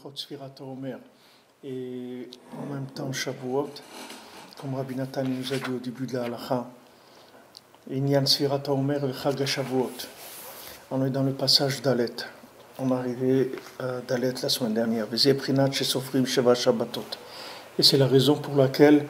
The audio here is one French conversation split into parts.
Hilchot Sfirat HaOmer et en même temps Shavuot, comme Rabbi Nathan nous a dit au début de la Halacha, Inyan Sfirat HaOmer et Chag HaShavuot. On est dans le passage d'Alet. On est arrivé à Dalet la semaine dernière. Vezeh Prinat Shesofrim Sheva Shabbatot. Et c'est la raison pour laquelle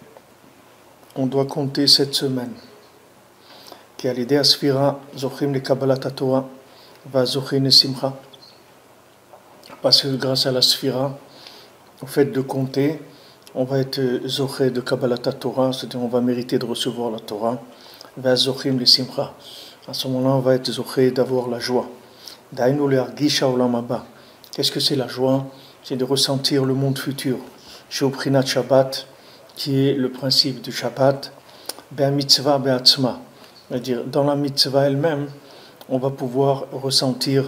on doit compter cette semaine. Qui a l'idée à Sfira, Zochrim le Kabbalat HaTorah, va Zochrim le Simcha. Parce que grâce à la Sfira, au fait de compter, on va être Zoché de Kabbalat HaTorah, c'est-à-dire on va mériter de recevoir la Torah. Va Zochrim le Simcha. À ce moment-là, on va être Zoché d'avoir la joie. Dainu le Argisha Olam Haba. Qu'est-ce que c'est la joie? C'est de ressentir le monde futur. Chez Prinat Shabbat, qui est le principe du Shabbat, Ben Mitzvah Be'atzma. C'est-à-dire, dans la mitzvah elle-même, on va pouvoir ressentir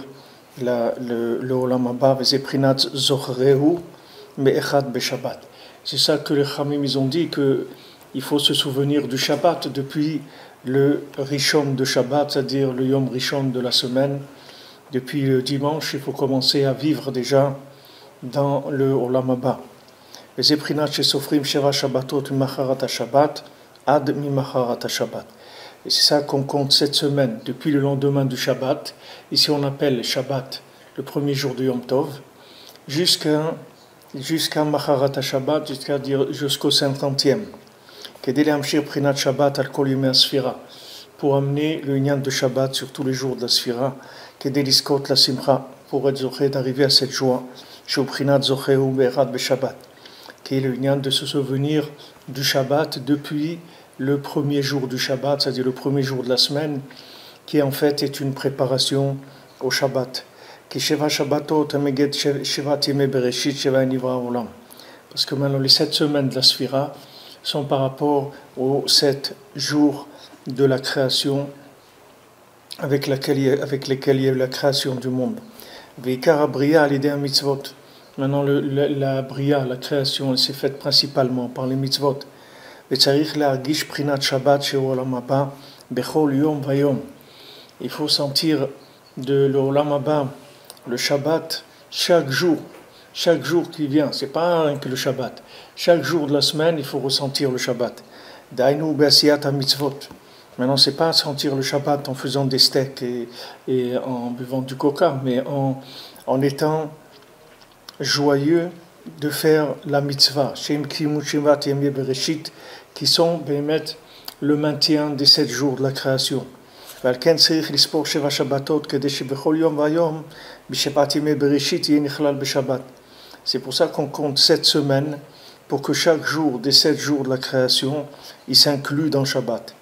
le Olam Haba, Vezeh Prinat Zochrehu Me'echad Be'Shabbat. C'est ça que les Chamim ils ont dit, qu'il faut se souvenir du Shabbat depuis le Rishon de Shabbat, c'est-à-dire le Yom Rishon de la semaine. Depuis le dimanche, il faut commencer à vivre déjà dans le Olam Haba. Vezeh Prinat Shesofrim Sheva Shabbatot Mimacharat HaShabbat Ad Mimacharat HaShabbat. Et c'est ça qu'on compte cette semaine, depuis le lendemain du Shabbat. Ici on appelle Shabbat le premier jour du Yom Tov, jusqu'à Macharat HaShabbat, jusqu'au 50e. Kedele Amshir Prinat Shabbat al Kol Yemei HaSfira, pour amener le Inyan de Shabbat sur tous les jours de la Sfira. Kedele Iskot la Simcha, pour être Zoché d'arriver à cette joie. Sheu Prinat Zocheu Be'echad Be'Shabbat, qui est le Inyan de se souvenir du Shabbat depuis le premier jour du Shabbat, c'est-à-dire le premier jour de la semaine, qui en fait est une préparation au Shabbat. Qui Sheva Shabbatot Ameged Shevat Yemei Bereshit Sheva Nivra Olam. Parce que maintenant les 7 semaines de la Sfira sont par rapport aux 7 jours de la création avec lesquels il y a eu la création du monde. Veikar Bria à l'idée mitzvot. Maintenant la Bria, la création, elle s'est faite principalement par les mitzvot. Il faut sentir de l'Olam Haba, le Shabbat, chaque jour qui vient. C'est pas que le Shabbat. Chaque jour de la semaine, il faut ressentir le Shabbat. Maintenant, c'est pas sentir le Shabbat en faisant des steaks et en buvant du coca, mais en étant joyeux de faire la mitzvah, qui sont le maintien des 7 jours de la création. C'est pour ça qu'on compte 7 semaines, pour que chaque jour des 7 jours de la création, il s'inclut dans Shabbat.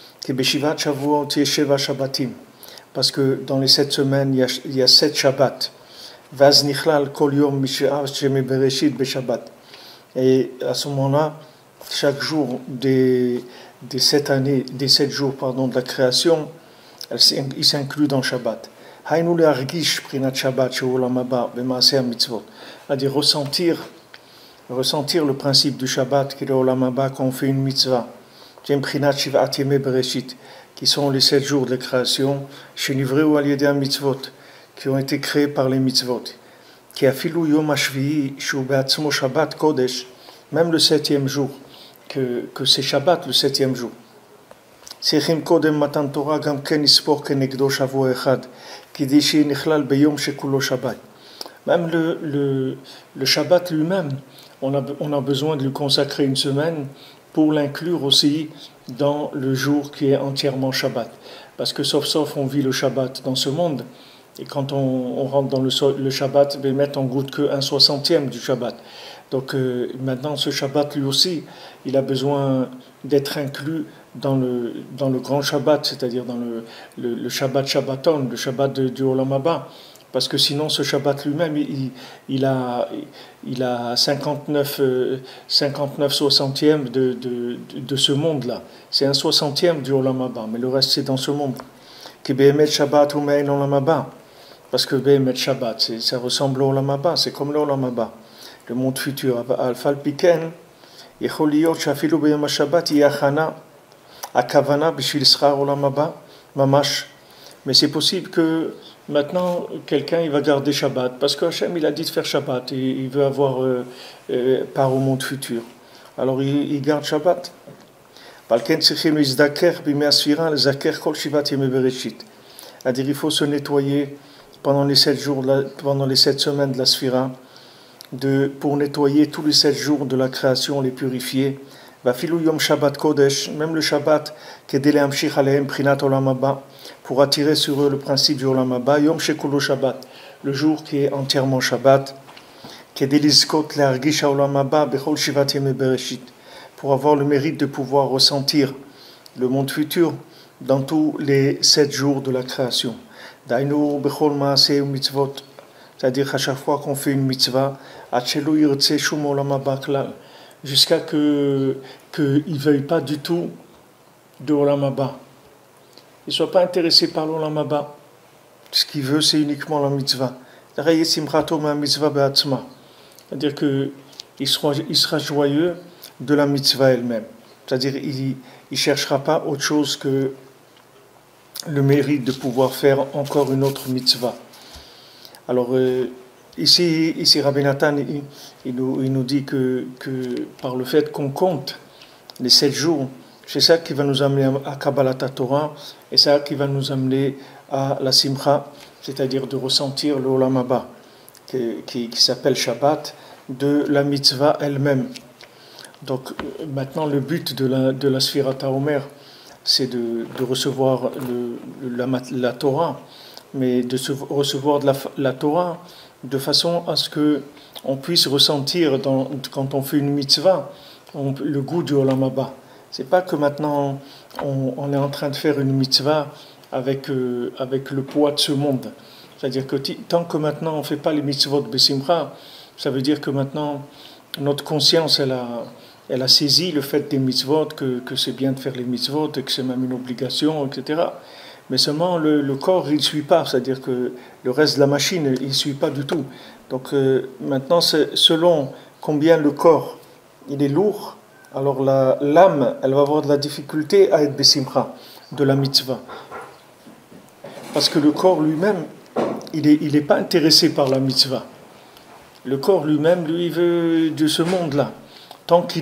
Parce que dans les 7 semaines, il y a 7 Shabbats. Et à ce moment-là, chaque jour des 7 jours de la création, il s'inclut dans Shabbat. C'est-à-dire ressentir le principe du Shabbat qui est le Olam Haba quand on fait une mitzvah. Qui sont les 7 jours de la création, qui ont été créés par les mitzvot. Même le 7e jour, que c'est Shabbat le 7e jour. Même le Shabbat lui-même, on a besoin de lui consacrer une semaine pour l'inclure aussi dans le jour qui est entièrement Shabbat. Parce que sauf on vit le Shabbat dans ce monde, et quand on rentre dans le Shabbat, on goûte que 1/60 du Shabbat. Donc maintenant ce Shabbat lui aussi, il a besoin d'être inclus dans le grand Shabbat, c'est-à-dire dans le Shabbat Shabbaton, le Shabbat du Olam Haba. Parce que sinon ce Shabbat lui-même, il a 59 soixantièmes de ce monde-là. C'est 1/60 du Olam Haba, mais le reste c'est dans ce monde. Qui Behemet Shabbat ou Mein Olam Haba. Parce que Behemet Shabbat, ça ressemble au Olam Haba, c'est comme le Olam Haba, le monde futur. Al-Fal Piken, Yechol Liyot Shafilu Beyom HaShabbat Yachana Akavana Bishvil Schar Olam Haba Mamash. Mais c'est possible que Maintenant, quelqu'un il va garder Shabbat parce que Hachem il a dit de faire Shabbat et il veut avoir part au monde futur. Alors il garde Shabbat. C'est-à-dire il faut se nettoyer pendant les 7 jours, pendant les 7 semaines de la Sphira, pour nettoyer tous les 7 jours de la création, les purifier. Même le Shabbat, pour attirer sur eux le principe du Olam Haba, Yom Shekulo Shabbat, le jour qui est entièrement Shabbat, pour avoir le mérite de pouvoir ressentir le monde futur dans tous les 7 jours de la création. C'est-à-dire qu'à chaque fois qu'on fait une mitzvah, jusqu'à qu'il ne veuille pas du tout de Olam Haba. Il ne soit pas intéressé par l'Olam Haba. Ce qu'il veut, c'est uniquement la mitzvah. C'est-à-dire qu'il sera joyeux de la mitzvah elle-même. C'est-à-dire qu'il ne cherchera pas autre chose que le mérite de pouvoir faire encore une autre mitzvah. Alors, ici Rabbi Nathan, il nous dit que par le fait qu'on compte les 7 jours, c'est ça qui va nous amener à Kabbalat Torah, et ça qui va nous amener à la Simcha, c'est-à-dire de ressentir le Olam Haba, qui s'appelle Shabbat, de la mitzvah elle-même. Donc maintenant le but de la Sfirat HaOmer, c'est de recevoir la Torah, mais de recevoir la Torah de façon à ce qu'on puisse ressentir quand on fait une mitzvah le goût du Olam Haba. C'est pas que maintenant on est en train de faire une mitzvah avec le poids de ce monde. C'est-à-dire que tant que maintenant on ne fait pas les mitzvot besimcha, ça veut dire que maintenant notre conscience elle a saisi le fait des mitzvot, que c'est bien de faire les mitzvot et que c'est même une obligation, etc. Mais seulement le corps il ne suit pas, c'est-à-dire que le reste de la machine il ne suit pas du tout. Donc maintenant c'est selon combien le corps il est lourd, alors l'âme elle va avoir de la difficulté à être besimcha de la mitzvah. Parce que le corps lui-même il n'est pas intéressé par la mitzvah. Le corps lui-même, lui, veut de ce monde-là. Tant que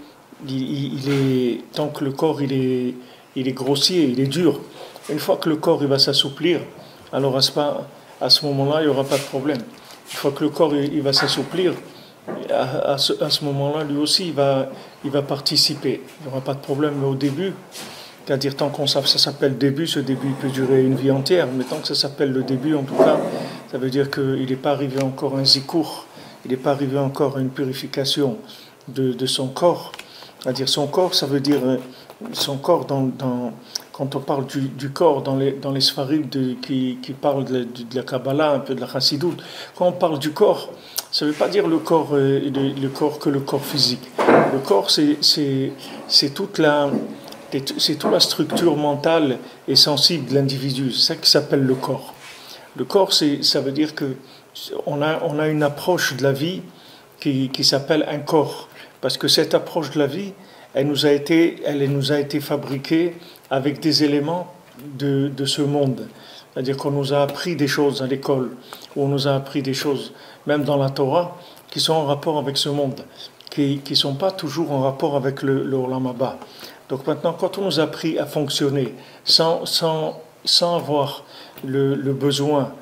le corps il est grossier, il est dur. Une fois que le corps il va s'assouplir, alors à ce moment-là, il n'y aura pas de problème. Une fois que le corps il va s'assouplir, à ce moment-là, lui aussi, il va participer. Il n'y aura pas de problème. Mais au début, c'est-à-dire tant qu'on ça s'appelle début, ce début peut durer une vie entière, mais tant que ça s'appelle le début, en tout cas, ça veut dire qu'il n'est pas arrivé encore à un zikour, il n'est pas arrivé encore à une purification de son corps. C'est-à-dire son corps, ça veut dire son corps quand on parle du corps dans les Sfarim qui parlent de la Kabbalah, un peu de la Chassidut, quand on parle du corps, ça ne veut pas dire le corps que le corps physique. Le corps, c'est toute la structure mentale et sensible de l'individu. C'est ça qui s'appelle le corps. Le corps, ça veut dire que on a une approche de la vie qui s'appelle un corps. Parce que cette approche de la vie, elle nous a été fabriquée avec des éléments de ce monde. C'est-à-dire qu'on nous a appris des choses à l'école, ou on nous a appris des choses, même dans la Torah, qui sont en rapport avec ce monde, qui ne sont pas toujours en rapport avec le Olam Haba. Donc maintenant, quand on nous a appris à fonctionner sans avoir le besoin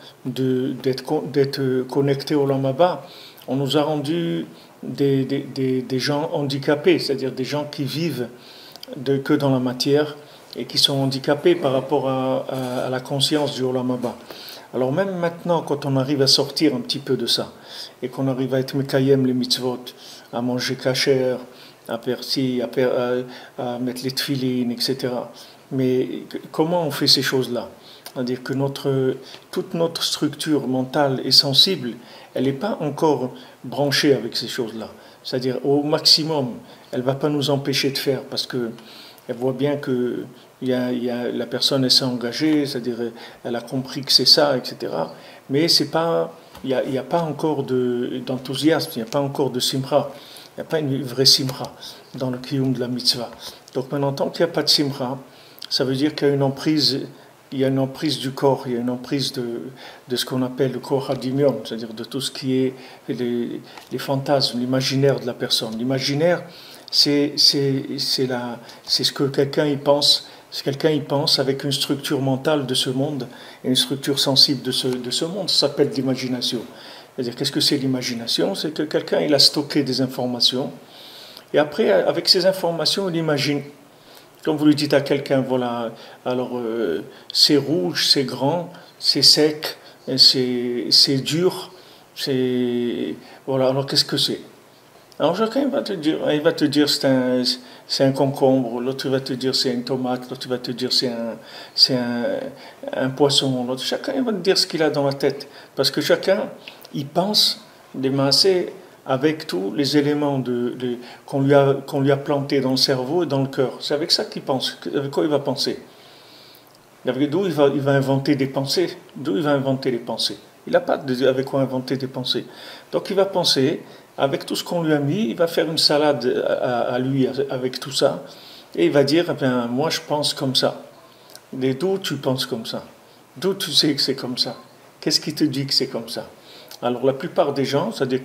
d'être connecté au Olam Haba, on nous a rendu des gens handicapés, c'est-à-dire des gens qui vivent que dans la matière et qui sont handicapés par rapport à la conscience du Olam Haba. Alors même maintenant, quand on arrive à sortir un petit peu de ça, et qu'on arrive à être mekayem les mitzvot, à manger kasher, à mettre les tefilines, etc. Mais comment on fait ces choses-là? C'est-à-dire que toute notre structure mentale et sensible, elle n'est pas encore branchée avec ces choses-là. C'est-à-dire au maximum, elle ne va pas nous empêcher de faire parce qu'elle voit bien que la personne s'est engagée, c'est-à-dire elle a compris que c'est ça, etc. Mais il n'y a pas encore d'enthousiasme, il n'y a pas encore de simcha, il n'y a pas une vraie simcha dans le kiyum de la mitzvah. Donc maintenant, tant qu'il n'y a pas de simcha, ça veut dire qu'il y a une emprise il y a une emprise du corps, il y a une emprise de ce qu'on appelle le corps hadimion, c'est-à-dire de tout ce qui est les fantasmes, l'imaginaire de la personne. L'imaginaire, c'est ce que quelqu'un y pense. Si quelqu'un y pense avec une structure mentale de ce monde et une structure sensible de ce monde, ça s'appelle l'imagination. C'est-à-dire, qu'est-ce que c'est l'imagination? C'est que quelqu'un il a stocké des informations et après, avec ces informations, il imagine. Comme vous lui dites à quelqu'un, voilà, alors c'est rouge, c'est grand, c'est sec, c'est dur, c'est voilà. Alors qu'est-ce que c'est? Alors chacun il va te dire c'est un concombre, l'autre va te dire c'est une tomate, l'autre va te dire c'est un poisson, l'autre, chacun il va te dire ce qu'il a dans la tête. Parce que chacun, il pense des massés avec tous les éléments qu'on lui a plantés dans le cerveau et dans le cœur. C'est avec ça qu'il pense, avec quoi il va penser. D'où il va inventer des pensées. D'où il va inventer les pensées. Il n'a pas avec quoi inventer des pensées. Donc il va penser, avec tout ce qu'on lui a mis, il va faire une salade à lui avec tout ça, et il va dire, eh bien, moi je pense comme ça. Mais d'où tu penses comme ça? D'où tu sais que c'est comme ça? Qu'est-ce qui te dit que c'est comme ça? Alors la plupart des gens, c'est-à-dire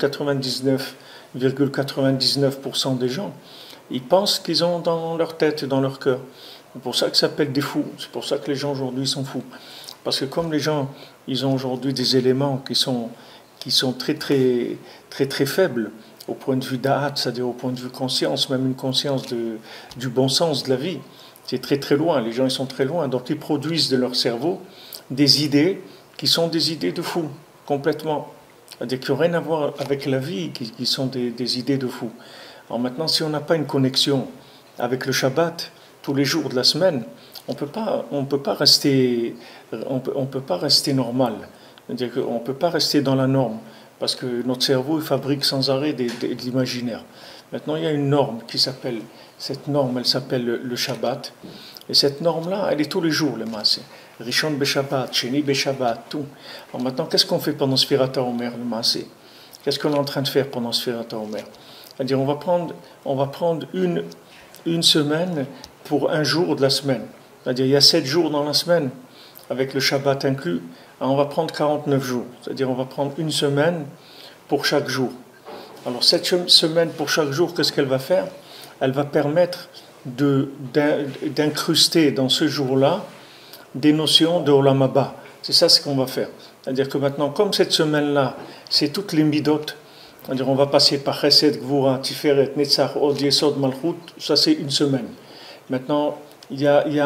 99,99% des gens, ils pensent qu'ils ont dans leur tête et dans leur cœur. C'est pour ça que ça s'appelle des fous. C'est pour ça que les gens aujourd'hui sont fous. Parce que comme les gens, ils ont aujourd'hui des éléments qui sont très très très très faibles au point de vue d'a'at, c'est-à-dire au point de vue conscience, même une conscience du bon sens de la vie. C'est très très loin, les gens ils sont très loin. Donc ils produisent de leur cerveau des idées qui sont des idées de fous, complètement. C'est-à-dire qui n'ont rien à voir avec la vie, qui sont des idées de fous. Alors maintenant, si on n'a pas une connexion avec le Shabbat, tous les jours de la semaine, on peut pas rester normal. C'est-à-dire qu'on ne peut pas rester dans la norme, parce que notre cerveau il fabrique sans arrêt de l'imaginaire. Maintenant, il y a une norme cette norme, elle s'appelle le Shabbat, et cette norme-là, elle est tous les jours, le Maaseh. Rishon Beshabbat, Sheni Beshabbat, tout. Alors maintenant, qu'est-ce qu'on fait pendant Sfirat HaOmer, le Maaseh? Qu'est-ce qu'on est en train de faire pendant Sfirat HaOmer? C'est-à-dire, on va prendre une semaine pour un jour de la semaine. C'est-à-dire, il y a 7 jours dans la semaine, avec le Shabbat inclus. Alors, on va prendre 49 jours. C'est-à-dire, on va prendre une semaine pour chaque jour. Alors, cette semaine pour chaque jour, qu'est-ce qu'elle va faire? Elle va permettre d'incruster dans ce jour-là des notions de Olam Haba. C'est ça ce qu'on va faire. C'est-à-dire que maintenant, comme cette semaine-là, c'est toutes les midot, c'est-à-dire on va passer par Chesed, Gvura, Tiferet, Netzach, Od, Yesod, Malchut, ça c'est une semaine. Maintenant, il y a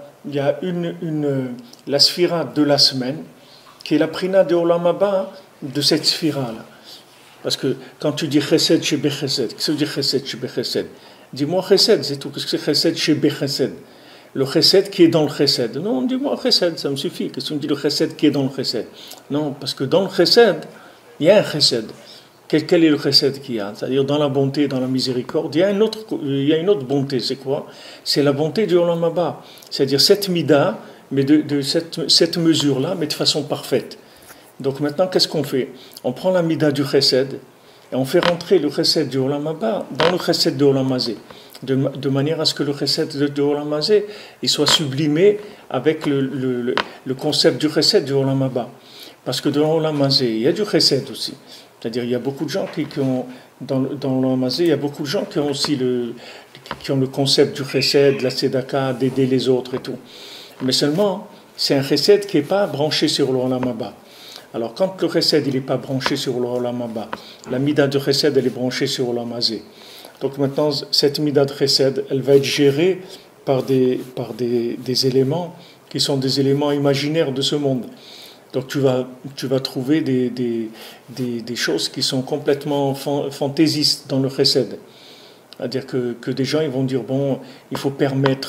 la sphira de la semaine, qui est la prina de Olam Haba de cette sphira-là. Parce que quand tu dis Chesed chez Bechesed, qu'est-ce que veut dire Chesed chez Bechesed? Dis-moi Chesed, c'est tout. Qu'est-ce que c'est Chesed chez Bechesed? Le Chesed qui est dans le Chesed. Non, dis-moi Chesed, ça me suffit. Qu'est-ce que tu me dis le Chesed qui est dans le Chesed? Non, parce que dans le Chesed, il y a un Chesed. Quel est le Chesed qu'il y a? C'est-à-dire dans la bonté, dans la miséricorde, il y a une autre bonté. C'est quoi? C'est la bonté du Olam Haba. C'est-à-dire cette mida, mais de cette mesure-là, mais de façon parfaite. Donc maintenant, qu'est-ce qu'on fait? On prend la mida du Chesed et on fait rentrer le Chesed du Olam Haba dans le Chesed de Olam Hazé, de manière à ce que le Chesed de Olam Hazé il soit sublimé avec le concept du Chesed du Olam Haba. Parce que dans Olam Hazé, il y a du Chesed aussi. C'est-à-dire il y a beaucoup de gens qui ont dans Olam Hazé, il y a beaucoup de gens qui ont aussi le concept du Chesed, de la Tzedaka, d'aider les autres et tout. Mais seulement, c'est un Chesed qui n'est pas branché sur l'Olam Haba. Alors, quand le Chesed n'est pas branché sur l'Olam Haba, la Mida de Chesed, elle est branchée sur l'Olam Hazé. Donc maintenant, cette Mida de Chesed, elle va être gérée par des éléments qui sont des éléments imaginaires de ce monde. Donc tu vas trouver des choses qui sont complètement fantaisistes dans le Chesed. C'est-à-dire que des gens ils vont dire bon, il faut permettre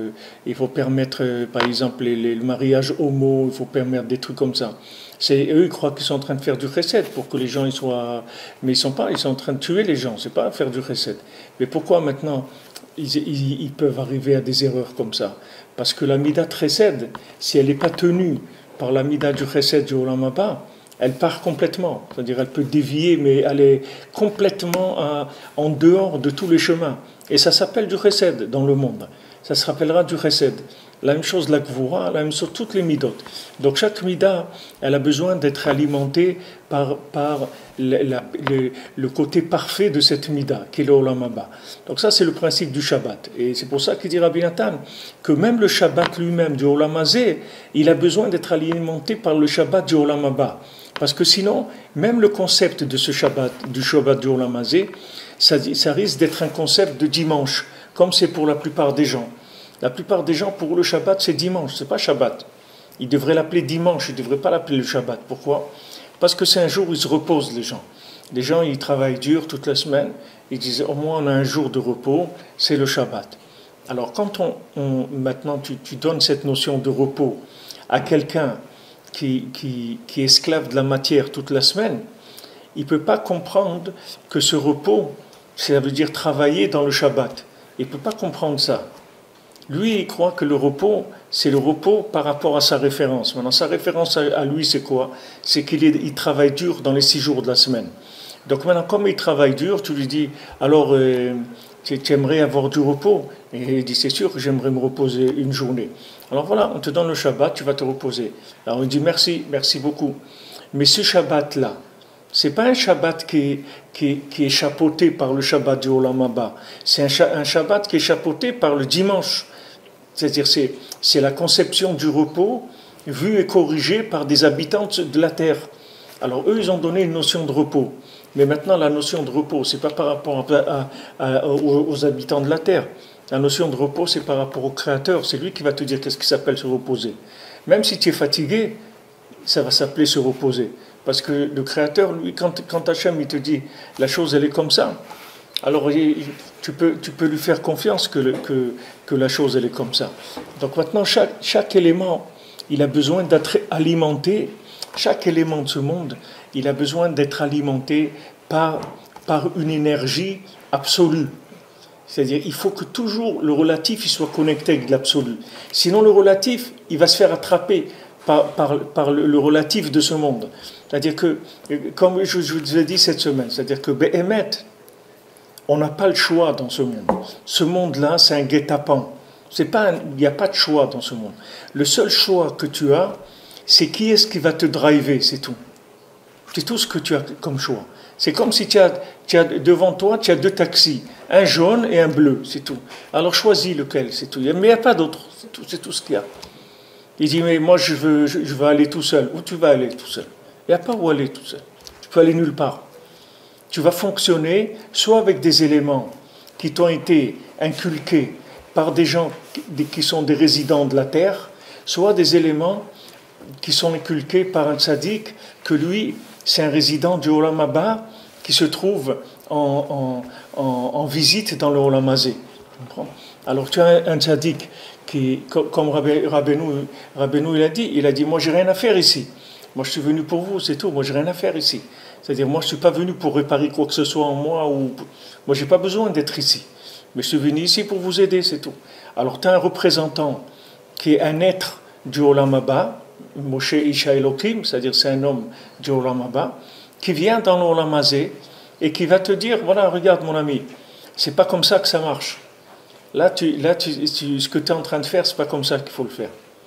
par exemple le mariage homo, il faut permettre des trucs comme ça. Eux ils croient qu'ils sont en train de faire du chesed pour que les gens ils soient, mais ils sont en train de tuer les gens, c'est pas faire du chesed. Mais pourquoi maintenant ils peuvent arriver à des erreurs comme ça? Parce que la mida chesed, si elle n'est pas tenue par la mida du chesed du Olam Haba, elle part complètement, c'est-à-dire elle peut dévier, mais elle est complètement en dehors de tous les chemins. Et ça s'appelle du chesed dans le monde. Ça se rappellera du chesed. La même chose la Gvura, la même chose toutes les midot. Donc chaque mida, elle a besoin d'être alimentée par le côté parfait de cette mida, qui est le Olam Haba. Donc ça c'est le principe du Shabbat. Et c'est pour ça qu'il dit Rabbi Nathan que même le Shabbat lui-même du Olam Hazé, il a besoin d'être alimenté par le Shabbat du Olam Haba. Parce que sinon, même le concept de ce Shabbat, du Shabbat du Olam Hazé, ça risque d'être un concept de dimanche, comme c'est pour la plupart des gens. La plupart des gens, pour le Shabbat, c'est dimanche, c'est pas Shabbat. Ils devraient l'appeler dimanche, ils ne devraient pas l'appeler le Shabbat. Pourquoi? Parce que c'est un jour où ils se reposent, les gens. Les gens, ils travaillent dur toute la semaine, ils disent au moins on a un jour de repos, c'est le Shabbat. Alors quand maintenant tu donnes cette notion de repos à quelqu'un qui est esclave de la matière toute la semaine, il ne peut pas comprendre que ce repos, ça veut dire travailler dans le Shabbat. Il ne peut pas comprendre ça. Lui, il croit que le repos, c'est le repos par rapport à sa référence. Maintenant, sa référence à lui, c'est quoi? C'est qu'il travaille dur dans les 6 jours de la semaine. Donc maintenant, comme il travaille dur, tu lui dis, alors, tu aimerais avoir du repos? Et il dit, c'est sûr que j'aimerais me reposer une journée. Alors voilà, on te donne le Shabbat, tu vas te reposer. Alors il dit, merci, merci beaucoup. Mais ce Shabbat-là, c'est pas un Shabbat qui est chapeauté par le Shabbat du Olam Haba. C'est un Shabbat qui est chapeauté par le dimanche. C'est-à-dire c'est la conception du repos vue et corrigée par des habitants de la terre. Alors eux, ils ont donné une notion de repos. Mais maintenant, la notion de repos, c'est pas par rapport aux habitants de la terre. La notion de repos, c'est par rapport au Créateur. C'est lui qui va te dire qu'est-ce qui s'appelle se reposer. Même si tu es fatigué, ça va s'appeler se reposer. Parce que le Créateur, lui, quand Hachem il te dit la chose, elle est comme ça, alors tu peux lui faire confiance que la chose, elle est comme ça. Donc maintenant, chaque élément, il a besoin d'être alimenté. Chaque élément de ce monde, il a besoin d'être alimenté par une énergie absolue. C'est-à-dire, il faut que toujours le relatif il soit connecté avec l'absolu. Sinon, le relatif, il va se faire attraper par le relatif de ce monde. C'est-à-dire que, comme je vous ai dit cette semaine, c'est-à-dire que Behemet, on n'a pas le choix dans ce monde. Ce monde-là, c'est un guet-apens. Il n'y a pas de choix dans ce monde. Le seul choix que tu as, c'est qui est-ce qui va te driver, c'est tout. C'est tout ce que tu as comme choix. C'est comme si tu as devant toi, tu as 2 taxis, un jaune et un bleu, c'est tout. Alors choisis lequel, c'est tout. Mais il n'y a pas d'autre, c'est tout ce qu'il y a. Il dit, mais moi je veux aller tout seul. Où tu vas aller tout seul? Il n'y a pas où aller tout seul. Tu peux aller nulle part. Tu vas fonctionner soit avec des éléments qui t'ont été inculqués par des gens qui sont des résidents de la terre, soit des éléments qui sont inculqués par un tzaddik, que lui, c'est un résident du Olam Haba qui se trouve en visite dans le Olam Hazé. Alors tu as un tzaddik qui, comme Rabbeinu il a dit, moi j'ai rien à faire ici. Moi je suis venu pour vous, c'est tout, moi j'ai rien à faire ici. C'est-à-dire, moi je ne suis pas venu pour réparer quoi que ce soit en moi, moi j'ai pas besoin d'être ici. Mais je suis venu ici pour vous aider, c'est tout. Alors tu as un représentant qui est un être du Olam Haba, Moshe Isha Elohim, c'est-à-dire c'est un homme du Olam Haba, qui vient dans l'Olam Hazé et qui va te dire, voilà, regarde mon ami, c'est pas comme ça que ça marche. Là, ce que tu es en train de faire, c'est pas comme ça qu'il faut le faire.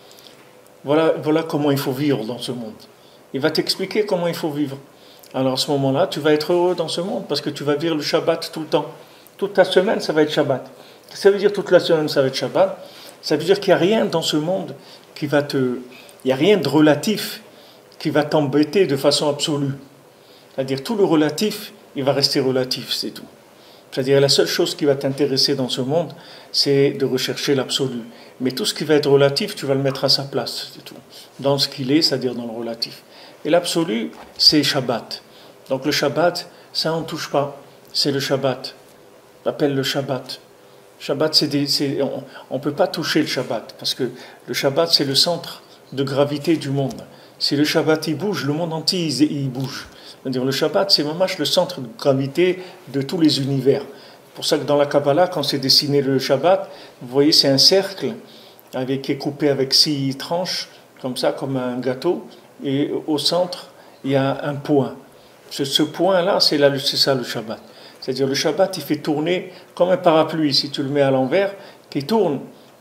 Voilà comment il faut vivre dans ce monde. Il va t'expliquer comment il faut vivre. Alors à ce moment-là, tu vas être heureux dans ce monde parce que tu vas vivre le Shabbat tout le temps. Toute ta semaine, ça va être Shabbat. Ça veut dire toute la semaine, ça va être Shabbat. Ça veut dire qu'il n'y a rien dans ce monde il n'y a rien de relatif qui va t'embêter de façon absolue. C'est-à-dire tout le relatif, il va rester relatif, c'est tout. C'est-à-dire la seule chose qui va t'intéresser dans ce monde, c'est de rechercher l'absolu. Mais tout ce qui va être relatif, tu vas le mettre à sa place, c'est tout. Dans ce qu'il est, c'est-à-dire dans le relatif. Et l'absolu, c'est Shabbat. Donc le Shabbat, ça on ne touche pas. C'est le Shabbat. On appelle le Shabbat. Shabbat, on ne peut pas toucher le Shabbat, parce que le Shabbat, c'est le centre de gravité du monde. Si le Shabbat, il bouge, le monde entier, il bouge. C'est-à-dire le Shabbat, c'est mamash le centre de gravité de tous les univers. C'est pour ça que dans la Kabbalah, quand c'est dessiné le Shabbat, vous voyez, c'est un cercle qui est coupé avec 6 tranches, comme ça, comme un gâteau, et au centre, il y a un point. Ce point-là, c'est ça le Shabbat. C'est-à-dire le Shabbat, il fait tourner comme un parapluie, si tu le mets à l'envers, qui tourne.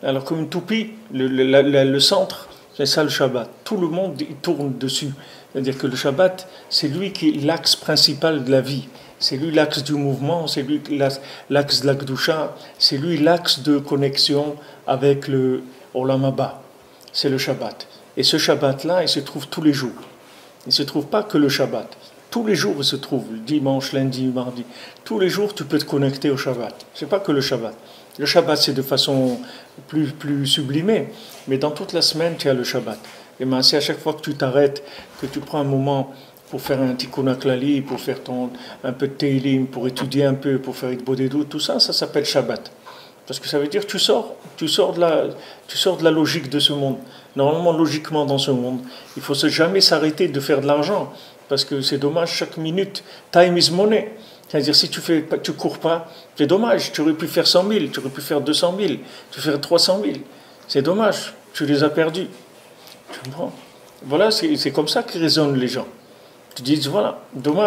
Alors comme une toupie, le centre, c'est ça le Shabbat. Tout le monde il tourne dessus. C'est-à-dire que le Shabbat, c'est lui qui est l'axe principal de la vie. C'est lui l'axe du mouvement, c'est lui l'axe de la Kedusha, c'est lui l'axe de connexion avec le Olam Haba. C'est le Shabbat. Et ce Shabbat-là, il se trouve tous les jours. Il ne se trouve pas que le Shabbat. Tous les jours, il se trouve, le dimanche, lundi, mardi. Tous les jours, tu peux te connecter au Shabbat. Ce n'est pas que le Shabbat. Le Shabbat, c'est de façon plus sublimée. Mais dans toute la semaine, tu as le Shabbat. Et bien, c'est à chaque fois que tu t'arrêtes, que tu prends un moment pour faire un tikkun haklali, pour faire un peu de teilim, pour étudier un peu, pour faire itbodedut, tout ça, ça s'appelle Shabbat. Parce que ça veut dire que tu sors de la logique de ce monde. Normalement, logiquement, dans ce monde, il ne faut jamais s'arrêter de faire de l'argent. Parce que c'est dommage, chaque minute, time is money. C'est-à-dire, si tu cours pas, c'est dommage. Tu aurais pu faire 100 000, tu aurais pu faire 200 000, tu aurais pu faire 300 000. C'est dommage, tu les as perdus. Tu comprends? Voilà, c'est comme ça que raisonnent les gens. Tu dis, voilà,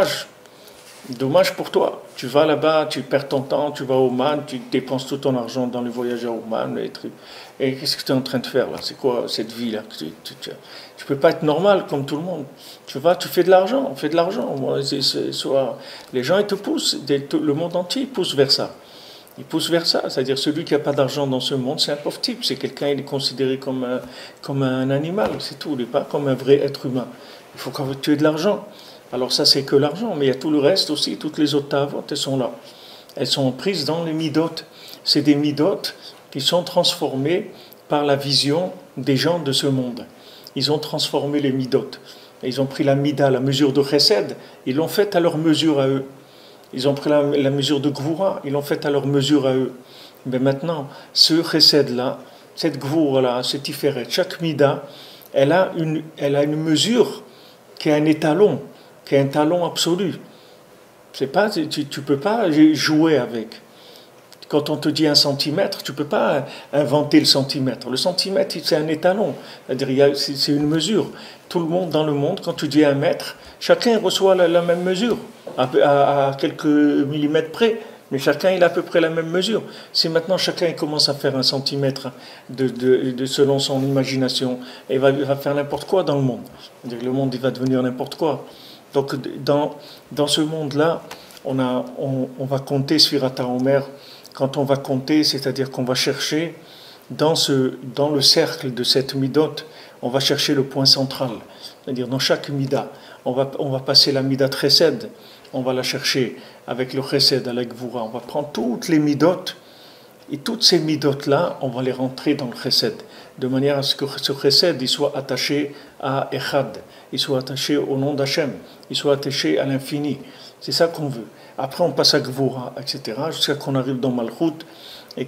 dommage pour toi. Tu vas là-bas, tu perds ton temps, tu vas au Oman, tu dépenses tout ton argent dans le voyage à Oman. Et qu'est-ce que tu es en train de faire là? C'est quoi cette vie-là? Tu peux pas être normal comme tout le monde. Tu vas, tu fais de l'argent, on fait de l'argent. Les gens, ils te poussent, le monde entier pousse vers ça. Il pousse vers ça, c'est-à-dire celui qui n'a pas d'argent dans ce monde, c'est un pauvre type, c'est quelqu'un, il est considéré comme un animal, c'est tout, il n'est pas comme un vrai être humain. Il faut que tu aies de l'argent. Alors ça, c'est que l'argent, mais il y a tout le reste aussi, toutes les autres tavot, elles sont là. Elles sont prises dans les midot. C'est des midot qui sont transformées par la vision des gens de ce monde. Ils ont transformé les midot. Ils ont pris la mida, la mesure de chesed, ils l'ont faite à leur mesure à eux. Ils ont pris la mesure de gvoura, ils l'ont faite à leur mesure à eux. Mais maintenant, ce chesed-là, cette gvoura-là, cette tiferet, chaque mida, elle a une mesure qui est un étalon, qui est un talon absolu. Tu ne peux pas jouer avec. Quand on te dit 1 centimètre, tu ne peux pas inventer le centimètre. Le centimètre, c'est un étalon. C'est-à-dire, c'est une mesure. Tout le monde dans le monde, quand tu dis 1 mètre, chacun reçoit la même mesure, à quelques millimètres près. Mais chacun, il a à peu près la même mesure. Si maintenant chacun commence à faire 1 centimètre selon son imagination, il va faire n'importe quoi dans le monde. C'est-à-dire, le monde, il va devenir n'importe quoi. Donc, dans ce monde-là, on va compter Sfirat HaOmer. Quand on va compter, c'est-à-dire qu'on va chercher dans le cercle de cette midot, on va chercher le point central. C'est-à-dire dans chaque mida, on va passer la mida chesed, on va la chercher avec le chesed, avec Gvura. On va prendre toutes les midot, et toutes ces midot-là, on va les rentrer dans le chesed, de manière à ce que ce chesed il soit attaché à Echad, il soit attaché au nom d'Hachem, il soit attaché à l'infini. C'est ça qu'on veut. Après, on passe à Gvura, etc., jusqu'à qu'on arrive dans Malchut, et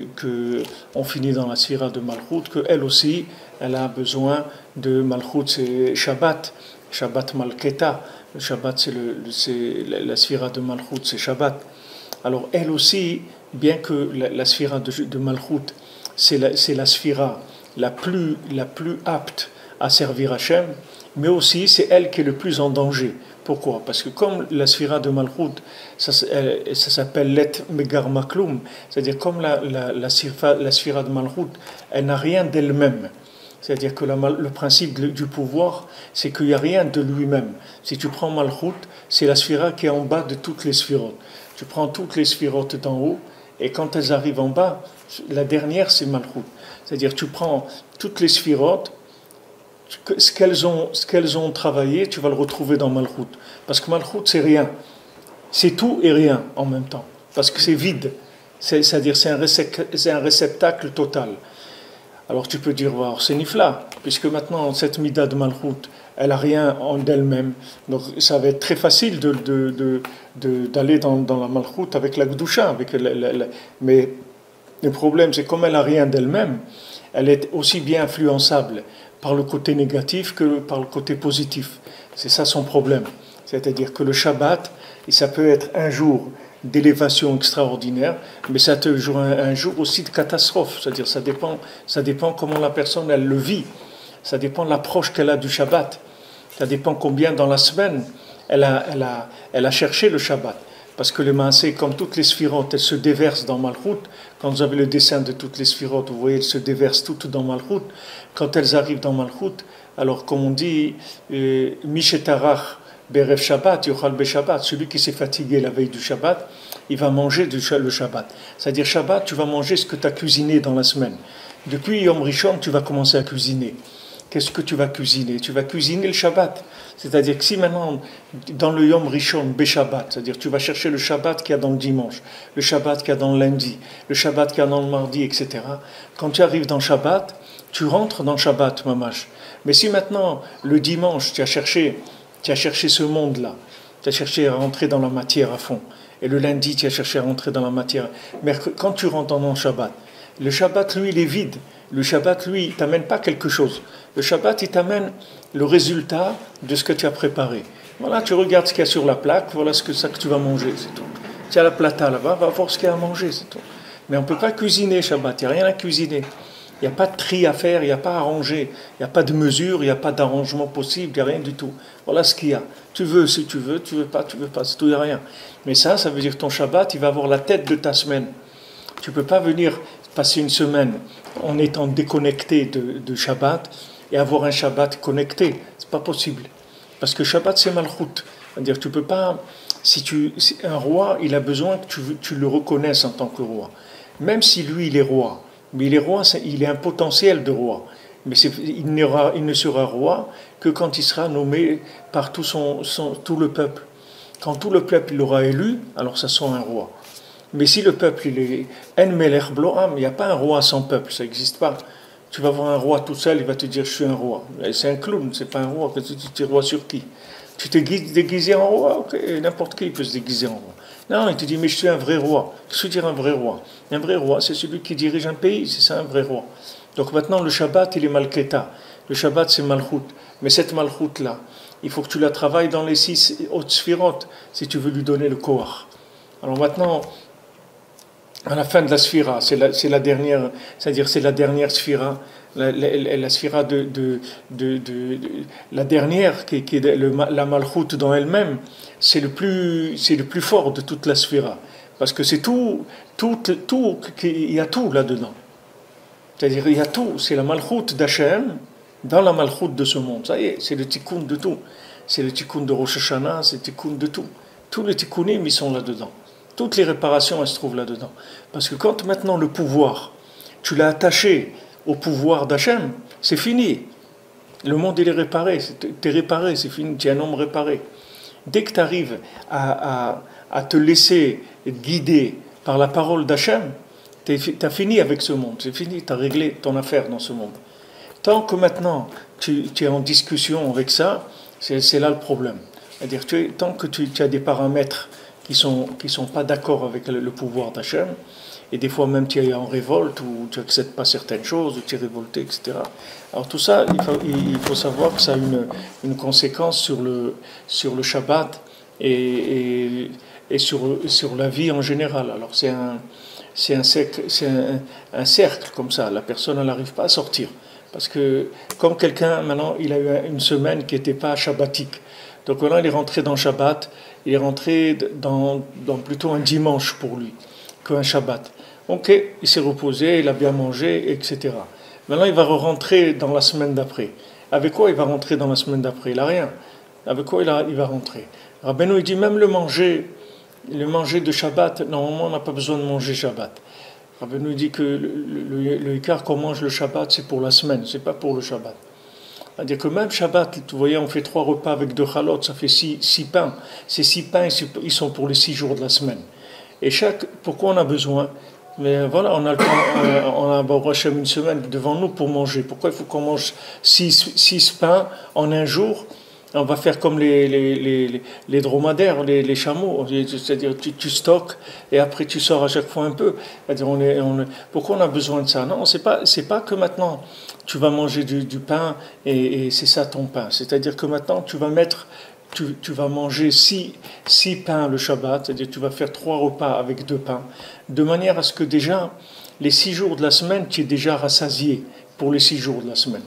qu'on finit dans la sphira de Malchut, qu'elle aussi, elle a besoin de Malchut, c'est Shabbat Malketa. Le Shabbat, c'est la sphira de Malchut, c'est Shabbat. Alors, elle aussi, bien que la sphira de Malchut, c'est la sphira la plus apte à servir Hachem, mais aussi c'est elle qui est le plus en danger. Pourquoi? Parce que comme la sphira de Malchut, ça s'appelle Let Megar Maklum, c'est-à-dire comme la sphira de Malchut, elle n'a rien d'elle-même. C'est-à-dire que le principe du pouvoir, c'est qu'il n'y a rien de lui-même. Si tu prends Malchut, c'est la sphira qui est en bas de toutes les sphirotes. Tu prends toutes les sphirotes d'en haut, et quand elles arrivent en bas, la dernière, c'est Malchut. C'est-à-dire tu prends toutes les sphirotes, ce qu'elles ont travaillé, tu vas le retrouver dans Malchut. Parce que Malchut, c'est rien. C'est tout et rien en même temps. Parce que c'est vide. C'est-à-dire c'est un réceptacle total. Alors tu peux dire, wow, c'est Nifla, puisque maintenant cette Mida de Malchut, elle n'a rien en d'elle-même. Donc ça va être très facile d'aller dans la Malchut avec la Gdusha. Mais le problème, c'est comme elle n'a rien d'elle-même, elle est aussi bien influençable par le côté négatif que par le côté positif. C'est ça son problème. C'est-à-dire que le Shabbat, ça peut être un jour d'élévation extraordinaire, mais ça peut être un jour aussi de catastrophe. C'est-à-dire ça dépend comment la personne elle le vit. Ça dépend de l'approche qu'elle a du Shabbat. Ça dépend combien dans la semaine elle a cherché le Shabbat. parce que le Maaseh, comme toutes les sphirotes, elles se déversent dans Malchut. Quand vous avez le dessin de toutes les sphirotes, vous voyez, elles se déversent toutes dans Malchut. Quand elles arrivent dans Malchut, alors comme on dit, Mishetarach Berev Shabbat, Yochal Be Shabbat, celui qui s'est fatigué la veille du Shabbat, il va manger le Shabbat. C'est-à-dire Shabbat, tu vas manger ce que tu as cuisiné dans la semaine. Depuis Yom Rishon, tu vas commencer à cuisiner. Qu'est-ce que tu vas cuisiner? Tu vas cuisiner le Shabbat. C'est-à-dire que si maintenant, dans le Yom Rishon, Be-Shabbat, c'est-à-dire tu vas chercher le Shabbat qu'il y a dans le dimanche, le Shabbat qu'il y a dans le lundi, le Shabbat qu'il y a dans le mardi, etc. Quand tu arrives dans Shabbat, tu rentres dans Shabbat, mamash. Mais si maintenant, le dimanche, tu as cherché ce monde-là, tu as cherché à rentrer dans la matière à fond, et le lundi, tu as cherché à rentrer dans la matière, mais quand tu rentres dans le Shabbat, le Shabbat, lui, il est vide. Le Shabbat, lui, il ne t'amène pas quelque chose. Le Shabbat, il t'amène le résultat de ce que tu as préparé. Voilà, tu regardes ce qu'il y a sur la plaque, voilà ça que tu vas manger, c'est tout. Tu as la plata là-bas, va voir ce qu'il y a à manger, c'est tout. Mais on ne peut pas cuisiner Shabbat, il n'y a rien à cuisiner. Il n'y a pas de tri à faire, il n'y a pas à ranger, il n'y a pas de mesure, il n'y a pas d'arrangement possible, il n'y a rien du tout. Voilà ce qu'il y a. Tu veux si tu veux pas, c'est tout, il n'y a rien. Mais ça veut dire que ton Shabbat, il va avoir la tête de ta semaine. Tu ne peux pas venir passer une semaine en étant déconnecté de Shabbat et avoir un Shabbat connecté. C'est pas possible. Parce que Shabbat, c'est Malchut. C'est-à-dire, tu peux pas. Un roi, il a besoin que tu le reconnaisses en tant que roi. Même si lui, il est roi. Mais il est roi, il est un potentiel de roi. Mais il ne sera roi que quand il sera nommé par tout le peuple. Quand tout le peuple l'aura élu, alors ça sera un roi. Mais si le peuple, il est En Melech Bloam, il n'y a pas un roi sans peuple, ça n'existe pas. Tu vas voir un roi tout seul, il va te dire je suis un roi. C'est un clown, c'est pas un roi. Tu es roi sur qui? Tu t'es déguisé en roi, ok, n'importe qui peut se déguiser en roi. Non, il te dit mais je suis un vrai roi. Qu'est-ce que veut dire un vrai roi? Un vrai roi, c'est celui qui dirige un pays, c'est ça un vrai roi. Donc maintenant le Shabbat, il est Malketa. Le Shabbat, c'est Malchut. Mais cette Malchut-là, il faut que tu la travailles dans les 6 hautes sphirotes si tu veux lui donner le Koach. Alors maintenant, à la fin de la sphira, c'est la dernière, c'est-à-dire c'est la dernière sphira, la sphira la dernière qui est la malchut dans elle-même, c'est le plus fort de toute la sphira, parce que c'est tout, il y a tout là-dedans. C'est-à-dire il y a tout, c'est la malchut d'Hachem dans la malchut de ce monde. Ça y est, c'est le tikkun de tout, c'est le tikkun de Rosh Hashanah, c'est le tikkun de tout. Tous les tikkunim, ils sont là-dedans. Toutes les réparations, elles se trouvent là-dedans. Parce que quand maintenant le pouvoir, tu l'as attaché au pouvoir d'Hachem, c'est fini. Le monde, il est réparé. Tu es réparé, c'est fini. Tu es un homme réparé. Dès que tu arrives à te laisser guider par la parole d'Hachem, tu as fini avec ce monde. C'est fini, tu as réglé ton affaire dans ce monde. Tant que maintenant tu es en discussion avec ça, c'est là le problème. C'est-à-dire, tant que tu as des paramètres qui sont pas d'accord avec le pouvoir d'Hachem, et des fois même tu es en révolte, ou tu n'acceptes pas certaines choses, ou tu es révolté, etc. Alors tout ça, il faut savoir que ça a une conséquence sur le Shabbat et sur la vie en général. Alors c'est un cercle comme ça, la personne n'arrive pas à sortir. Parce que comme quelqu'un, maintenant, il a eu une semaine qui n'était pas shabbatique. Donc là, il est rentré dans Shabbat, il est rentré dans plutôt un dimanche pour lui, qu'un Shabbat. Ok, il s'est reposé, il a bien mangé, etc. Maintenant, il va rentrer dans la semaine d'après. Avec quoi il va rentrer dans la semaine d'après? Il n'a rien. Avec quoi il va rentrer? Rabbeinu, il dit même le manger de Shabbat, normalement, on n'a pas besoin de manger Shabbat. Rabbeinu dit que le Ikar qu'on mange le Shabbat, c'est pour la semaine, c'est pas pour le Shabbat. C'est-à-dire que même Shabbat, vous voyez, on fait 3 repas avec 2 chalotes, ça fait 6 pains. Ces 6 pains, ils sont pour les 6 jours de la semaine. Et pourquoi on a besoin? Mais voilà, on a le temps, on a une semaine devant nous pour manger. Pourquoi il faut qu'on mange 6 pains en un jour? On va faire comme les dromadaires, les chameaux. C'est-à-dire tu stockes et après tu sors à chaque fois un peu. C'est-à-dire pourquoi on a besoin de ça? Non, c'est pas que maintenant tu vas manger du pain et c'est ça ton pain. C'est-à-dire que maintenant tu vas manger 6 pains le Shabbat, c'est-à-dire tu vas faire 3 repas avec 2 pains, de manière à ce que déjà les 6 jours de la semaine, tu es déjà rassasié pour les 6 jours de la semaine.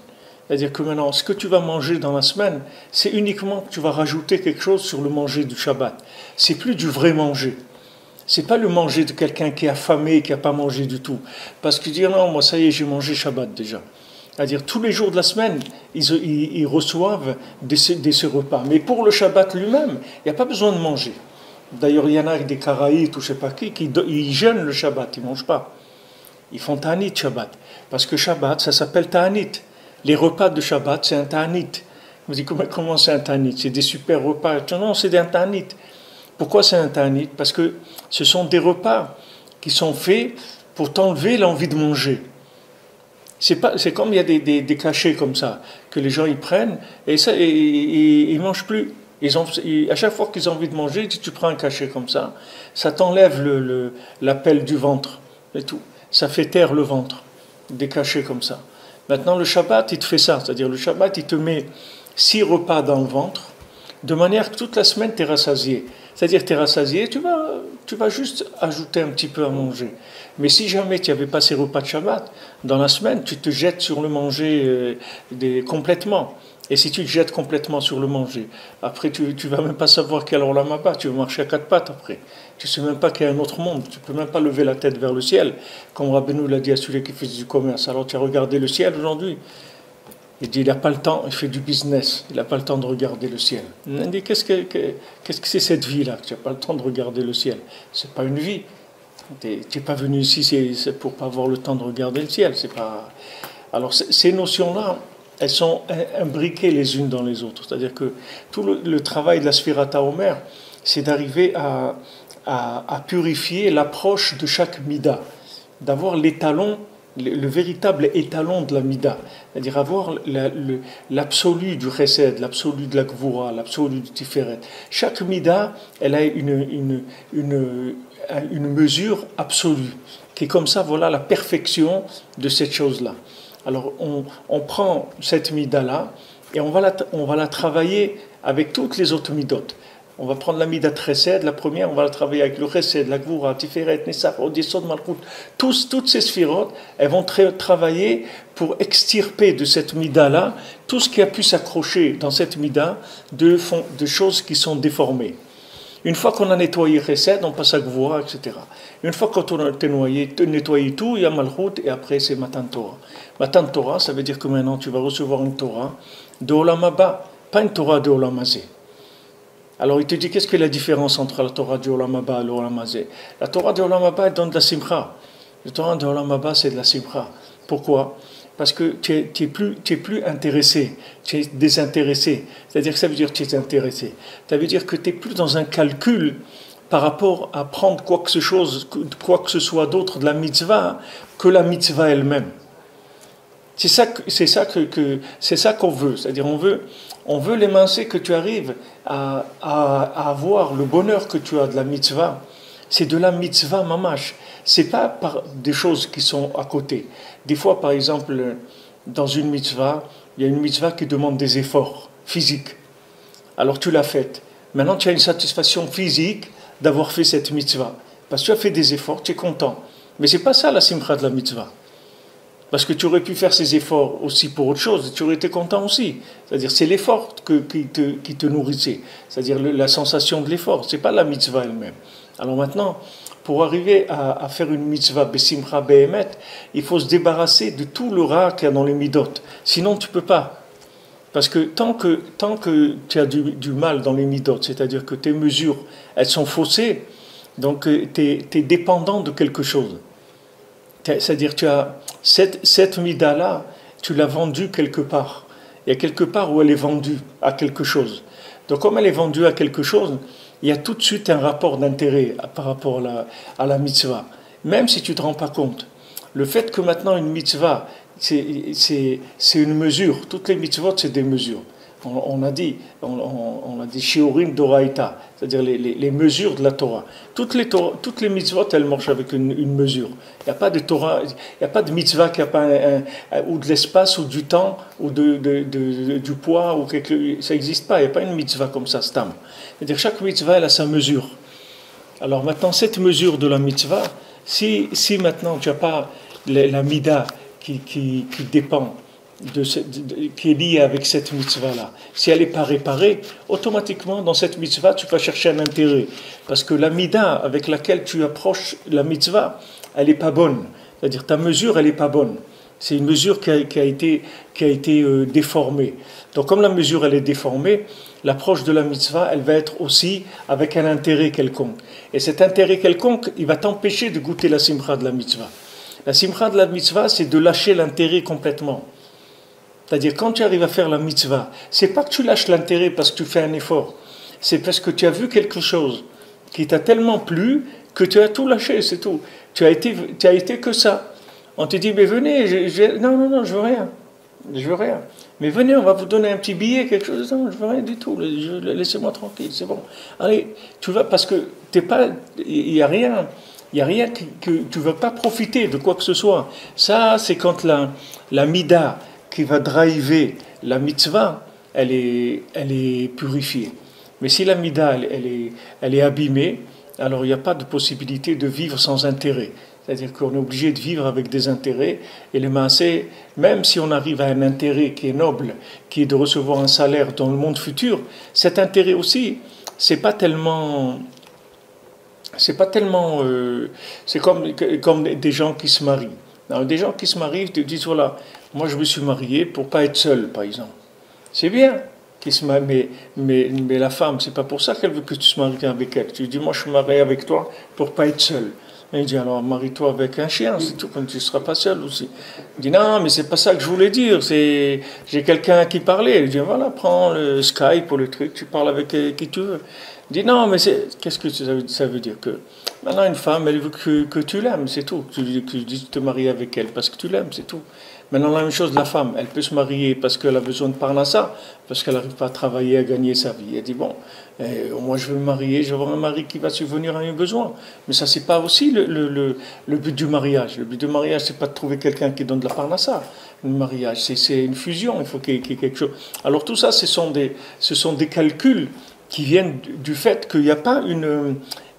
C'est-à-dire que maintenant, ce que tu vas manger dans la semaine, c'est uniquement que tu vas rajouter quelque chose sur le manger du Shabbat. C'est plus du vrai manger. C'est pas le manger de quelqu'un qui est affamé et qui n'a pas mangé du tout. Parce qu'il dit non, moi ça y est, j'ai mangé Shabbat déjà. C'est-à-dire tous les jours de la semaine, ils reçoivent de ce repas. Mais pour le Shabbat lui-même, il n'y a pas besoin de manger. D'ailleurs, il y en a des Karaïtes ou je ne sais pas qui ils jeûnent le Shabbat, ils ne mangent pas. Ils font Ta'anit Shabbat. Parce que Shabbat, ça s'appelle Ta'anit. Les repas de Shabbat, c'est un Ta'anit. Vous dites comment c'est un Ta'anit? C'est des super repas. Non, c'est un Ta'anit. Pourquoi c'est un Ta'anit? Parce que ce sont des repas qui sont faits pour t'enlever l'envie de manger. C'est comme il y a des cachets comme ça, que les gens ils prennent, et ils ne mangent plus. À chaque fois qu'ils ont envie de manger, tu prends un cachet comme ça t'enlève l'appel du ventre, et tout. Ça fait taire le ventre, des cachets comme ça. Maintenant, le Shabbat, il te fait ça, c'est-à-dire le Shabbat, il te met 6 repas dans le ventre, de manière que toute la semaine, tu es rassasié. C'est-à-dire, tu es rassasié, tu vas juste ajouter un petit peu à manger. Mais si jamais tu n'avais pas ces repas de Shabbat, dans la semaine, tu te jettes sur le manger complètement. Et si tu te jettes complètement sur le manger, après tu ne vas même pas savoir quel olam haba, tu vas marcher à 4 pattes après. Tu ne sais même pas qu'il y a un autre monde, tu ne peux même pas lever la tête vers le ciel, comme Rabbeinu l'a dit à celui qui fait du commerce. Alors tu as regardé le ciel aujourd'hui. Il dit, il n'a pas le temps, il fait du business, il n'a pas le temps de regarder le ciel. Il dit, qu'est-ce que c'est cette vie-là, que tu n'as pas le temps de regarder le ciel? C'est pas une vie. Tu n'es pas venu ici c'est pour pas avoir le temps de regarder le ciel. C'est pas... Alors ces notions-là, elles sont imbriquées les unes dans les autres. C'est-à-dire que tout le travail de la Sfirata Omer, c'est d'arriver à purifier l'approche de chaque mida, d'avoir l'étalon, le véritable étalon de la mida, c'est-à-dire avoir l'absolu du chesed, l'absolu de la gvura, l'absolu du tiferet. Chaque mida, elle a une mesure absolue, qui est comme ça, voilà la perfection de cette chose-là. Alors on prend cette mida-là et on va la travailler avec toutes les autres midotes. On va prendre la mida chesed, la première, on va la travailler avec le chesed, la gvura, tiferet, nessach, odesod, malchut. Toutes ces sphirotes, elles vont travailler pour extirper de cette mida-là tout ce qui a pu s'accrocher dans cette mida de choses qui sont déformées. Une fois qu'on a nettoyé chesed, on passe à gvura, etc. Une fois qu'on a nettoyé tout, il y a malchut et après c'est matan Torah. Matan Torah, ça veut dire que maintenant tu vas recevoir une Torah de olam haba, pas une Torah de olam hazé. Alors il te dit, qu'est-ce que la différence entre la Torah du olam haba et l'olam hazé? La Torah du olam haba, elle donne de la simcha. La Torah du olam haba, c'est de la simcha. Pourquoi? Parce que tu es plus intéressé, tu es désintéressé. C'est-à-dire que ça veut dire que tu es intéressé. Ça veut dire que tu n'es plus dans un calcul par rapport à prendre quoi que ce soit d'autre de la mitzvah que la mitzvah elle-même. C'est ça qu'on veut. C'est-à-dire on veut l'émincer, que tu arrives à avoir le bonheur que tu as de la mitzvah. C'est de la mitzvah mamash. C'est pas par des choses qui sont à côté. Des fois, par exemple, dans une mitzvah, il y a une mitzvah qui demande des efforts physiques. Alors tu l'as faite. Maintenant, tu as une satisfaction physique d'avoir fait cette mitzvah. Parce que tu as fait des efforts, tu es content. Mais c'est pas ça la simcha de la mitzvah. Parce que tu aurais pu faire ces efforts aussi pour autre chose, et tu aurais été content aussi. C'est-à-dire, c'est l'effort qui te nourrissait. C'est-à-dire la sensation de l'effort. C'est pas la mitzvah elle-même. Alors maintenant, pour arriver à faire une mitzvah besimcha behemet, il faut se débarrasser de tout le rat qu'il y a dans les midot. Sinon, tu peux pas. Parce que tant que tu as du mal dans les midot, c'est-à-dire que tes mesures, elles sont faussées, donc tu es dépendant de quelque chose. C'est-à-dire tu as cette mida-là, tu l'as vendue quelque part. Il y a quelque part où elle est vendue à quelque chose. Donc comme elle est vendue à quelque chose, il y a tout de suite un rapport d'intérêt par rapport à la mitzvah. Même si tu ne te rends pas compte. Le fait que maintenant une mitzvah, c'est une mesure. Toutes les mitzvot, c'est des mesures. On a dit shiurim d'oraita, c'est-à-dire les mesures de la Torah. Toutes les mitzvot, elles marchent avec une mesure. Il n'y a pas de Torah, il n'y a pas de mitzvah qui a pas ou de l'espace ou du temps ou du poids ou ça n'existe pas. Il n'y a pas une mitzvah comme ça, stam. C'est-à-dire chaque mitzvah, elle a sa mesure. Alors maintenant, cette mesure de la mitzvah, si maintenant tu n'as pas la mida qui dépend qui est liée avec cette mitzvah-là. Si elle n'est pas réparée, automatiquement, dans cette mitzvah, tu vas chercher un intérêt. Parce que la mida avec laquelle tu approches la mitzvah, elle n'est pas bonne. C'est-à-dire, ta mesure, elle n'est pas bonne. C'est une mesure qui a été déformée. Donc, comme la mesure, elle est déformée, l'approche de la mitzvah, elle va être aussi avec un intérêt quelconque. Et cet intérêt quelconque, il va t'empêcher de goûter la simcha de la mitzvah. La simcha de la mitzvah, c'est de lâcher l'intérêt complètement. C'est-à-dire, quand tu arrives à faire la mitzvah, c'est pas que tu lâches l'intérêt parce que tu fais un effort. C'est parce que tu as vu quelque chose qui t'a tellement plu que tu as tout lâché, c'est tout. Tu as été que ça. On te dit, mais venez, non, je veux rien. Je veux rien. Mais venez, on va vous donner un petit billet, quelque chose. Non, je veux rien du tout. Laissez-moi tranquille, c'est bon. Allez, tu vas, parce que t'es pas, il y a rien. Il n'y a rien que tu ne veux pas profiter de quoi que ce soit. Ça, c'est quand la mida qui va driver la mitzvah, elle est purifiée. Mais si la mida, elle est abîmée, alors il n'y a pas de possibilité de vivre sans intérêt. C'est-à-dire qu'on est obligé de vivre avec des intérêts. Et les maasé, même si on arrive à un intérêt qui est noble, qui est de recevoir un salaire dans le monde futur, cet intérêt aussi, c'est pas tellement... C'est comme des gens qui se marient. Alors, des gens qui se marient te disent, voilà, moi je me suis marié pour pas être seul, par exemple. C'est bien qu'ils se marient, mais la femme, c'est pas pour ça qu'elle veut que tu te maries avec elle. Tu dis, moi je suis marié avec toi pour pas être seul. Et il dit, alors marie-toi avec un chien, c'est tout, quand tu ne seras pas seul aussi. Il dit, non, mais c'est pas ça que je voulais dire, j'ai quelqu'un qui parlait. Il dit, voilà, prends le Skype ou le truc, tu parles avec qui tu veux. Il dit, non, mais qu'est-ce que ça veut dire que maintenant une femme, elle veut que tu l'aimes, c'est tout. Tu dis te marier avec elle parce que tu l'aimes, c'est tout. Maintenant, la même chose, la femme, elle peut se marier parce qu'elle a besoin de parnassa, parce qu'elle n'arrive pas à travailler, à gagner sa vie. Elle dit, bon, moi je veux me marier, je veux avoir un mari qui va subvenir à mes besoins. Mais ça, c'est pas aussi le but du mariage. Le but du mariage, c'est pas de trouver quelqu'un qui donne de la parnassa. Le mariage, c'est une fusion, il faut qu'il y ait quelque chose. Alors tout ça, ce sont des calculs qui viennent du fait qu'il n'y a pas une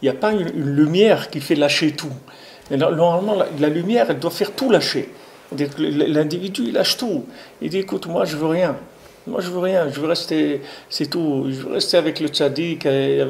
lumière qui fait lâcher tout. Et normalement, la lumière, elle doit faire tout lâcher. L'individu, il lâche tout. Il dit, écoute, moi, je veux rien. Moi, je veux rien. Je veux rester, c'est tout. Je veux rester avec le tzaddik,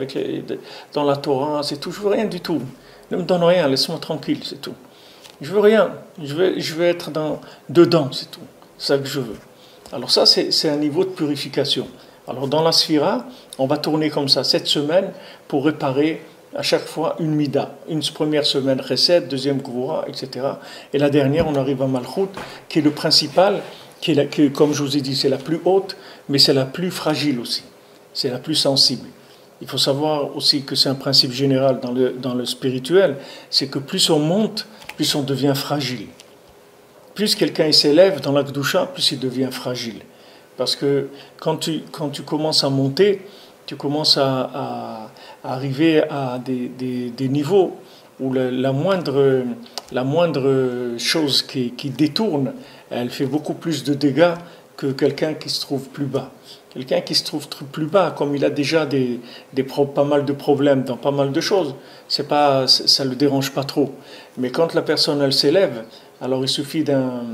dans la Torah, c'est tout. Je veux rien du tout. Ne me donne rien, laisse-moi tranquille, c'est tout. Je veux rien. Je veux être dedans, c'est tout. C'est ça que je veux. Alors ça, c'est un niveau de purification. Alors dans la Sphira, on va tourner comme ça 7 semaines pour réparer à chaque fois une mida. Une première semaine Chesed, deuxième Gvura, etc. Et la dernière, on arrive à Malchut, qui est le principal, qui, comme je vous ai dit, c'est la plus haute, mais c'est la plus fragile aussi. C'est la plus sensible. Il faut savoir aussi que c'est un principe général dans le spirituel, c'est que plus on monte, plus on devient fragile. Plus quelqu'un s'élève dans la Kedusha, plus il devient fragile. Parce que quand tu commences à monter, tu commences à arriver à des niveaux où la moindre chose qui détourne, elle fait beaucoup plus de dégâts que quelqu'un qui se trouve plus bas. Quelqu'un qui se trouve plus bas, comme il a déjà pas mal de problèmes dans pas mal de choses, ça ne le dérange pas trop. Mais quand la personne elle s'élève, alors il suffit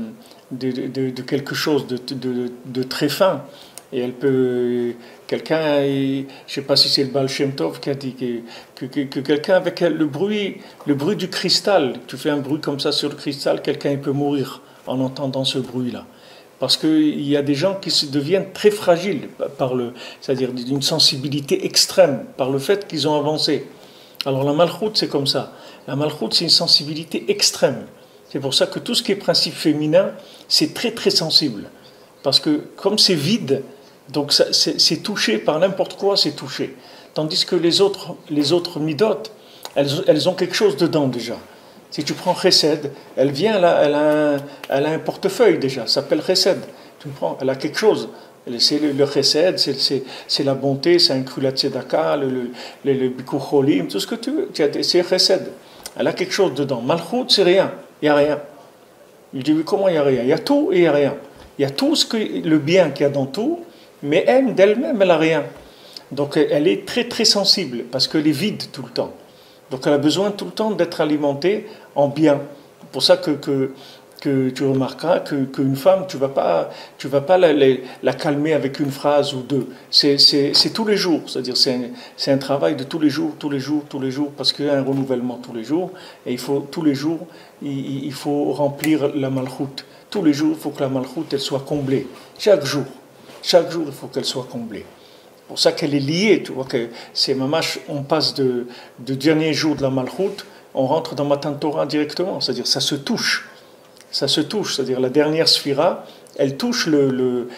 de quelque chose de très fin. Et elle peut... Quelqu'un, je ne sais pas si c'est le Baal Shem Tov qui a dit que quelqu'un avec le bruit du cristal, tu fais un bruit comme ça sur le cristal, quelqu'un il peut mourir en entendant ce bruit-là. Parce qu'il y a des gens qui se deviennent très fragiles, c'est-à-dire d'une sensibilité extrême, par le fait qu'ils ont avancé. Alors la Malchut, c'est comme ça. La Malchut, c'est une sensibilité extrême. C'est pour ça que tout ce qui est principe féminin, c'est très très sensible. Parce que comme c'est vide, donc c'est touché par n'importe quoi, c'est touché. Tandis que les autres midot, elles ont quelque chose dedans déjà. Si tu prends Chesed, elle vient là, elle a un portefeuille déjà, ça s'appelle Chesed. Tu me prends, elle a quelque chose. C'est le Chesed, c'est la bonté, c'est inclut la Tzedaka, le Bikur Cholim, tout ce que tu veux. C'est Chesed. Elle a quelque chose dedans. Malchut, c'est rien. Il n'y a rien. Il dit, comment il n'y a rien? Il y a tout et il n'y a rien. Il y a tout le bien qu'il y a dans tout, mais elle, d'elle-même, elle n'a rien. Donc elle est très très sensible, parce qu'elle est vide tout le temps. Donc elle a besoin tout le temps d'être alimentée en bien. C'est pour ça que que tu remarqueras qu'une femme, tu vas pas la calmer avec une phrase ou deux. C'est tous les jours, c'est-à-dire c'est un travail de tous les jours, tous les jours, tous les jours, parce qu'il y a un renouvellement tous les jours, et il faut tous les jours, il faut remplir la malchoute. Tous les jours, il faut que la malchoute elle soit comblée. Chaque jour, il faut qu'elle soit comblée. C'est pour ça qu'elle est liée, tu vois que c'est mamash, on passe de dernier jour de la malchoute, on rentre dans Matan Torah directement, c'est-à-dire ça se touche. Ça se touche, c'est-à-dire la dernière sphira, elle touche le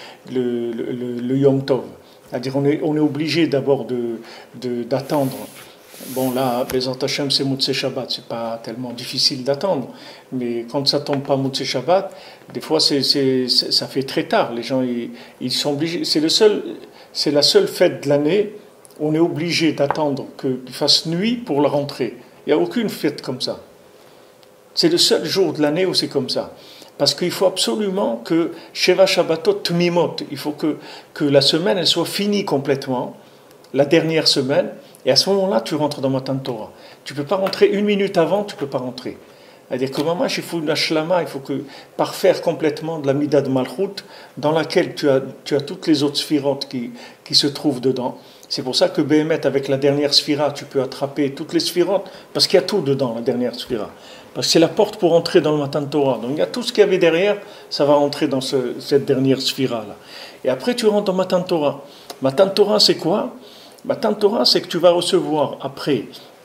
Yom Tov. C'est-à-dire on est obligé d'abord d'attendre. Bon là, Bezat Hashem c'est Motzei Shabbat, c'est pas tellement difficile d'attendre, mais quand ça tombe pas Motzei Shabbat, des fois ça fait très tard. Les gens ils sont obligés. C'est la seule fête de l'année où on est obligé d'attendre qu'il fasse nuit pour la rentrée. Il n'y a aucune fête comme ça. C'est le seul jour de l'année où c'est comme ça. Parce qu'il faut absolument que Sheva Shabbatot Tmimot, il faut que la semaine elle soit finie complètement, la dernière semaine, et à ce moment-là, tu rentres dans Matan Torah. Tu ne peux pas rentrer une minute avant, tu ne peux pas rentrer. C'est-à-dire que maman, il faut une ashlama, il faut parfaire complètement de la Mida de Malchut, dans laquelle tu as toutes les autres sphirotes qui se trouvent dedans. C'est pour ça que Béhémet, avec la dernière sphira, tu peux attraper toutes les sphirotes, parce qu'il y a tout dedans, la dernière sphira. Parce que c'est la porte pour entrer dans le Matan Torah. Donc il y a tout ce qu'il y avait derrière, ça va rentrer dans cette dernière sphira-là. Et après, tu rentres dans Matan Torah. Matan Torah, c'est quoi? Matan Torah, c'est que tu vas recevoir après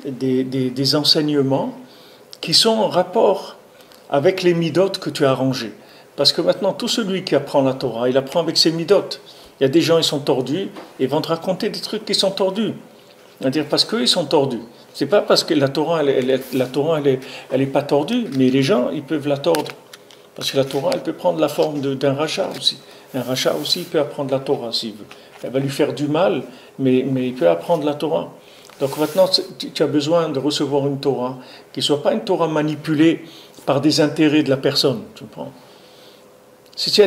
des enseignements qui sont en rapport avec les midot que tu as arrangés. Parce que maintenant, tout celui qui apprend la Torah, il apprend avec ses midot. Il y a des gens, ils sont tordus, et vont te raconter des trucs qui sont tordus. C'est-à-dire parce qu'eux, ils sont tordus. C'est pas parce que la Torah, elle est pas tordue, mais les gens, ils peuvent la tordre. Parce que la Torah, elle peut prendre la forme d'un rachat aussi. Un rachat aussi, il peut apprendre la Torah s'il veut. Elle va lui faire du mal, mais il peut apprendre la Torah. Donc maintenant, tu as besoin de recevoir une Torah qui ne soit pas une Torah manipulée par des intérêts de la personne. Tu comprends? Si tu as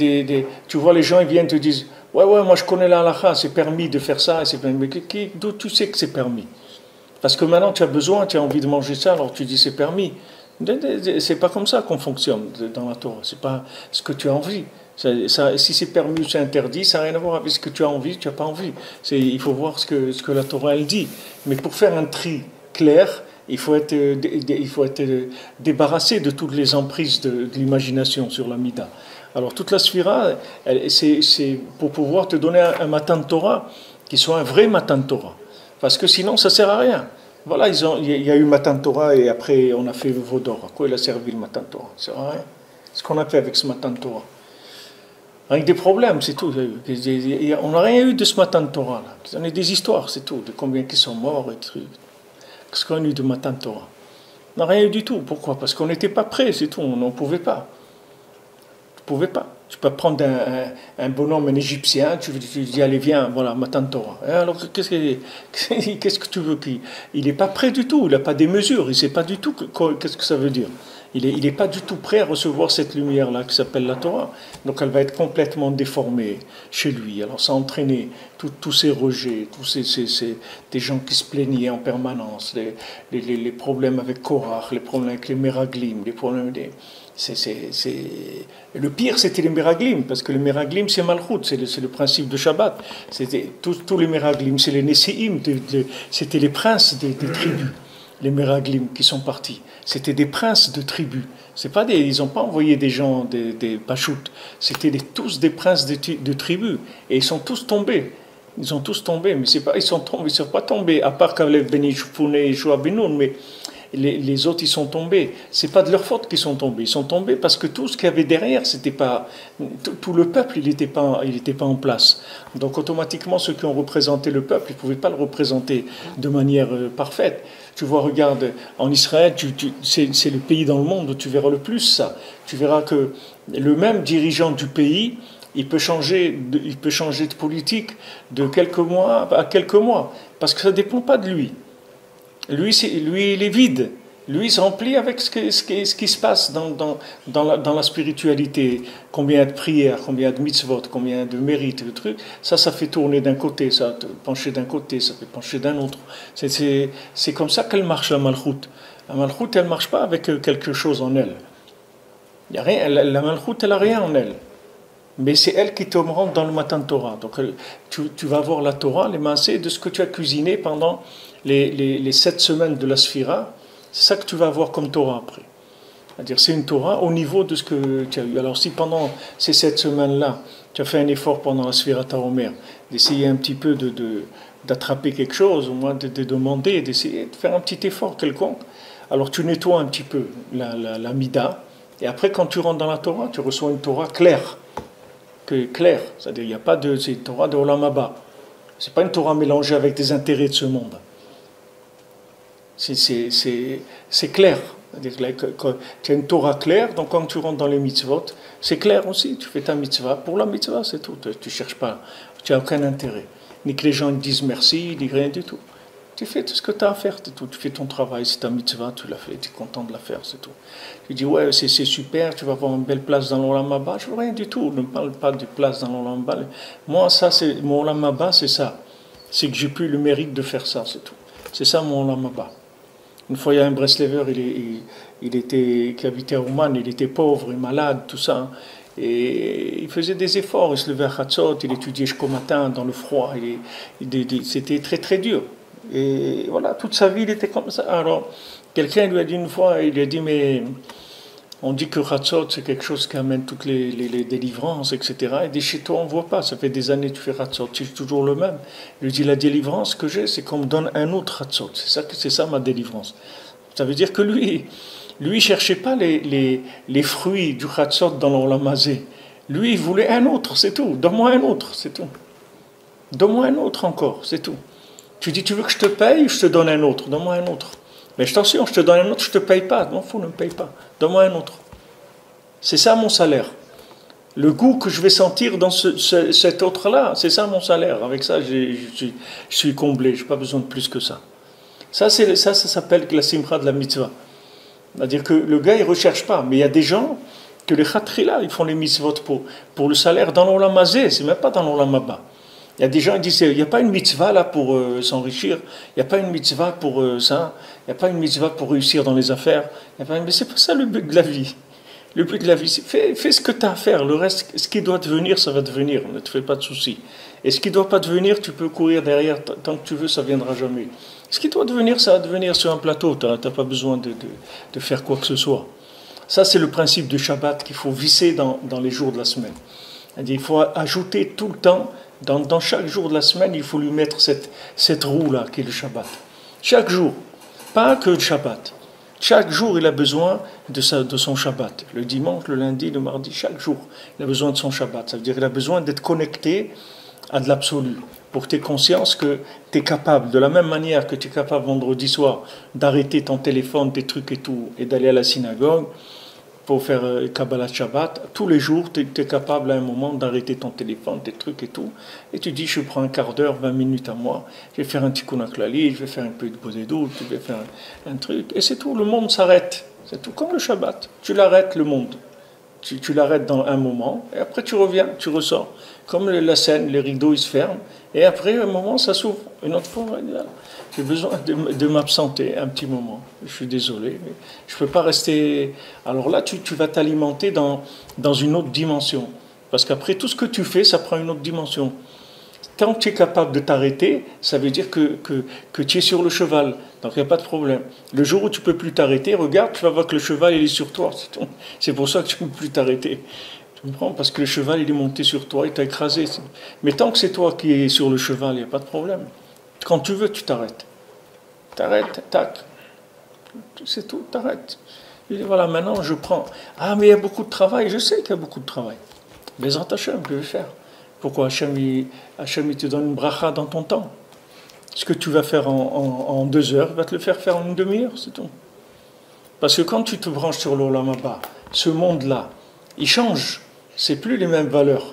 tu vois les gens, ils viennent te dire ouais, moi je connais la halakha, c'est permis de faire ça, c'est permis. Mais d'où tu sais que c'est permis? Parce que maintenant tu as besoin, tu as envie de manger ça, alors tu dis c'est permis. C'est pas comme ça qu'on fonctionne dans la Torah. C'est pas ce que tu as envie. Si c'est permis ou c'est interdit, ça n'a rien à voir avec ce que tu as envie, tu n'as pas envie. Il faut voir ce que la Torah elle dit. Mais pour faire un tri clair, il faut être débarrassé de toutes les emprises de l'imagination sur la Mida. Alors toute la Sphira, c'est pour pouvoir te donner un Matan Torah qui soit un vrai Matan Torah. Parce que sinon, ça ne sert à rien. Voilà, il y a eu Matan Torah et après on a fait le Vaudor. À quoi il a servi le Matan Torah? Ça ne sert à rien. Ce qu'on a fait avec ce Matan Torah. Avec des problèmes, c'est tout. On n'a rien eu de ce Matan Torah. On a des histoires, c'est tout. De combien qui sont morts et trucs. Qu'est-ce qu'on a eu de Matan Torah? On n'a rien eu du tout. Pourquoi? Parce qu'on n'était pas prêts, c'est tout. On n'en pouvait pas. Tu ne pouvais pas. Tu peux prendre un bonhomme, un Égyptien, tu dis, allez, viens, voilà, Matan Torah. Alors, qu'est-ce que tu veux qu'il... Il n'est pas prêt du tout, il n'a pas des mesures, il ne sait pas du tout qu'est-ce que ça veut dire. Il n'est pas du tout prêt à recevoir cette lumière-là qui s'appelle la Torah. Donc elle va être complètement déformée chez lui. Alors ça a entraîné tous ces rejets, des gens qui se plaignaient en permanence, les problèmes avec Korach, les problèmes avec les Meraglim, les problèmes des... Le pire, c'était les Meraglim, parce que les Meraglim, c'est Malchut, c'est le principe de Shabbat. C'était tous les Meraglim, c'est les Nessi'im, c'était les princes des tribus, les Meraglim qui sont partis. C'était des princes de tribus. Ils n'ont pas envoyé des gens, des Pachoutes. C'était tous des princes de tribus. Et ils sont tous tombés. Ils sont tous tombés, mais ils sont pas tombés, à part Kalev Ben Yishpune et Yoshua Ben Nun, mais les autres, ils sont tombés. C'est pas de leur faute qu'ils sont tombés. Ils sont tombés parce que tout ce qu'il y avait derrière, c'était pas... Tout le peuple, il n'était pas en place. Donc automatiquement, ceux qui ont représenté le peuple, ils ne pouvaient pas le représenter de manière parfaite. Tu vois, regarde, en Israël, c'est le pays dans le monde où tu verras le plus ça. Tu verras que le même dirigeant du pays, il peut changer de politique de quelques mois à quelques mois, parce que ça ne dépend pas de lui. Lui, il est vide. Lui, il se remplit avec ce qui se passe dans la spiritualité. Combien il y a de prières, combien il y a de mitzvot, combien il y a de mérites, de trucs. Ça fait tourner d'un côté, ça fait pencher d'un côté, ça fait pencher d'un autre. C'est comme ça qu'elle marche, la malchoute. La malchoute, elle ne marche pas avec quelque chose en elle. Il y a rien, la Malchut, elle n'a rien en elle. Mais c'est elle qui te rentre dans le Matan Torah. Donc tu vas voir la Torah, les maasés de ce que tu as cuisiné pendant les 7 semaines de la Sphira. C'est ça que tu vas avoir comme Torah après. C'est-à-dire c'est une Torah au niveau de ce que tu as eu. Alors si pendant ces 7 semaines-là, tu as fait un effort pendant la Sphira Taomer, d'essayer un petit peu d'attraper quelque chose, au moins de demander, d'essayer de faire un petit effort quelconque, alors tu nettoies un petit peu la Mida, et après quand tu rentres dans la Torah, tu reçois une Torah claire. Claire, c'est-à-dire il n'y a pas de... C'est une Torah de Olam Haba. C'est pas une Torah mélangée avec des intérêts de ce monde. C'est clair. C'est-à-dire que tu as une Torah claire, donc quand tu rentres dans les mitzvot, c'est clair aussi, tu fais ta mitzvah. Pour la mitzvah, c'est tout. Tu ne cherches pas, tu n'as aucun intérêt. Ni que les gens te disent merci, ni rien du tout. Tu fais tout ce que tu as à faire, c'est tout. Tu fais ton travail, c'est ta mitzvah, tu l'as fait, tu es content de la faire, c'est tout. Tu dis, ouais, c'est super, tu vas avoir une belle place dans l'Olam Haba. Je ne veux rien du tout, ne me parle pas de place dans l'Olam Haba. Moi, mon Olam Haba, c'est ça. C'est que j'ai plus le mérite de faire ça, c'est tout. C'est ça mon Olam Haba. Une fois, il y a un Breslever, qui habitait à Ouman, il était pauvre et malade, tout ça. Et il faisait des efforts, il se levait à Chatzot, il étudiait jusqu'au matin dans le froid. C'était très très dur. Et voilà, toute sa vie, il était comme ça. Alors, quelqu'un lui a dit une fois, il lui a dit, mais on dit que Chatzot, c'est quelque chose qui amène toutes les délivrances, etc. Et dit, chez toi, on ne voit pas, ça fait des années que tu fais Chatzot, c'est toujours le même. Il lui dit, la délivrance que j'ai, c'est qu'on me donne un autre Chatzot. C'est ça ma délivrance. Ça veut dire que lui ne cherchait pas les fruits du Chatzot dans l'Olam Hazé. Lui, il voulait un autre, c'est tout. Donne-moi un autre, c'est tout. Donne-moi un autre encore, c'est tout. Tu dis, tu veux que je te paye, je te donne un autre. Donne-moi un autre. Mais attention, je te donne un autre, je ne te paye pas. Non, ne me paye pas. Donne-moi un autre. C'est ça mon salaire. Le goût que je vais sentir dans cet autre-là, c'est ça mon salaire. Avec ça, je suis comblé. Je n'ai pas besoin de plus que ça. Ça s'appelle la simcha de la mitzvah. C'est-à-dire que le gars, il ne recherche pas. Mais il y a des gens que les khatrila, ils font les mitzvot pour le salaire dans l'olam hazé. C'est même pas dans l'olam haba. Il y a des gens qui disent, il n'y a pas une mitzvah là pour s'enrichir, il n'y a pas une mitzvah pour ça, il n'y a pas une mitzvah pour réussir dans les affaires. Mais c'est pas ça le but de la vie. Le but de la vie, c'est fais ce que tu as à faire. Le reste, ce qui doit devenir, ça va devenir. Ne te fais pas de soucis. Et ce qui ne doit pas devenir, tu peux courir derrière. Tant que tu veux, ça ne viendra jamais. Ce qui doit devenir, ça va devenir sur un plateau. Tu n'as pas besoin de faire quoi que ce soit. Ça, c'est le principe du Shabbat qu'il faut visser dans les jours de la semaine. Il faut ajouter tout le temps, dans chaque jour de la semaine, il faut lui mettre cette roue-là, qui est le Shabbat. Chaque jour. Pas que le Shabbat. Chaque jour, il a besoin de son Shabbat. Le dimanche, le lundi, le mardi, chaque jour, il a besoin de son Shabbat. Ça veut dire qu'il a besoin d'être connecté à de l'absolu. Pour que tu aies conscience que tu es capable, de la même manière que tu es capable vendredi soir d'arrêter ton téléphone, tes trucs et tout, et d'aller à la synagogue pour faire Kabbalah Shabbat, tous les jours, tu es capable à un moment d'arrêter ton téléphone, tes trucs et tout, et tu dis, je prends un quart d'heure, 20 minutes à moi, je vais faire un tikkun haklali, je vais faire un peu de bodédou, je vais faire un truc, et c'est tout, le monde s'arrête. C'est tout comme le Shabbat. Tu l'arrêtes, le monde. Tu l'arrêtes dans un moment, et après tu reviens, tu ressors. Comme la scène, les rideaux, ils se ferment, et après, un moment, ça s'ouvre. Une autre fois, j'ai besoin de m'absenter un petit moment. Je suis désolé, mais je ne peux pas rester... Alors là, tu vas t'alimenter dans une autre dimension. Parce qu'après, tout ce que tu fais, ça prend une autre dimension. Tant que tu es capable de t'arrêter, ça veut dire que tu es sur le cheval. Donc il n'y a pas de problème. Le jour où tu ne peux plus t'arrêter, regarde, tu vas voir que le cheval, il est sur toi. C'est pour ça que tu ne peux plus t'arrêter. Tu comprends? Parce que le cheval, il est monté sur toi, il t'a écrasé. Mais tant que c'est toi qui es sur le cheval, il n'y a pas de problème. Quand tu veux, tu t'arrêtes. T'arrêtes, tac. C'est tout, t'arrêtes. Et voilà, maintenant je prends. Ah, mais il y a beaucoup de travail. Je sais qu'il y a beaucoup de travail. Mais en Hachem, je vais faire. Pourquoi Hachem, il te donne une bracha dans ton temps? Ce que tu vas faire en 2 heures, il va te le faire en une demi-heure, c'est tout. Parce que quand tu te branches sur l'Olam Haba, ce monde-là, il change. C'est plus les mêmes valeurs.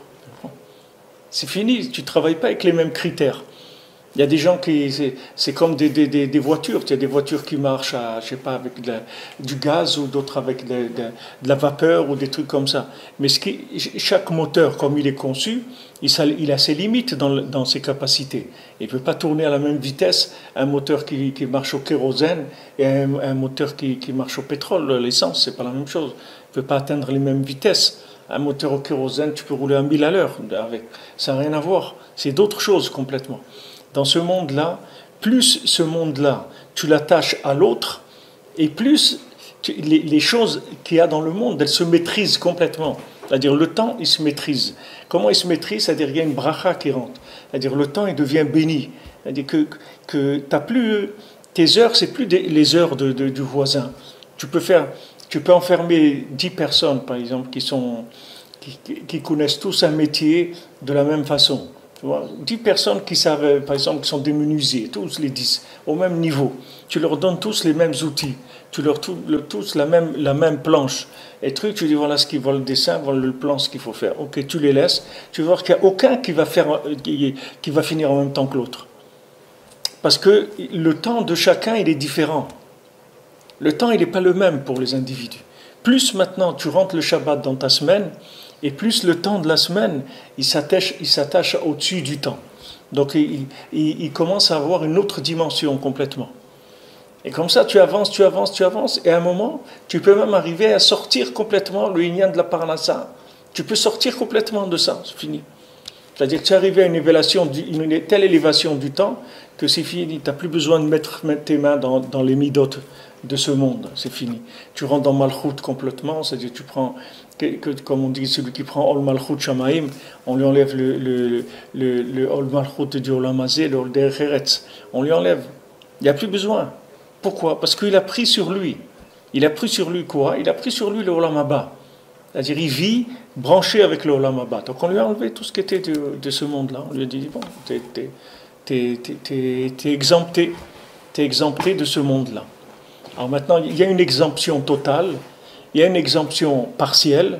C'est fini, tu ne travailles pas avec les mêmes critères. Il y a des gens c'est comme des voitures. Il y a des voitures qui marchent je sais pas, avec du gaz ou d'autres avec de la vapeur ou des trucs comme ça. Mais chaque moteur, comme il est conçu, il a ses limites dans ses capacités. Il ne peut pas tourner à la même vitesse un moteur qui marche au kérosène et un moteur qui marche au pétrole. L'essence, c'est pas la même chose. ne peut pas atteindre les mêmes vitesses. Un moteur au kérosène, tu peux rouler à 1000 à l'heure avec. Ça n'a rien à voir. C'est d'autres choses complètement. Dans ce monde-là, plus ce monde-là, tu l'attaches à l'autre, et plus les choses qu'il y a dans le monde, elles se maîtrisent complètement. C'est-à-dire le temps, il se maîtrise. Comment il se maîtrise? C'est-à-dire qu'il y a une bracha qui rentre. C'est-à-dire le temps, il devient béni. C'est-à-dire que t'as plus, tes heures, c'est plus les heures du voisin. Tu peux enfermer 10 personnes, par exemple, qui connaissent tous un métier de la même façon. Tu vois, 10 personnes qui savent, par exemple, qui sont démenuisées, tous les 10, au même niveau. Tu leur donnes tous les mêmes outils. Tu leur tous la même planche. Et tu dis voilà ce qu'ils voient le dessin, voilà le plan, ce qu'il faut faire. Ok, tu les laisses. Tu vas voir qu'il n'y a aucun qui va finir en même temps que l'autre. Parce que le temps de chacun, il est différent. Le temps, il n'est pas le même pour les individus. Plus maintenant tu rentres le Shabbat dans ta semaine, et plus le temps de la semaine, il s'attache au-dessus du temps. Donc il commence à avoir une autre dimension complètement. Et comme ça, tu avances, et à un moment, tu peux même arriver à sortir complètement le Inyan de la Parnassa. Tu peux sortir complètement de ça, c'est fini. C'est-à-dire que tu es arrivé à une telle élévation du temps que c'est fini. Tu n'as plus besoin de mettre tes mains dans les midotes de ce monde, c'est fini. Tu rentres dans Malchut complètement, c'est-à-dire tu prends, comme on dit, celui qui prend Ol Malchut Shamaim, on lui enlève le Ol Malchut du Olam Hazé, le Ol Derech Eretz, on lui enlève. Il n'y a plus besoin. Pourquoi? Parce qu'il a pris sur lui. Il a pris sur lui quoi? Il a pris sur lui le Olam Haba. C'est-à-dire il vit branché avec le Olam Haba. Donc on lui a enlevé tout ce qui était de ce monde-là. On lui a dit, bon, t'es exempté. T'es exempté de ce monde-là. Alors maintenant, il y a une exemption totale, il y a une exemption partielle,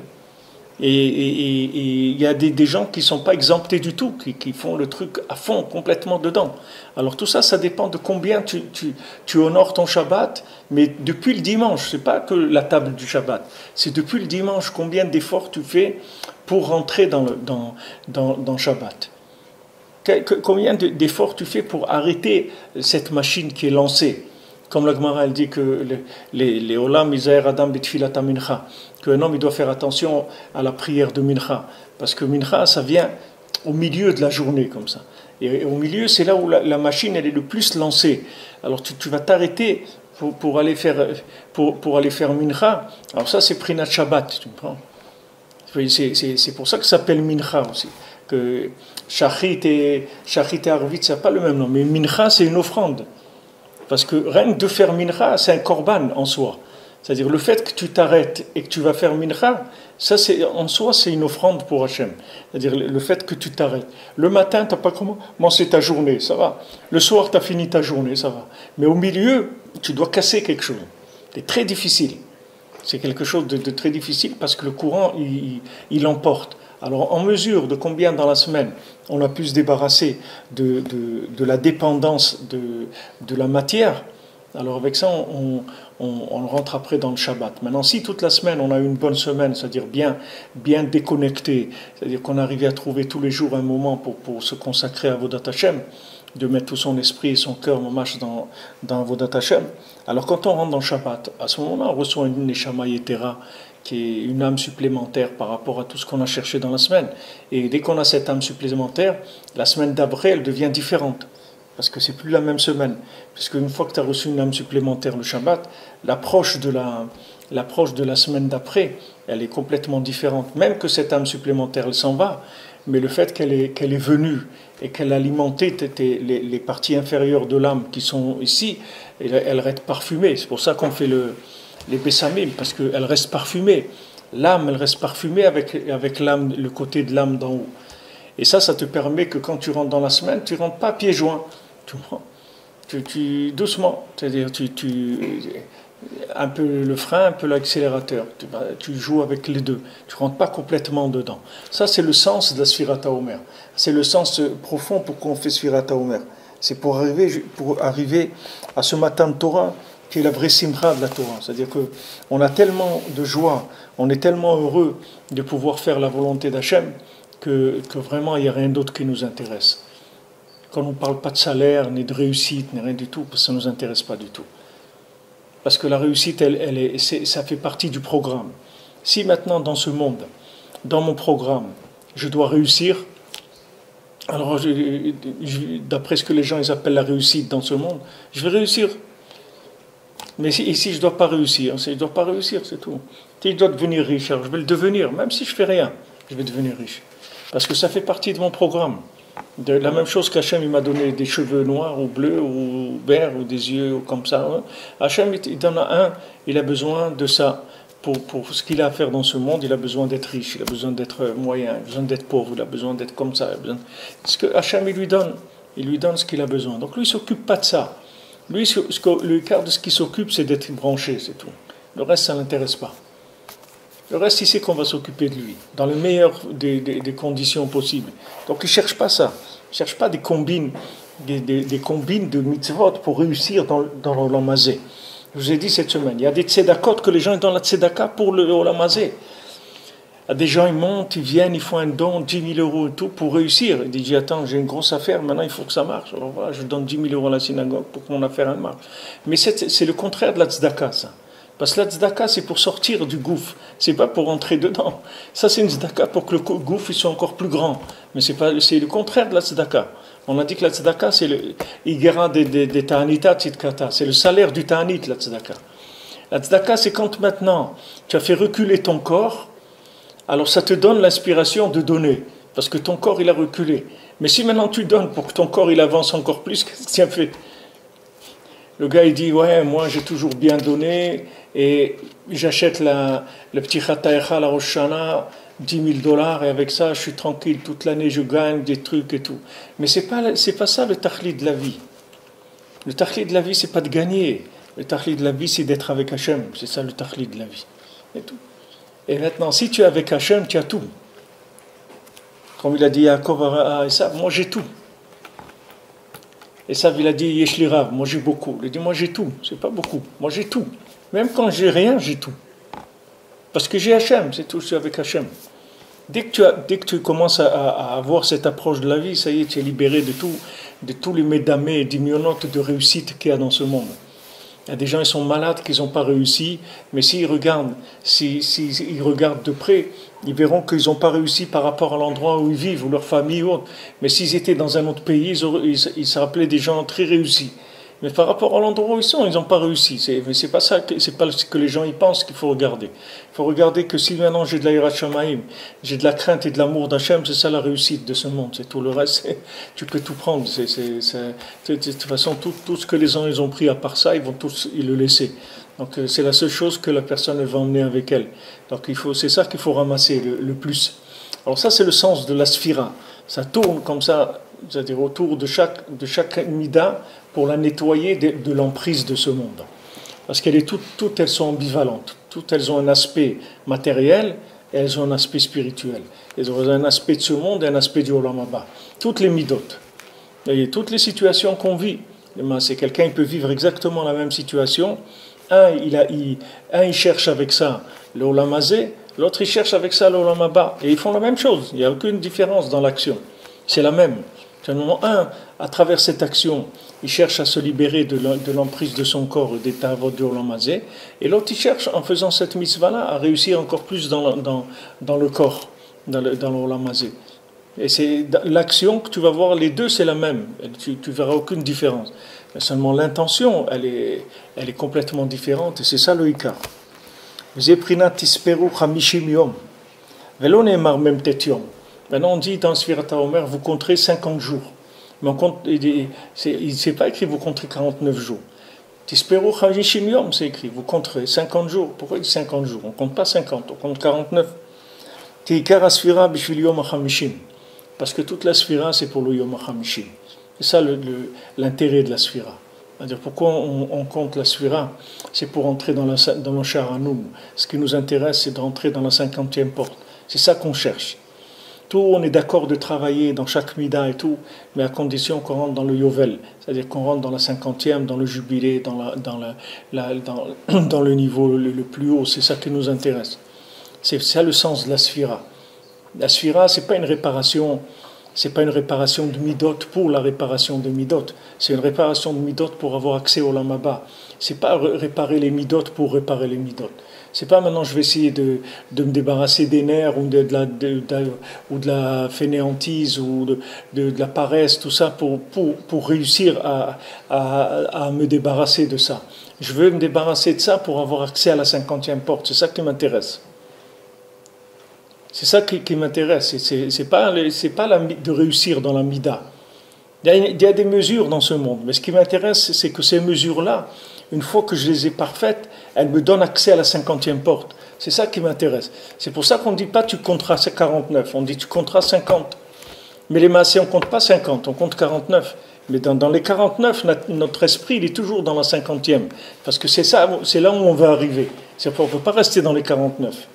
et il y a des gens qui ne sont pas exemptés du tout, qui font le truc à fond, complètement dedans. Alors tout ça, ça dépend de combien tu honores ton Shabbat, mais depuis le dimanche, ce n'est pas que la table du Shabbat, c'est depuis le dimanche combien d'efforts tu fais pour rentrer dans Shabbat. Combien d'efforts tu fais pour arrêter cette machine qui est lancée. Comme la Gemara, elle dit que les Olam, Isaïr, Adam, Bitfilata, Mincha, qu'un homme, il doit faire attention à la prière de Mincha. Parce que Mincha, ça vient au milieu de la journée, comme ça. Et au milieu, c'est là où la machine, elle est le plus lancée. Alors tu vas t'arrêter pour aller faire Mincha. Alors ça, c'est Prinat Shabbat, tu comprends? C'est pour ça que ça s'appelle Mincha aussi. Que Shachrit et Arvit, ça n'a pas le même nom. Mais Mincha, c'est une offrande. Parce que rien que de faire mincha, c'est un korban en soi. C'est-à-dire le fait que tu t'arrêtes et que tu vas faire mincha, ça en soi c'est une offrande pour Hachem. C'est-à-dire le fait que tu t'arrêtes. Le matin, tu n'as pas commencé ta journée, ça va. Le soir, tu as fini ta journée, ça va. Mais au milieu, tu dois casser quelque chose. C'est très difficile. C'est quelque chose de très difficile parce que le courant, il l'emporte. Alors, en mesure de combien dans la semaine on a pu se débarrasser de la dépendance de la matière, alors avec ça, on rentre après dans le Shabbat. Maintenant, si toute la semaine, on a eu une bonne semaine, c'est-à-dire bien déconnecté, c'est-à-dire qu'on arrivait à trouver tous les jours un moment pour se consacrer à Avodat Hashem, de mettre tout son esprit et son cœur mamash dans Avodat Hashem, alors quand on rentre dans le Shabbat, à ce moment-là, on reçoit une Neshama Yetera, qui est une âme supplémentaire par rapport à tout ce qu'on a cherché dans la semaine. Et dès qu'on a cette âme supplémentaire, la semaine d'après, elle devient différente. Parce que c'est plus la même semaine. Puisque une fois que tu as reçu une âme supplémentaire le Shabbat, l'approche de la semaine d'après, elle est complètement différente. Même que cette âme supplémentaire, elle s'en va, mais le fait qu'elle est venue et qu'elle a alimenté les parties inférieures de l'âme qui sont ici, elle reste parfumée. C'est pour ça qu'on fait les Bessamim, parce qu'elle reste parfumée. L'âme, elle reste parfumée avec l'âme, le côté de l'âme d'en haut. Et ça te permet que quand tu rentres dans la semaine, tu ne rentres pas pieds joints. Tu doucement, c'est-à-dire un peu le frein, un peu l'accélérateur. Tu joues avec les deux. Tu ne rentres pas complètement dedans. Ça, c'est le sens de la Sfirat HaOmer. C'est le sens profond pourquoi on fait Sfirat HaOmer. C'est pour arriver à ce matin de Torah qui est la vraie simcha de la Torah. C'est-à-dire qu'on a tellement de joie, on est tellement heureux de pouvoir faire la volonté d'Hachem que vraiment il n'y a rien d'autre qui nous intéresse. Quand on ne parle pas de salaire, ni de réussite, ni rien du tout, parce que ça ne nous intéresse pas du tout. Parce que la réussite, ça fait partie du programme. Si maintenant dans ce monde, dans mon programme, je dois réussir, alors d'après ce que les gens ils appellent la réussite dans ce monde, je vais réussir. Mais ici, je ne dois pas réussir. Je ne dois pas réussir, c'est tout. Si je dois devenir riche, alors je vais le devenir. Même si je ne fais rien, je vais devenir riche. Parce que ça fait partie de mon programme. De la même chose qu'Hachem, il m'a donné des cheveux noirs ou bleus ou verts ou des yeux ou comme ça. Hein. Hachem, il en a un, il a besoin de ça. Pour ce qu'il a à faire dans ce monde, il a besoin d'être riche, il a besoin d'être moyen, il a besoin d'être pauvre, il a besoin d'être comme ça. Ce que Hachem, il lui donne ce qu'il a besoin. Donc lui, il ne s'occupe pas de ça. Lui, le quart de ce qui s'occupe, c'est d'être branché, c'est tout. Le reste, ça ne l'intéresse pas. Le reste, il sait qu'on va s'occuper de lui, dans le meilleur des conditions possibles. Donc, il ne cherche pas ça. Il ne cherche pas des combines de mitzvot pour réussir dans l'Olam Hazé. Je vous ai dit cette semaine, il y a des tzedakot que les gens donnent la tzedaka pour le Olam Hazé. Il y a des gens, ils montent, ils viennent, ils font un don, 10 000 euros et tout, pour réussir. Ils disent, attends, j'ai une grosse affaire, maintenant il faut que ça marche. Alors voilà, je donne 10 000 euros à la synagogue pour que mon affaire elle marche. Mais c'est le contraire de la tzedaka, ça. Parce que la tzedaka, c'est pour sortir du gouffre, c'est pas pour entrer dedans. Ça, c'est une tzedaka pour que le gouffre il soit encore plus grand. Mais c'est le contraire de la tzedaka. On a dit que la tzedaka, c'est le igera des ta'anita tzidkata. C'est le salaire du ta'anit, la tzedaka. La tzedaka, c'est quand maintenant tu as fait reculer ton corps. Alors ça te donne l'inspiration de donner, parce que ton corps il a reculé. Mais si maintenant tu donnes pour que ton corps il avance encore plus, qu'est-ce que tu as fait? Le gars il dit, ouais, moi j'ai toujours bien donné, et j'achète le petit Khataïcha, la Rosh Hashanah, 10 000 $, et avec ça je suis tranquille, toute l'année je gagne des trucs et tout. Mais c'est pas ça le tahli de la vie. Le tahli de la vie, c'est pas de gagner. Le tahli de la vie, c'est d'être avec Hachem. C'est ça le tahli de la vie. Et tout. Et maintenant, si tu es avec Hachem, tu as tout. Comme il a dit Yaakov à Esav, moi j'ai tout. Esav, il a dit Yeshli Rav, moi j'ai beaucoup. Il a dit, moi j'ai tout, c'est pas beaucoup, moi j'ai tout. Même quand j'ai rien, j'ai tout. Parce que j'ai Hachem, c'est tout, je suis avec Hachem. Dès que tu commences à avoir cette approche de la vie, ça y est, tu es libéré de tous les médamés et d'imionotes de réussite qu'il y a dans ce monde. Il y a des gens, ils sont malades, qu'ils n'ont pas réussi, mais s'ils regardent de près, ils verront qu'ils n'ont pas réussi par rapport à l'endroit où ils vivent, ou leur famille ou autre. Mais s'ils étaient dans un autre pays, ils se rappelaient des gens très réussis. Mais par rapport à l'endroit où ils sont, ils n'ont pas réussi. C'est pas ça, c'est pas ce que les gens y pensent qu'il faut regarder. Il faut regarder que si maintenant j'ai de la hirat shamayim, j'ai de la crainte et de l'amour d'Hachem, c'est ça la réussite de ce monde. C'est tout le reste, tu peux tout prendre. De toute façon, tout ce que les gens ils ont pris à part ça, ils vont tous le laisser. Donc c'est la seule chose que la personne va emmener avec elle. Donc c'est ça qu'il faut ramasser le plus. Alors ça c'est le sens de la sphira. Ça tourne comme ça, c'est-à-dire autour de chaque mida pour la nettoyer de l'emprise de ce monde. Parce qu'elles toutes elles sont ambivalentes. Toutes elles ont un aspect matériel et elles ont un aspect spirituel. Elles ont un aspect de ce monde et un aspect du Olam Haba. Toutes les midot. Et toutes les situations qu'on vit. C'est quelqu'un qui peut vivre exactement la même situation. Il cherche avec ça le Olam Hazé, l'autre il cherche avec ça le Olam Haba. Et ils font la même chose. Il n'y a aucune différence dans l'action. C'est la même. Un, à travers cette action, il cherche à se libérer de l'emprise de son corps et des ta'avot du Olam Hazé, et l'autre, il cherche, en faisant cette mitzvah-là, à réussir encore plus dans le corps, dans l'Olam Hazé. Et c'est l'action que tu vas voir, les deux, c'est la même. Tu verras aucune différence. Mais seulement l'intention, elle est complètement différente, et c'est ça le ikar. Zeprinat tisperu chamishim yom, velo ne'emar mem tet yom. Maintenant, on dit dans Sfirat HaOmer, vous compterez 50 jours. Mais il ne s'est pas écrit vous compterez 49 jours. Tisperu chamishim yom, c'est écrit, vous compterez 50 jours. Pourquoi il dit 50 jours? On ne compte pas 50, on compte 49. Teikar asfira bishvil yom hachamishim. Parce que toute la sphira, c'est pour le yom hachamishim. C'est ça l'intérêt de la sphira. C'est-à-dire pourquoi on compte la sphira? C'est pour entrer dans le Sha'aranoum. Ce qui nous intéresse, c'est d'entrer dans la 50e porte. C'est ça qu'on cherche. Tout, on est d'accord de travailler dans chaque mida et tout, mais à condition qu'on rentre dans le Yovel, c'est-à-dire qu'on rentre dans la 50e, dans le jubilé, dans le niveau le plus haut, c'est ça qui nous intéresse. C'est ça le sens de la sphira. La sphira, c'est pas une réparation de midot pour la réparation de midot, c'est une réparation de midot pour avoir accès au Olam Haba. C'est pas réparer les midot pour réparer les midot. C'est pas maintenant je vais essayer de me débarrasser des nerfs ou ou de la fainéantise ou de la paresse, tout ça, pour réussir à me débarrasser de ça. Je veux me débarrasser de ça pour avoir accès à la 50e porte. C'est ça qui m'intéresse. C'est ça qui m'intéresse. C'est pas de réussir dans la mida. Il y a des mesures dans ce monde, mais ce qui m'intéresse, c'est que ces mesures-là, une fois que je les ai parfaites, elles me donnent accès à la 50e porte. C'est ça qui m'intéresse. C'est pour ça qu'on ne dit pas tu compteras 49, on dit tu compteras 50. Mais les massés, on ne compte pas 50, on compte 49. Mais dans les 49, notre esprit, il est toujours dans la 50e. Parce que c'est là où on va arriver. On ne peut pas rester dans les 49.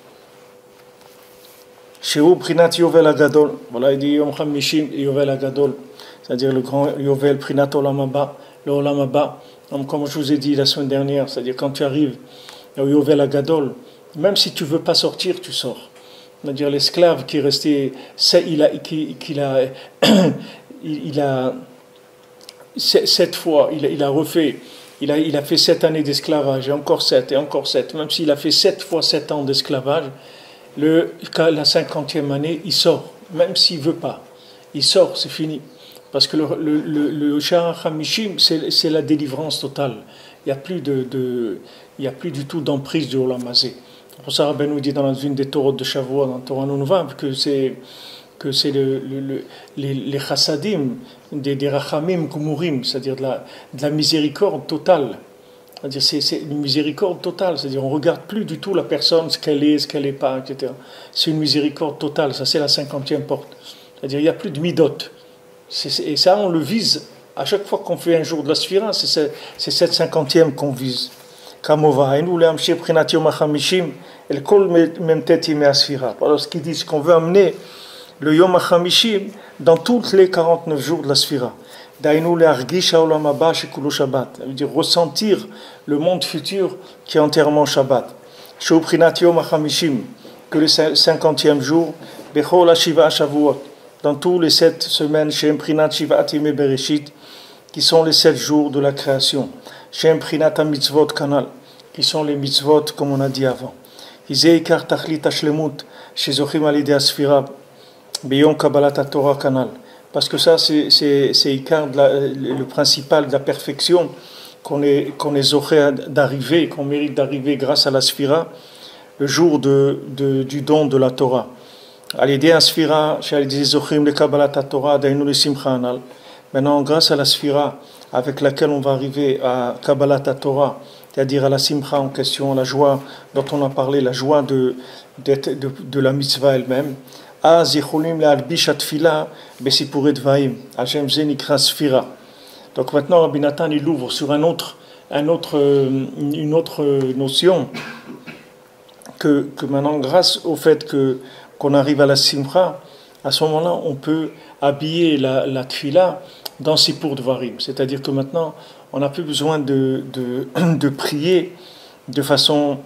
Chez Prinat Yovel Agadol, voilà, il dit Yom Chamishim Yovel Agadol, c'est-à-dire le grand Yovel Prinat Olam Haba, le Olam Haba. Comme je vous ai dit la semaine dernière, c'est-à-dire quand tu arrives au Yovel Agadol, même si tu ne veux pas sortir, tu sors. C'est-à-dire l'esclave qui est resté, il a 7 fois, il a refait, il a fait 7 années d'esclavage, et encore 7, et encore 7, même s'il a fait 7 fois 7 ans d'esclavage, la 50e année, il sort, même s'il ne veut pas. Il sort, c'est fini. Parce que le Sha'ar HaMishim, c'est la délivrance totale. Il n'y a plus du tout d'emprise du Olam Hazé. Pour ça, Rabbeinu nous dit dans une des Torahs de Shavuot, dans Torah Nunvav, que c'est les chassadim, des rachamim kumurim, c'est-à-dire de la miséricorde totale. C'est-à-dire c'est une miséricorde totale, c'est-à-dire on ne regarde plus du tout la personne, ce qu'elle n'est pas, etc. C'est une miséricorde totale, ça c'est la 50e porte. C'est-à-dire il n'y a plus de midot. Et ça on le vise, à chaque fois qu'on fait un jour de la sphira, c'est cette 50e qu'on vise. Alors ce qu'ils disent qu'on veut amener le Yom HaChamishim dans tous les 49 jours de la sphira. Ça veut dire ressentir le monde futur qui est entièrement Shabbat. Que le 50e jour, dans tous les 7 semaines, qui sont les 7 jours de la création. Qui sont les mitzvot, comme on a dit avant. Parce que ça, c'est le principal de la perfection qu'on est zoré d'arriver, qu'on mérite d'arriver grâce à la Sphira, le jour du don de la Torah. Maintenant, grâce à la Sphira, avec laquelle on va arriver à Kabbalat Torah, c'est-à-dire à la Simcha en question, la joie dont on a parlé, la joie de la mitzvah elle-même, donc maintenant Rabbi Nathan il ouvre sur une autre notion que maintenant grâce au fait qu'on arrive à la Simcha, à ce moment-là on peut habiller la tfila dans Sipur Dvarim, c'est-à-dire que maintenant on n'a plus besoin de prier de façon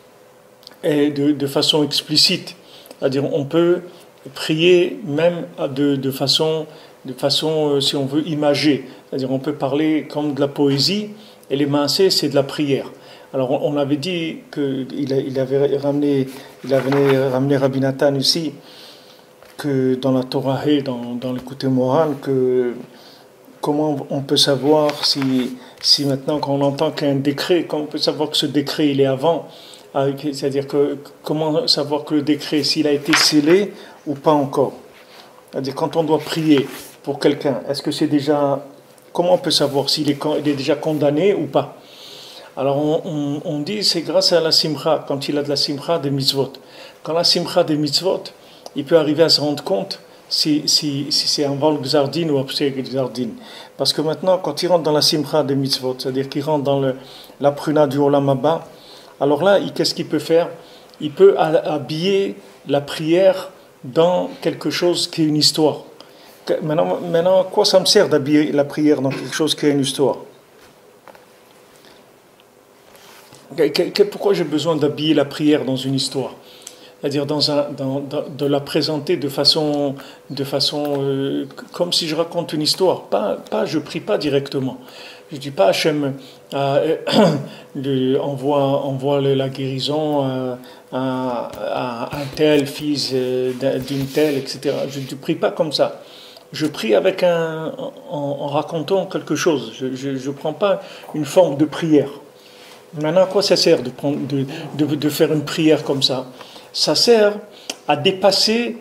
explicite, c'est-à-dire on peut prier même de façon si on veut imagée, c'est-à-dire on peut parler comme de la poésie et les maasés c'est de la prière. Alors on avait dit qu'il avait ramené Rabbi Nathan ici que dans la Torah et dans l'écouté moral que comment on peut savoir si maintenant quand on entend qu'il y a un décret, comment on peut savoir que ce décret il est avant, c'est-à-dire que comment savoir que le décret s'il a été scellé ou pas encore. C'est-à-dire quand on doit prier pour quelqu'un, est-ce que c'est déjà, comment on peut savoir s'il est déjà condamné ou pas? Alors on dit c'est grâce à la simcha, quand il a de la simcha des mitzvot. Quand la simcha des mitzvot, il peut arriver à se rendre compte si c'est un vol Gzardin ou après Gzardin. Parce que maintenant, quand il rentre dans la simcha des mitzvot, c'est-à-dire qu'il rentre dans la pruna du Olam Haba, alors là, qu'est-ce qu'il peut faire? Il peut habiller la prière dans quelque chose qui est une histoire. Maintenant, à quoi ça me sert d'habiller la prière dans quelque chose qui est une histoire? Pourquoi j'ai besoin d'habiller la prière dans une histoire? c'est-à-dire de la présenter de façon comme si je raconte une histoire. Je prie pas directement. Je dis pas Hachem envoie la guérison à un tel fils d'une telle, etc. Je ne prie pas comme ça. Je prie en racontant quelque chose. Je ne prends pas une forme de prière. Maintenant, à quoi ça sert de faire une prière comme ça? Ça sert à dépasser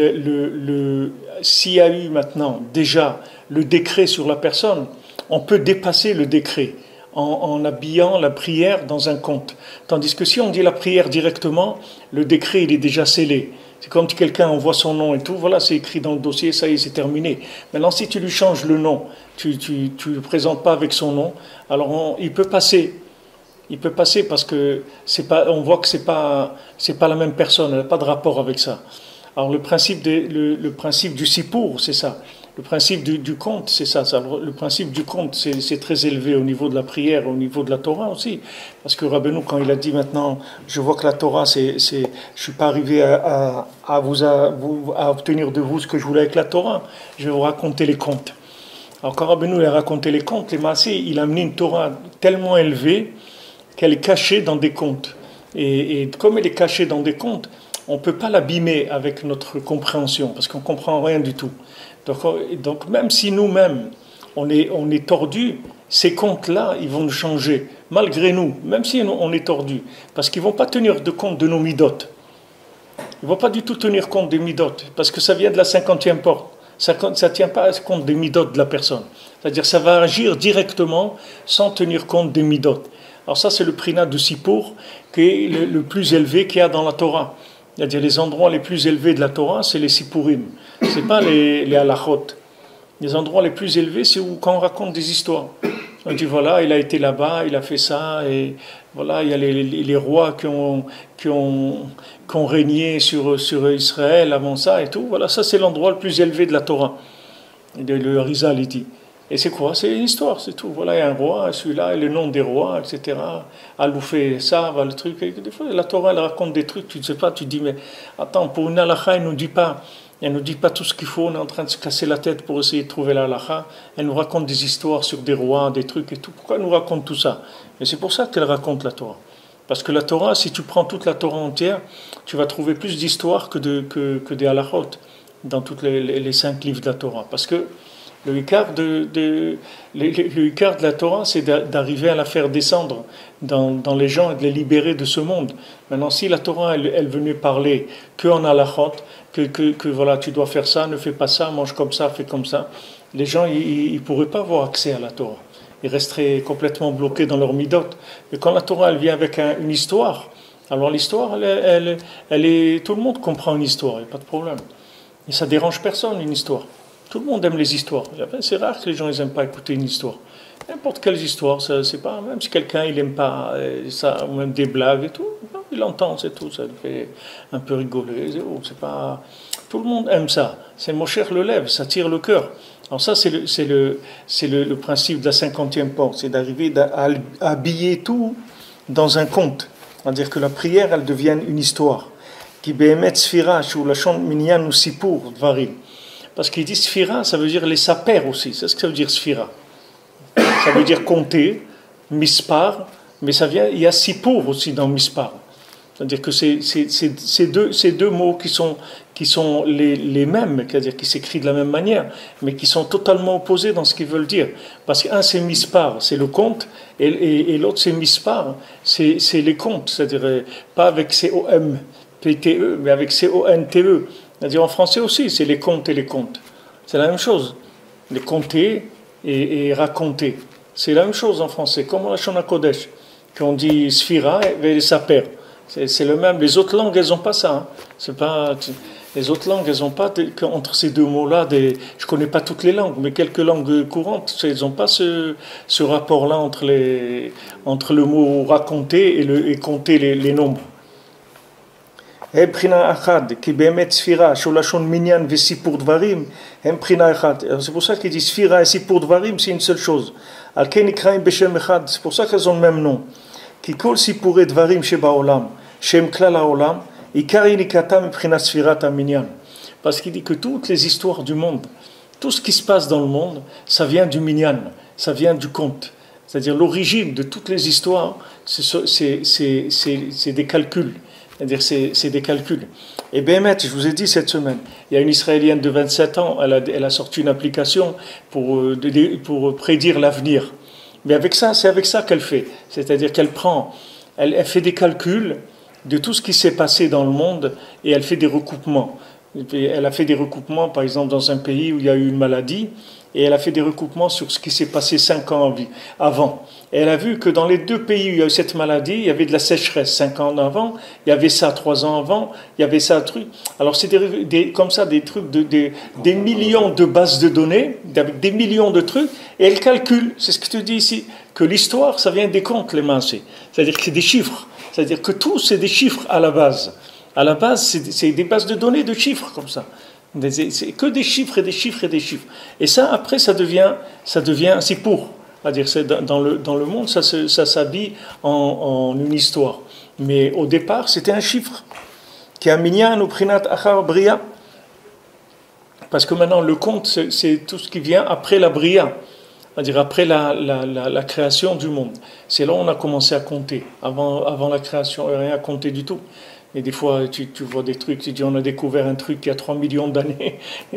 s'il y a eu maintenant déjà le décret sur la personne, on peut dépasser le décret en habillant la prière dans un conte. Tandis que si on dit la prière directement, le décret il est déjà scellé. C'est comme si quelqu'un envoie son nom et tout, voilà, c'est écrit dans le dossier, ça y est, c'est terminé. Maintenant, si tu lui changes le nom, tu le présentes pas avec son nom, alors il peut passer. Il peut passer parce que on voit que c'est pas la même personne, elle n'a pas de rapport avec ça. Alors le principe du sipour, c'est ça. Le principe du conte, c'est ça. Le principe du conte, c'est très élevé au niveau de la prière, au niveau de la Torah aussi. Parce que Rabbeinu, quand il a dit maintenant, je vois que la Torah, je suis pas arrivé à obtenir de vous ce que je voulais avec la Torah, je vais vous raconter les contes. Alors quand Rabbeinu a raconté les contes, les Maasé, il a amené une Torah tellement élevée qu'elle est cachée dans des contes. Et comme elle est cachée dans des contes, on ne peut pas l'abîmer avec notre compréhension, parce qu'on ne comprend rien du tout. Donc même si nous-mêmes, on est tordus, ces contes-là, ils vont nous changer, malgré nous, même si on est tordus, parce qu'ils ne vont pas tenir compte de nos midotes. Ils ne vont pas du tout tenir compte des midotes, parce que ça vient de la 50e porte. Ça ne tient pas compte des midotes de la personne. C'est-à-dire ça va agir directement sans tenir compte des midotes. Alors ça, c'est le prinat de Sipour, qui est le plus élevé qu'il y a dans la Torah. C'est-à-dire les endroits les plus élevés de la Torah, c'est les Sipurim. Ce n'est pas les halachot. Les endroits les plus élevés, c'est quand on raconte des histoires. On dit voilà, il a été là-bas, il a fait ça, et voilà, il y a les rois qui ont régné sur Israël avant ça et tout. Voilà, ça c'est l'endroit le plus élevé de la Torah. Le Harizal, il dit. Et c'est quoi? C'est une histoire, c'est tout. Voilà, il y a un roi, celui-là, et le nom des rois, etc. Alou fait ça, le truc. Et des fois, la Torah, elle raconte des trucs, tu ne sais pas, tu dis, mais attends, pour une halakha, elle ne nous dit pas tout ce qu'il faut, on est en train de se casser la tête pour essayer de trouver la halakha. Elle nous raconte des histoires sur des rois, des trucs et tout. Pourquoi elle nous raconte tout ça? Et c'est pour ça qu'elle raconte la Torah. Parce que la Torah, si tu prends toute la Torah entière, tu vas trouver plus d'histoires que des halakhot dans tous les 5 livres de la Torah. Parce que le ikar de la Torah, c'est d'arriver à la faire descendre dans les gens et de les libérer de ce monde. Maintenant, si la Torah, elle venait parler qu'en halachot, que voilà, tu dois faire ça, ne fais pas ça, mange comme ça, fais comme ça, les gens, ils ne pourraient pas avoir accès à la Torah. Ils resteraient complètement bloqués dans leur midot. Mais quand la Torah, elle vient avec une histoire, alors l'histoire, elle est, tout le monde comprend une histoire, il n'y a pas de problème. Et ça dérange personne, une histoire. Tout le monde aime les histoires. C'est rare que les gens n'aiment pas écouter une histoire. N'importe quelle histoire, c'est pas, même si quelqu'un il n'aime pas ça, ou même des blagues et tout, il entend, c'est tout, ça le fait un peu rigoler. C'est pas, tout le monde aime ça. C'est mon cher le lève, ça tire le cœur. Alors ça, c'est le principe de la 50e porte, c'est d'arriver à habiller tout dans un conte. C'est-à-dire que la prière, elle devienne une histoire. Qui behemet sfira, shu lashon minyan ou sipur, dvarim. Parce qu'il dit sphira, ça veut dire les sapers aussi. C'est ce que ça veut dire sphira. Ça veut dire compter, mispar, mais il y a sipour aussi dans mispar. C'est-à-dire que ces deux mots qui sont les mêmes, c'est-à-dire qui s'écrivent de la même manière, mais qui sont totalement opposés dans ce qu'ils veulent dire. Parce qu'un c'est mispar, c'est le compte, et l'autre c'est mispar, c'est les comptes. C'est-à-dire pas avec C-O-M-P-T-E, mais avec C-O-N-T-E. C'est-à-dire en français aussi, c'est les contes et les contes. C'est la même chose. Les compter et raconter. C'est la même chose en français, comme la Shona Kodesh, qu'on dit Sphira et les saper. C'est le même. Les autres langues, elles n'ont pas ça. Hein. C'est pas, les autres langues, elles n'ont pas, entre ces deux mots-là, je ne connais pas toutes les langues, mais quelques langues courantes, elles n'ont pas ce rapport-là entre le mot raconter et compter les nombres. C'est pour ça qu'il dit Sphira et Sipur Dvarim, c'est une seule chose. C'est pour ça qu'elles ont le même nom. Qui kol Sipur Dvarim Sheba Olam, Shem Klal Haolam, Parce qu'il dit que toutes les histoires du monde, tout ce qui se passe dans le monde, ça vient du minyan, ça vient du conte. C'est-à-dire l'origine de toutes les histoires, c'est des calculs. C'est-à-dire c'est des calculs. Et Béhémet, je vous ai dit cette semaine, il y a une Israélienne de 27 ans, elle a sorti une application pour prédire l'avenir. Mais avec ça, c'est avec ça qu'elle fait. C'est-à-dire elle fait des calculs de tout ce qui s'est passé dans le monde et elle fait des recoupements. Elle a fait des recoupements, par exemple, dans un pays où il y a eu une maladie, et elle a fait des recoupements sur ce qui s'est passé 5 ans avant. Et elle a vu que dans les 2 pays où il y a eu cette maladie, il y avait de la sécheresse 5 ans avant, il y avait ça 3 ans avant, il y avait ça un truc. Alors c'est comme ça des trucs, des millions de bases de données, avec des millions de trucs, et elle calcule. C'est ce que tu dis ici, que l'histoire, ça vient des comptes, les massés. C'est-à-dire que c'est des chiffres. C'est-à-dire que tout, c'est des chiffres à la base. À la base, c'est des bases de données de chiffres comme ça. C'est que des chiffres et des chiffres et des chiffres. Et ça, après, ça devient c'est pour. C'est-à-dire, dans le monde, ça s'habille en une histoire. Mais au départ, c'était un chiffre. Qui a minyan ou prinat achar bria. Parce que maintenant, le compte, c'est tout ce qui vient après la bria. C'est-à-dire après la création du monde. C'est là où on a commencé à compter. Avant la création, il n'y avait rien à compter du tout. Et des fois, tu vois des trucs, tu dis on a découvert un truc qui a 3 millions d'années.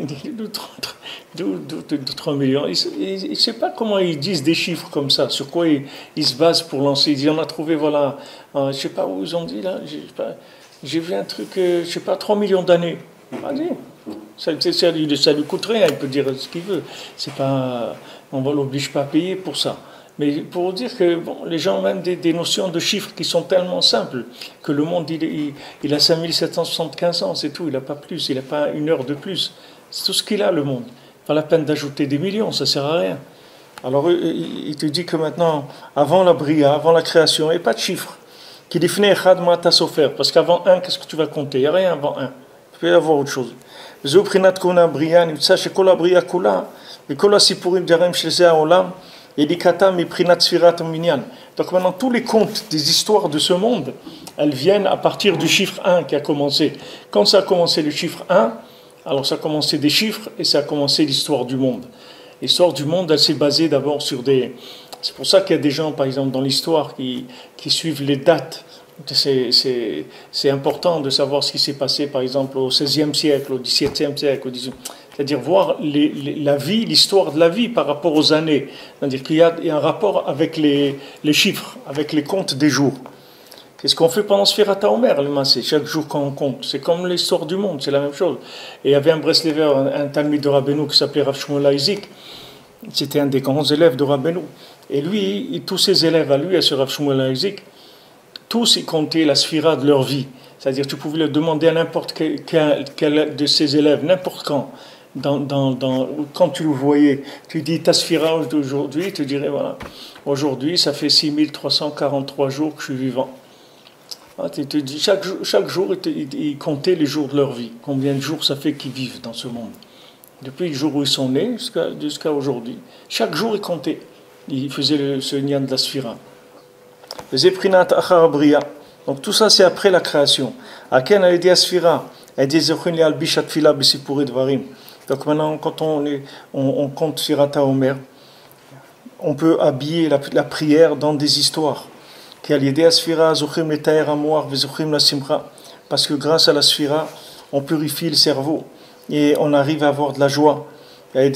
3 millions. Je ne sais pas comment ils disent des chiffres comme ça, sur quoi ils se basent pour lancer. Ils disent on a trouvé, voilà, je ne sais pas où ils ont dit là, j'ai vu un truc, je ne sais pas, 3 millions d'années. Vas-y. Ça lui coûte rien, il peut dire ce qu'il veut. On ne l'oblige pas à payer pour ça. Mais pour dire que les gens ont même des notions de chiffres qui sont tellement simples que le monde, il a 5775 ans, c'est tout, il n'a pas plus, il n'a pas 1 heure de plus. C'est tout ce qu'il a, le monde. Pas la peine d'ajouter des millions, ça ne sert à rien. Alors, il te dit que maintenant, avant la bria, avant la création, il n'y a pas de chiffres. Qui définit Echad Mata Sofer, parce qu'avant 1, qu'est-ce que tu vas compter? Il n'y a rien avant 1. Il peut y avoir autre chose. Donc maintenant, tous les contes des histoires de ce monde, elles viennent à partir du chiffre 1 qui a commencé. Quand ça a commencé le chiffre 1, alors ça a commencé des chiffres et ça a commencé l'histoire du monde. L'histoire du monde, elle s'est basée d'abord sur des... C'est pour ça qu'il y a des gens, par exemple, dans l'histoire qui suivent les dates. C'est important de savoir ce qui s'est passé, par exemple, au XVIe siècle, au XVIIe siècle, au XVIIIe. C'est-à-dire voir la vie, l'histoire de la vie par rapport aux années. C'est-à-dire qu'il y a un rapport avec les chiffres, avec les comptes des jours. C'est ce qu'on fait pendant Sfirat HaOmer, le Massé, chaque jour quand on compte. C'est comme l'histoire du monde, c'est la même chose. Et il y avait un Breslever, un Talmid de Rabbeinu qui s'appelait Rav Shmuel Isaac. C'était un des grands élèves de Rabbeinu. Et lui, tous ses élèves à lui, à ce Rav Shmuel Isaac, tous ils comptaient la Sphira de leur vie. C'est-à-dire tu pouvais le demander à n'importe quel de ses élèves, n'importe quand. Quand tu le voyais, tu dis ta Sphira d'aujourd'hui, tu dirais voilà, aujourd'hui ça fait 6343 jours que je suis vivant. Tu te dis, chaque jour, ils comptaient les jours de leur vie. Combien de jours ça fait qu'ils vivent dans ce monde. Depuis le jour où ils sont nés jusqu'à aujourd'hui. Chaque jour, ils comptaient. Ils faisaient ce nian de la Sphira. Donc tout ça, c'est après la création. Donc maintenant, quand on compte Sfirat HaOmer, on peut habiller la prière dans des histoires. Parce que grâce à la Sphira, on purifie le cerveau et on arrive à avoir de la joie. Et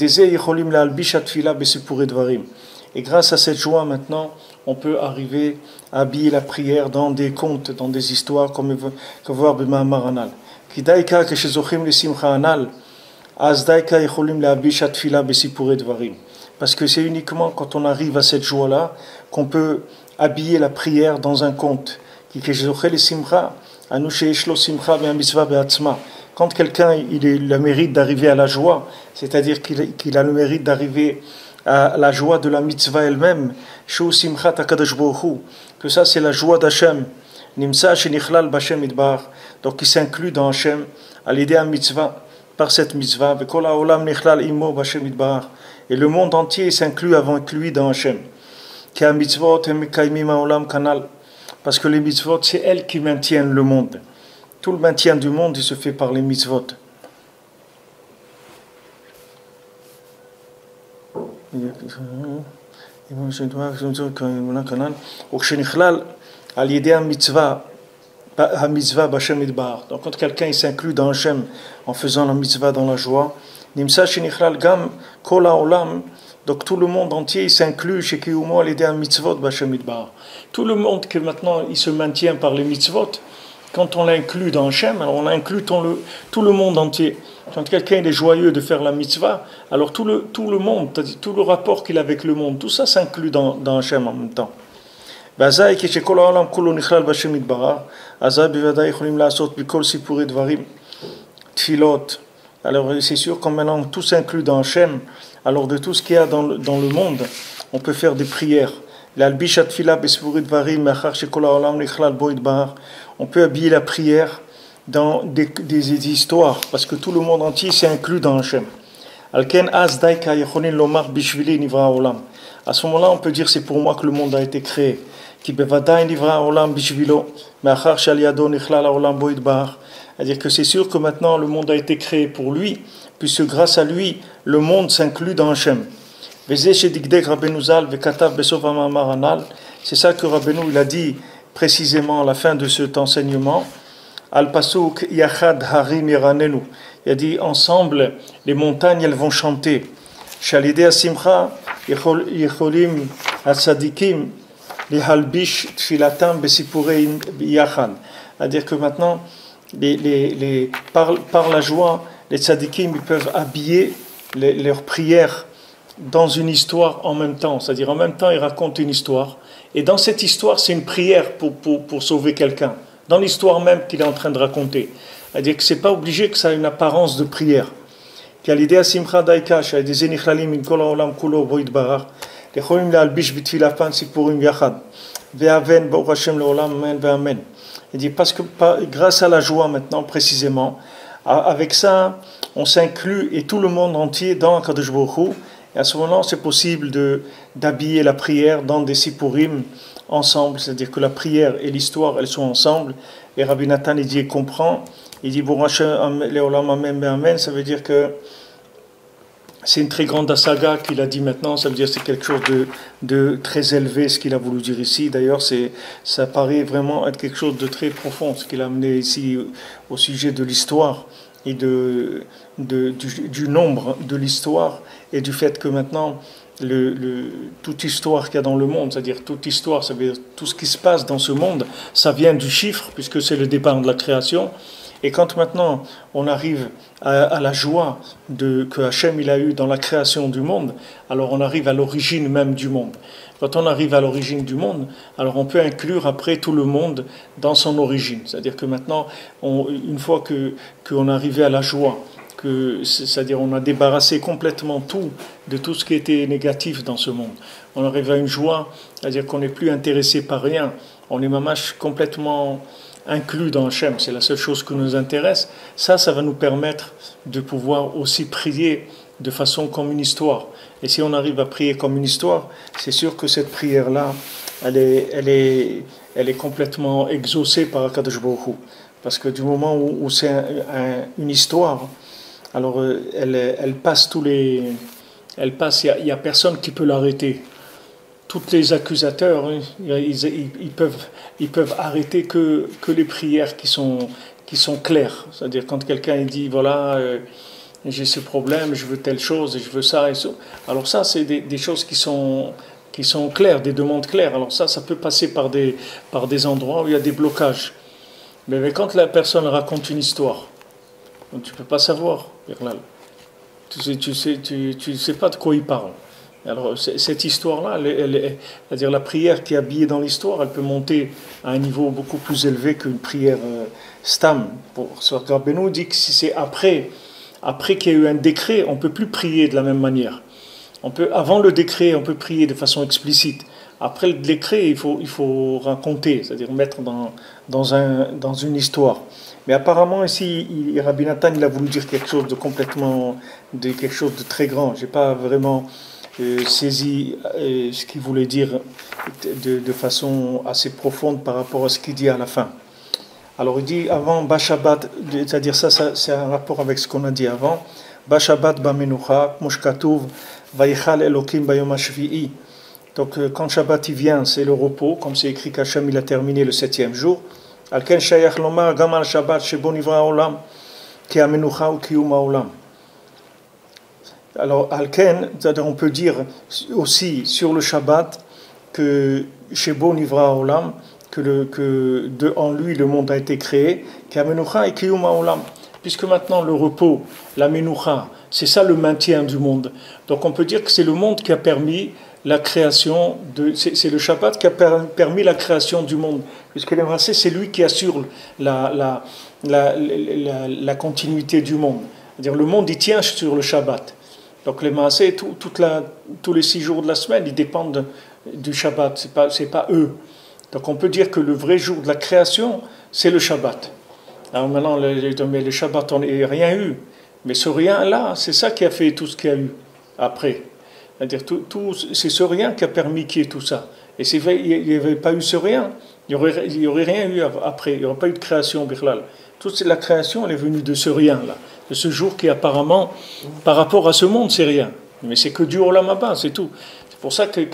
grâce à cette joie, maintenant, on peut arriver à habiller la prière dans des contes, dans des histoires, comme on voir B'Ma'amar Anal. Parce que c'est uniquement quand on arrive à cette joie-là qu'on peut habiller la prière dans un conte. Quand quelqu'un il a le mérite d'arriver à la joie, c'est-à-dire qu'il a le mérite d'arriver à la joie de la mitzvah elle-même, que ça c'est la joie d'Hachem, donc qui s'inclut dans Hachem à l'idée à mitzvah, par cette mitzvah, et le monde entier s'inclut avec lui dans Hachem. Parce que les mitzvot, c'est elles qui maintiennent le monde. Tout le maintien du monde, il se fait par les mitzvot. Donc quand quelqu'un s'inclut dans Hachem en faisant la mitzvah dans la joie, donc tout le monde entier s'inclut chez Kiyumo al-Yedei mitzvot b'Hashem Yitbarach. Tout le monde que maintenant il se maintient par les mitzvot, quand on l'inclut dans Hachem, alors on inclut tout le monde entier. Quand quelqu'un est joyeux de faire la mitzvah, alors tout le monde, c'est-à-dire tout le rapport qu'il a avec le monde, tout ça s'inclut dans Hachem en même temps. Alors c'est sûr quand maintenant tout s'inclut dans Hachem, alors de tout ce qu'il y a dans le monde, on peut faire des prières. On peut habiller la prière dans des histoires, parce que tout le monde entier s'est inclus dans Hachem. À ce moment-là, on peut dire c'est pour moi que le monde a été créé. C'est-à-dire que c'est sûr que maintenant le monde a été créé pour lui, puisque grâce à lui, le monde s'inclut dans Hachem. C'est ça que Rabbeinu il a dit précisément à la fin de cet enseignement. Al-Pasuk Yachad Harim Yeranenu. Il a dit ensemble, les montagnes elles vont chanter. Shalidei Simcha Yecholim Hatzadikim Lihalbish Tfilatam Besipureim Yachad. C'est-à-dire que maintenant, par la joie, les tzadikim ils peuvent habiller leurs prières dans une histoire en même temps. C'est-à-dire en même temps, ils racontent une histoire. Et dans cette histoire, c'est une prière pour sauver quelqu'un. Dans l'histoire même qu'il est en train de raconter. C'est-à-dire que ce n'est pas obligé que ça ait une apparence de prière. Il dit parce que grâce à la joie maintenant précisément, avec ça, on s'inclut et tout le monde entier dans Akadosh Baruch Hu. Et à ce moment-là, c'est possible d'habiller la prière dans des sipurim ensemble, c'est-à-dire que la prière et l'histoire, elles sont ensemble. Et Rabbi Nathan, il dit, il comprend, il dit, amen, ça veut dire que c'est une très grande asaga qu'il a dit maintenant, ça veut dire que c'est quelque chose de très élevé, ce qu'il a voulu dire ici. D'ailleurs, ça paraît vraiment être quelque chose de très profond, ce qu'il a amené ici au sujet de l'histoire et du nombre de l'histoire et du fait que maintenant, toute histoire qu'il y a dans le monde, c'est-à-dire toute histoire, ça veut dire tout ce qui se passe dans ce monde, ça vient du chiffre, puisque c'est le départ de la création. Et quand maintenant on arrive à la joie que Hachem il a eu dans la création du monde, alors on arrive à l'origine même du monde. Quand on arrive à l'origine du monde, alors on peut inclure après tout le monde dans son origine. C'est-à-dire que maintenant, une fois qu'on est arrivé à la joie, c'est-à-dire on a débarrassé complètement de tout ce qui était négatif dans ce monde. On arrive à une joie, c'est-à-dire qu'on n'est plus intéressé par rien. On est mamash complètement inclus dans Hachem, c'est la seule chose qui nous intéresse. Ça va nous permettre de pouvoir aussi prier de façon comme une histoire. Et si on arrive à prier comme une histoire, c'est sûr que cette prière-là, elle est complètement exaucée par Akadosh Baruch Hu. Parce que du moment où c'est une histoire, alors elle passe il n'y a personne qui peut l'arrêter. Tous les accusateurs, ils peuvent arrêter que les prières qui sont claires. C'est-à-dire quand quelqu'un dit voilà, j'ai ce problème, je veux telle chose, et je veux ça et ça. Alors ça, c'est des choses qui sont claires, des demandes claires. Alors ça peut passer par des endroits où il y a des blocages. Mais quand la personne raconte une histoire, tu ne peux pas savoir, tu sais pas de quoi il parle. Alors cette histoire-là, c'est-à-dire la prière qui est habillée dans l'histoire, elle peut monter à un niveau beaucoup plus élevé qu'une prière stam. Rabbeinu dit que si c'est après qu'il y a eu un décret, on ne peut plus prier de la même manière. Avant le décret, on peut prier de façon explicite. Après le décret, il faut raconter, c'est-à-dire mettre dans une histoire. Mais apparemment ici, Rabbi Nathan il a voulu dire quelque chose quelque chose de très grand. J'ai pas vraiment saisi ce qu'il voulait dire de façon assez profonde par rapport à ce qu'il dit à la fin. Alors il dit avant Ba Shabbat, c'est-à-dire ça c'est un rapport avec ce qu'on a dit avant. Ba Shabbat ba menucha, mushkatuv, vayichal Elokim bayom hashvi'i. Donc quand Shabbat il vient, c'est le repos, comme c'est écrit qu'Hachem il a terminé le 7e jour. Alken shayach lomar gam al Shabbat shebo nivra olam, ki amenucha ou kiyum haolam. Alors Alken, c'est-à-dire on peut dire aussi sur le Shabbat que shebo nivra olam, en lui le monde a été créé, ki amenucha et kiyum haolam. Puisque maintenant le repos, la menucha, c'est ça le maintien du monde. Donc on peut dire que c'est le monde qui a permis la création c'est le Shabbat qui a permis la création du monde, puisque le Maaseh c'est lui qui assure la continuité du monde. C'est-à-dire le monde il tient sur le Shabbat. Donc les Maaseh, tous les 6 jours de la semaine, ils dépendent du Shabbat. C'est pas eux. Donc on peut dire que le vrai jour de la création, c'est le Shabbat. Alors maintenant, le Shabbat, on n'a rien eu. Mais ce rien-là, c'est ça qui a fait tout ce qu'il y a eu après. C'est-à-dire, c'est ce rien qui a permis qu'il y ait tout ça. Et s'il n'y avait pas eu ce rien, il n'y aurait rien eu après. Il n'y aurait pas eu de création, Birlal. Toute la création, elle est venue de ce rien-là. De ce jour qui, apparemment, par rapport à ce monde, c'est rien. Mais c'est que du Olam Haba, c'est tout. C'est pour ça que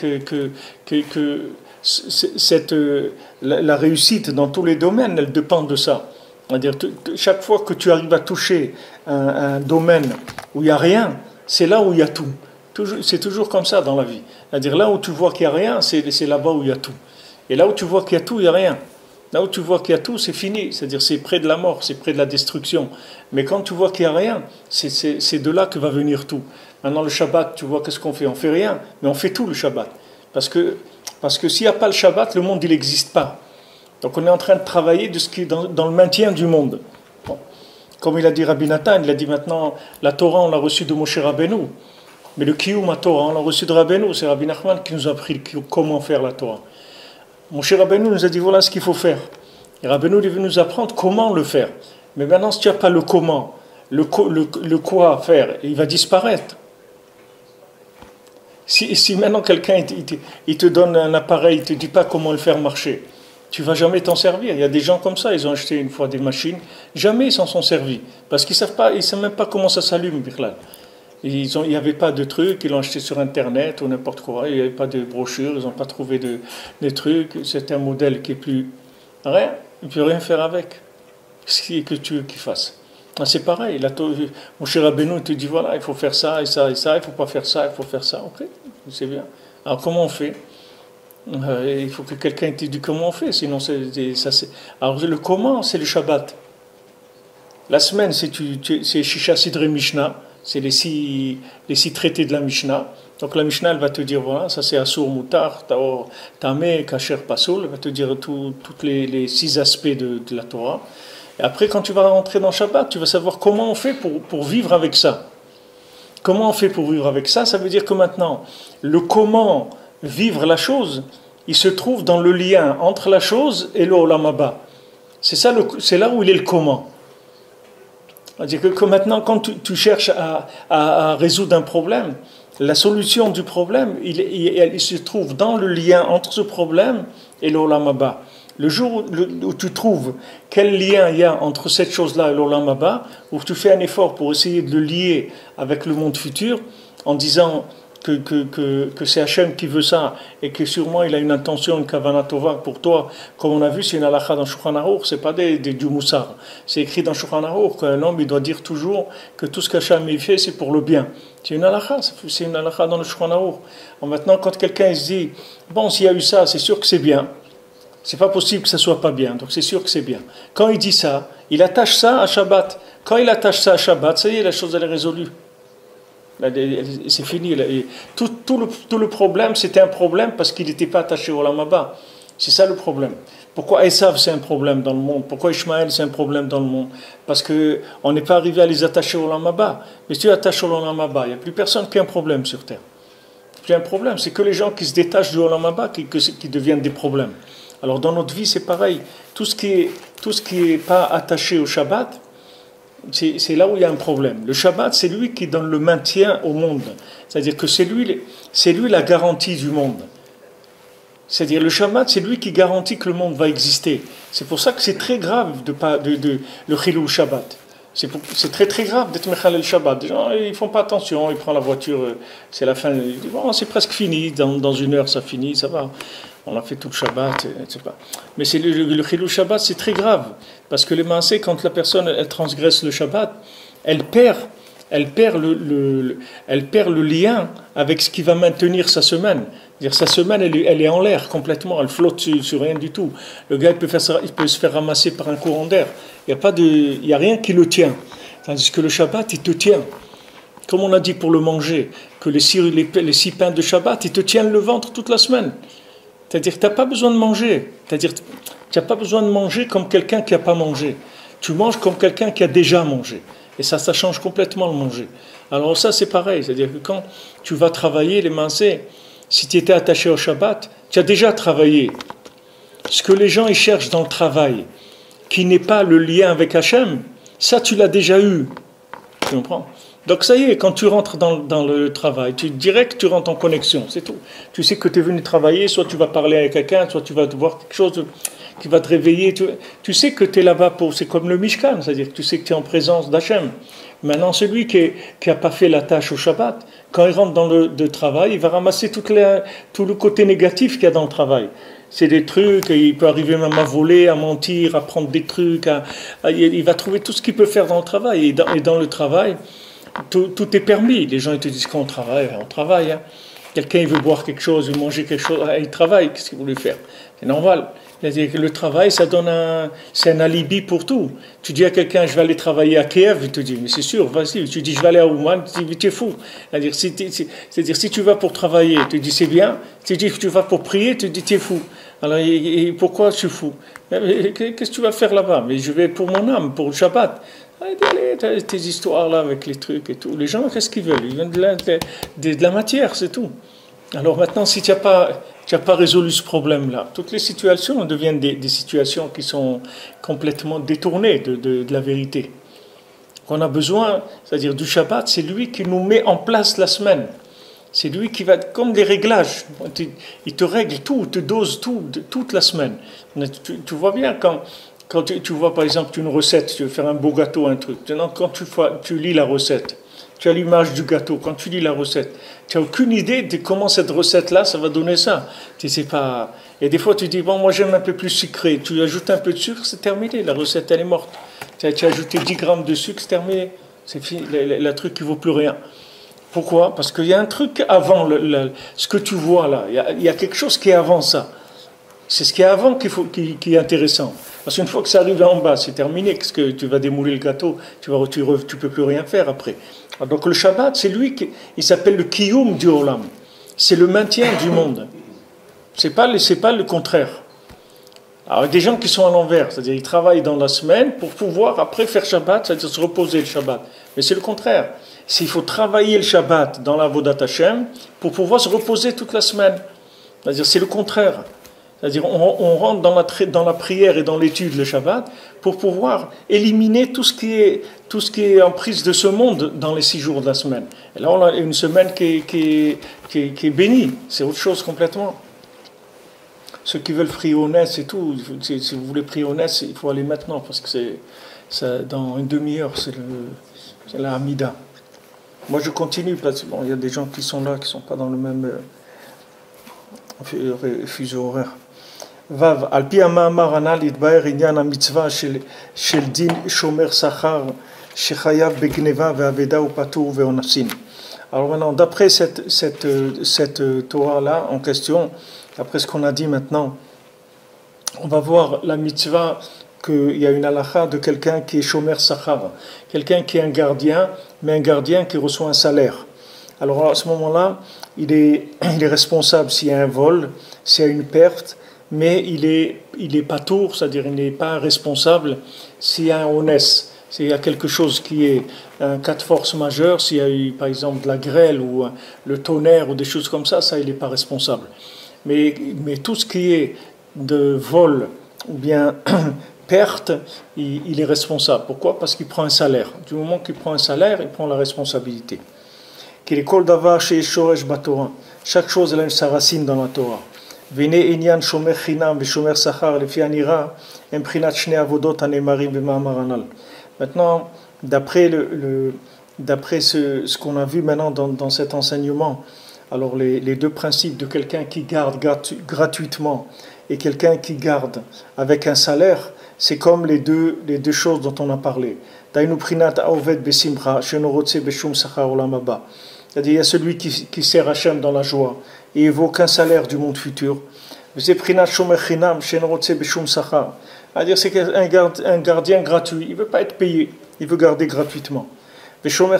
la réussite dans tous les domaines, elle dépend de ça. C'est-à-dire, chaque fois que tu arrives à toucher un domaine où il n'y a rien, c'est là où il y a tout. C'est toujours comme ça dans la vie. C'est-à-dire, là où tu vois qu'il n'y a rien, c'est là-bas où il y a tout. Et là où tu vois qu'il y a tout, il n'y a rien. Là où tu vois qu'il y a tout, c'est fini. C'est-à-dire, c'est près de la mort, c'est près de la destruction. Mais quand tu vois qu'il n'y a rien, c'est de là que va venir tout. Maintenant, le Shabbat, tu vois qu'est-ce qu'on fait? On ne fait rien, mais on fait tout le Shabbat. Parce que s'il n'y a pas le Shabbat, le monde, il n'existe pas. Donc on est en train de travailler de ce qui est dans le maintien du monde. Bon. Comme il a dit Rabbi Nathan, il a dit maintenant, la Torah, on l'a reçue de Moshe Rabbeinu. Mais le Kiyum à Torah, on l'a reçu de Rabbeinu, c'est Rabbi Nachman qui nous a appris comment faire la Torah. Moshe Rabbeinu nous a dit, voilà ce qu'il faut faire. Et Rabbeinu, il veut nous apprendre comment le faire. Mais maintenant, si tu n'as pas le comment, le quoi faire, il va disparaître. Si maintenant quelqu'un il te donne un appareil, il ne te dit pas comment le faire marcher, tu ne vas jamais t'en servir. Il y a des gens comme ça, ils ont acheté une fois des machines, jamais ils s'en sont servis. Parce qu'ils ne savent même pas comment ça s'allume, Birlal. Il n'y avait pas de trucs, ils l'ont acheté sur Internet ou n'importe quoi, il n'y avait pas de brochure, ils n'ont pas trouvé de trucs, c'est un modèle qui est plus... Rien, il ne peut rien faire avec. Qu'est-ce que tu veux qu'il fasse? C'est pareil, mon cher Rabbeinu te dit, voilà, il faut faire ça et ça et ça, il ne faut pas faire ça, il faut faire ça. Ok, c'est bien. Alors comment on fait? Il faut que quelqu'un te dise comment on fait, sinon Alors le comment, c'est le Shabbat. La semaine, c'est Shisha Sidre Mishnah, c'est les six traités de la Mishnah. Donc la Mishnah, elle va te dire, voilà, ça c'est Asur Mutar, Taor, Tameh, Kasher Pasoul, elle va te dire tous les 6 aspects de la Torah. Et après, quand tu vas rentrer dans Shabbat, tu vas savoir comment on fait pour vivre avec ça. Comment on fait pour vivre avec ça? Ça veut dire que maintenant, le comment vivre la chose, il se trouve dans le lien entre la chose et le Olam Haba. C'est là où il est le comment. C'est-à-dire que maintenant, quand tu cherches à résoudre un problème, la solution du problème, il se trouve dans le lien entre ce problème et le Olam Haba. Le jour où tu trouves quel lien il y a entre cette chose-là et l'Olam Haba, où tu fais un effort pour essayer de le lier avec le monde futur, en disant que c'est Hachem qui veut ça, et que sûrement il a une intention, une kavana tova pour toi, comme on a vu, c'est une halakha dans Shulchan Aruch, c'est pas du moussar. C'est écrit dans Shulchan Aruch qu'un homme il doit dire toujours que tout ce qu'Hachem fait, c'est pour le bien. C'est une halakha dans le Shulchan Aruch. Maintenant, quand quelqu'un se dit, bon, s'il y a eu ça, c'est sûr que c'est bien. C'est pas possible que ça soit pas bien, donc c'est sûr que c'est bien. Quand il dit ça, il attache ça à Shabbat. Quand il attache ça à Shabbat, ça y est, la chose elle est résolue. C'est fini. Tout le problème, c'était un problème parce qu'il n'était pas attaché au Olam Haba. C'est ça le problème. Pourquoi Esav c'est un problème dans le monde? Pourquoi Ishmaël c'est un problème dans le monde? Parce qu'on n'est pas arrivé à les attacher au Olam Haba. Mais si tu attaches au Olam Haba, il n'y a plus personne qui a un problème sur Terre. Plus un problème, c'est que les gens qui se détachent du Olam Haba qui deviennent des problèmes. Alors dans notre vie, c'est pareil. Tout ce qui est pas attaché au Shabbat, c'est là où il y a un problème. Le Shabbat, c'est lui qui donne le maintien au monde. C'est-à-dire que c'est lui la garantie du monde. C'est-à-dire le Shabbat, c'est lui qui garantit que le monde va exister. C'est pour ça que c'est très grave le Chilul Shabbat. C'est très très grave d'être Mechalel Shabbat. Les gens, ils font pas attention, ils prennent la voiture, c'est la fin. Ils disent, bon, c'est presque fini, dans une heure ça finit, ça va. On a fait tout le Shabbat, etc. Mais c'est le Chilul Shabbat, c'est très grave. Parce que les maaseh, quand la personne elle transgresse le Shabbat, elle perd le lien avec ce qui va maintenir sa semaine. C'est-à-dire, sa semaine, elle est en l'air complètement, elle flotte sur rien du tout. Le gars, il peut se faire ramasser par un courant d'air. Il n'y a rien qui le tient. Tandis que le Shabbat, il te tient. Comme on a dit pour le manger, que les 6 pains de Shabbat, ils te tiennent le ventre toute la semaine. C'est-à-dire que tu n'as pas besoin de manger. C'est-à-dire tu n'as pas besoin de manger comme quelqu'un qui n'a pas mangé. Tu manges comme quelqu'un qui a déjà mangé. Et ça change complètement le manger. Alors ça, c'est pareil. C'est-à-dire que quand tu vas travailler les maaseh, si tu étais attaché au Shabbat, tu as déjà travaillé. Ce que les gens ils cherchent dans le travail, qui n'est pas le lien avec Hachem, ça tu l'as déjà eu. Tu comprends? Donc ça y est, quand tu rentres dans le travail, tu dirais que tu rentres en connexion, c'est tout. Tu sais que tu es venu travailler, soit tu vas parler avec quelqu'un, soit tu vas voir quelque chose qui va te réveiller. Tu sais que tu es là-bas c'est comme le Mishkan, c'est-à-dire que tu sais que tu es en présence d'Hachem. Maintenant, celui qui n'a pas fait la tâche au Shabbat, quand il rentre dans le travail, il va ramasser tout le côté négatif qu'il y a dans le travail. C'est des trucs, il peut arriver même à voler, à mentir, à prendre des trucs, il va trouver tout ce qu'il peut faire dans le travail. Et dans le travail, tout est permis. Les gens ils te disent qu'on travaille, on travaille. Hein. Quelqu'un il veut boire quelque chose, il veut manger quelque chose, il travaille, qu'est-ce qu'il voulait faire? C'est normal. C'est-à-dire que le travail, c'est un alibi pour tout. Tu dis à quelqu'un, je vais aller travailler à Kiev, il te dit, mais c'est sûr, vas-y. Tu dis, je vais aller à Ouman, il te dit, mais tu es fou. C'est-à-dire, si tu vas pour travailler, tu dis, c'est bien. Si tu dis, tu vas pour prier, tu dis, tu es fou. Alors, et pourquoi je suis fou? Qu'est-ce que tu vas faire là-bas? Mais je vais pour mon âme, pour le Shabbat. Allez, tes histoires là avec les trucs et tout. Les gens, qu'est-ce qu'ils veulent? Ils veulent de la matière, c'est tout. Alors maintenant, si tu n'as pas résolu ce problème-là, toutes les situations deviennent des situations qui sont complètement détournées de la vérité. Qu'on a besoin, c'est-à-dire du Shabbat, c'est lui qui nous met en place la semaine. C'est lui qui va, comme des réglages, il te règle tout, il te dose tout, toute la semaine. Tu vois bien quand tu vois par exemple une recette, tu veux faire un beau gâteau, un truc. Maintenant, quand tu lis la recette, tu as l'image du gâteau. Quand tu lis la recette, tu n'as aucune idée de comment cette recette-là, ça va donner ça. Tu sais pas. Et des fois, tu dis, bon, moi j'aime un peu plus sucré. Tu ajoutes un peu de sucre, c'est terminé. La recette, elle est morte. Tu as ajouté 10 grammes de sucre, c'est terminé. C'est fini. Le truc qui ne vaut plus rien. Pourquoi? Parce qu'il y a un truc avant ce que tu vois là. Il y a quelque chose qui est avant ça. C'est ce qui est avant qui est intéressant. Parce qu'une fois que ça arrive en bas, c'est terminé. Parce que tu vas démouler le gâteau, tu peux plus rien faire après. Donc le Shabbat, c'est lui il s'appelle le Kiyum du Olam. C'est le maintien du monde. C'est pas le contraire. Alors il y a des gens qui sont à l'envers, c'est-à-dire ils travaillent dans la semaine pour pouvoir après faire Shabbat, c'est-à-dire se reposer le Shabbat. Mais c'est le contraire. Il faut travailler le Shabbat dans la Vodat Hashem pour pouvoir se reposer toute la semaine. C'est-à-dire c'est le contraire. C'est-à-dire on rentre dans la prière et dans l'étude le Shabbat pour pouvoir éliminer tout ce qui est en prise de ce monde dans les 6 jours de la semaine. Et là on a une semaine qui est bénie, c'est autre chose complètement. Ceux qui veulent prier au Nes et tout, si vous voulez prier au Nes, il faut aller maintenant parce que dans une demi-heure c'est la Hamida. Moi je continue parce que il y a des gens qui sont là qui ne sont pas dans le même fuseau horaire. Vav, al pi המאמר הנ"ל יתבהר עניין המצווה של דין שומר שכר שחייב בגנבה ואבדה ופטור ואונסין. Alors maintenant, d'après cette Torah-là en question, après ce qu'on a dit maintenant, on va voir la mitzvah qu'il y a une halakha de quelqu'un qui est shomer sachar, quelqu'un qui est un gardien, mais un gardien qui reçoit un salaire. Alors à ce moment-là, il est responsable s'il y a un vol, s'il y a une perte, mais il est patour, c'est-à-dire il n'est pas responsable s'il y a un onès, s'il y a quelque chose qui est un cas de force majeure, s'il y a eu par exemple de la grêle ou le tonnerre ou des choses comme ça il n'est pas responsable. Mais tout ce qui est de vol ou bien perte, il est responsable. Pourquoi? Parce qu'il prend un salaire. Du moment qu'il prend un salaire, il prend la responsabilité. Chaque chose elle a sa racine dans la Torah. והנה עניין שומר חינם ושומר שכר לפי הנראה הם בחינת שני עבודות הנאמרים במאמר הנ"ל. Maintenant, d'après ce qu'on a vu maintenant dans cet enseignement, alors les deux principes de quelqu'un qui garde gratuitement et quelqu'un qui garde avec un salaire, c'est comme les deux choses dont on a parlé. C'est-à-dire, il y a celui qui sert Hachem dans la joie et il ne veut aucun salaire du monde futur. C'est-à-dire, c'est un gardien gratuit, il ne veut pas être payé, il veut garder gratuitement. Le shomer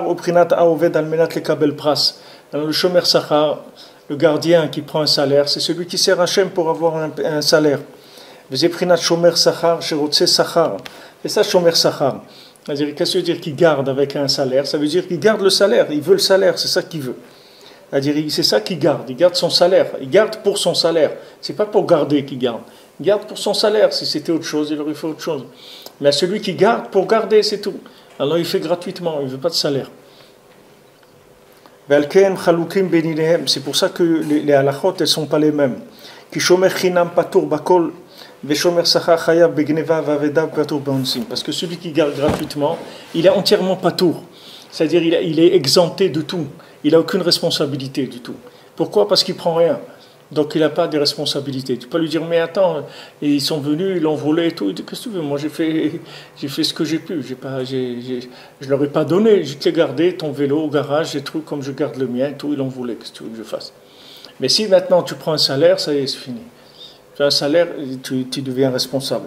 sachar, le gardien qui prend un salaire, c'est celui qui sert Hachem pour avoir un salaire. Et ça, shomer sachar. C'est-à-dire, qu'est-ce que ça veut dire qu'il garde avec un salaire? Ça veut dire qu'il garde le salaire, il veut le salaire, c'est ça qu'il veut. C'est-à-dire, c'est ça qu'il garde son salaire, il garde pour son salaire. C'est pas pour garder qu'il garde. Il garde pour son salaire, si c'était autre chose, il aurait fait autre chose. Mais celui qui garde pour garder, c'est tout. Alors il fait gratuitement, il ne veut pas de salaire. C'est pour ça que les halachot, elles ne sont pas les mêmes. Parce que celui qui garde gratuitement, il est entièrement patour. C'est-à-dire il est exempté de tout. Il n'a aucune responsabilité du tout. Pourquoi? Parce qu'il ne prend rien. Donc il n'a pas de responsabilité. Tu peux lui dire, mais attends, ils sont venus, ils l'ont volé et tout. Il dit, qu'est-ce que tu veux? Moi j'ai fait ce que j'ai pu. Je ne leur ai pas donné. Je t'ai gardé ton vélo au garage, j'ai trouvé comme je garde le mien et tout. Ils l'ont volé. Qu'est-ce que tu veux que je fasse? Mais si maintenant tu prends un salaire, ça y est, c'est fini. Tu as un salaire, tu deviens responsable.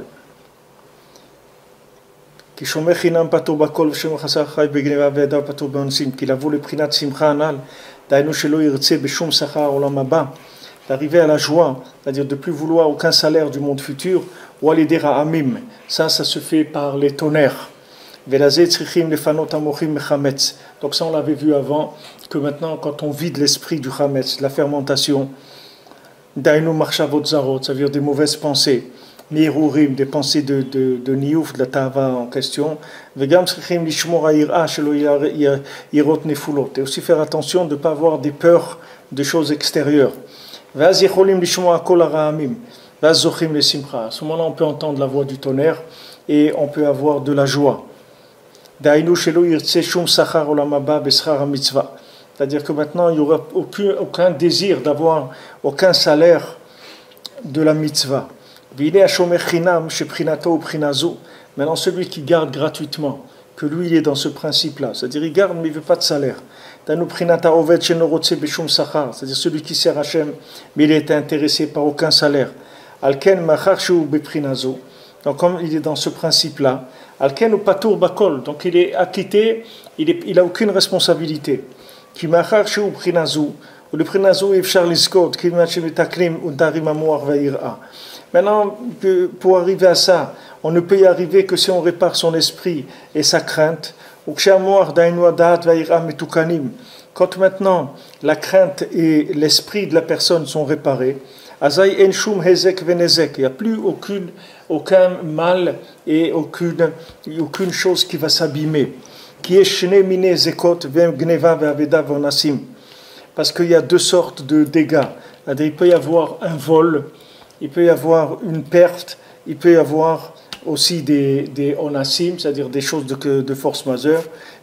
Qu'il a volé prinat simcha anal, d'arriver à la joie, c'est-à-dire de ne plus vouloir aucun salaire du monde futur, ou aller dire à Amim. Ça se fait par les tonnerres. Donc ça, on l'avait vu avant, que maintenant, quand on vide l'esprit du chametz, la fermentation, dainu marchavot zarot, ça veut dire des mauvaises pensées, mirurim, des pensées de niouf, de la tava en question, vegam tzrichim lishmor ha'ira shelo yirot nefulot, et aussi faire attention de ne pas avoir des peurs de choses extérieures. À ce moment-là, on peut entendre la voix du tonnerre et on peut avoir de la joie. C'est-à-dire que maintenant, il n'y aura aucun désir d'avoir aucun salaire de la mitzvah. Maintenant, celui qui garde gratuitement, que lui, il est dans ce principe-là. C'est-à-dire, il garde, mais il ne veut pas de salaire. C'est-à-dire celui qui sert Hachem, mais il est intéressé par aucun salaire. Donc comme il est dans ce principe-là, donc il est acquitté, il n'a aucune responsabilité. Maintenant, pour arriver à ça, on ne peut y arriver que si on répare son esprit et sa crainte. Quand maintenant la crainte et l'esprit de la personne sont réparés, il n'y a plus aucun mal et aucune chose qui va s'abîmer. Parce qu'il y a deux sortes de dégâts. Il peut y avoir un vol, il peut y avoir une perte, il peut y avoir aussi des onassim, c'est-à-dire des choses de force majeure.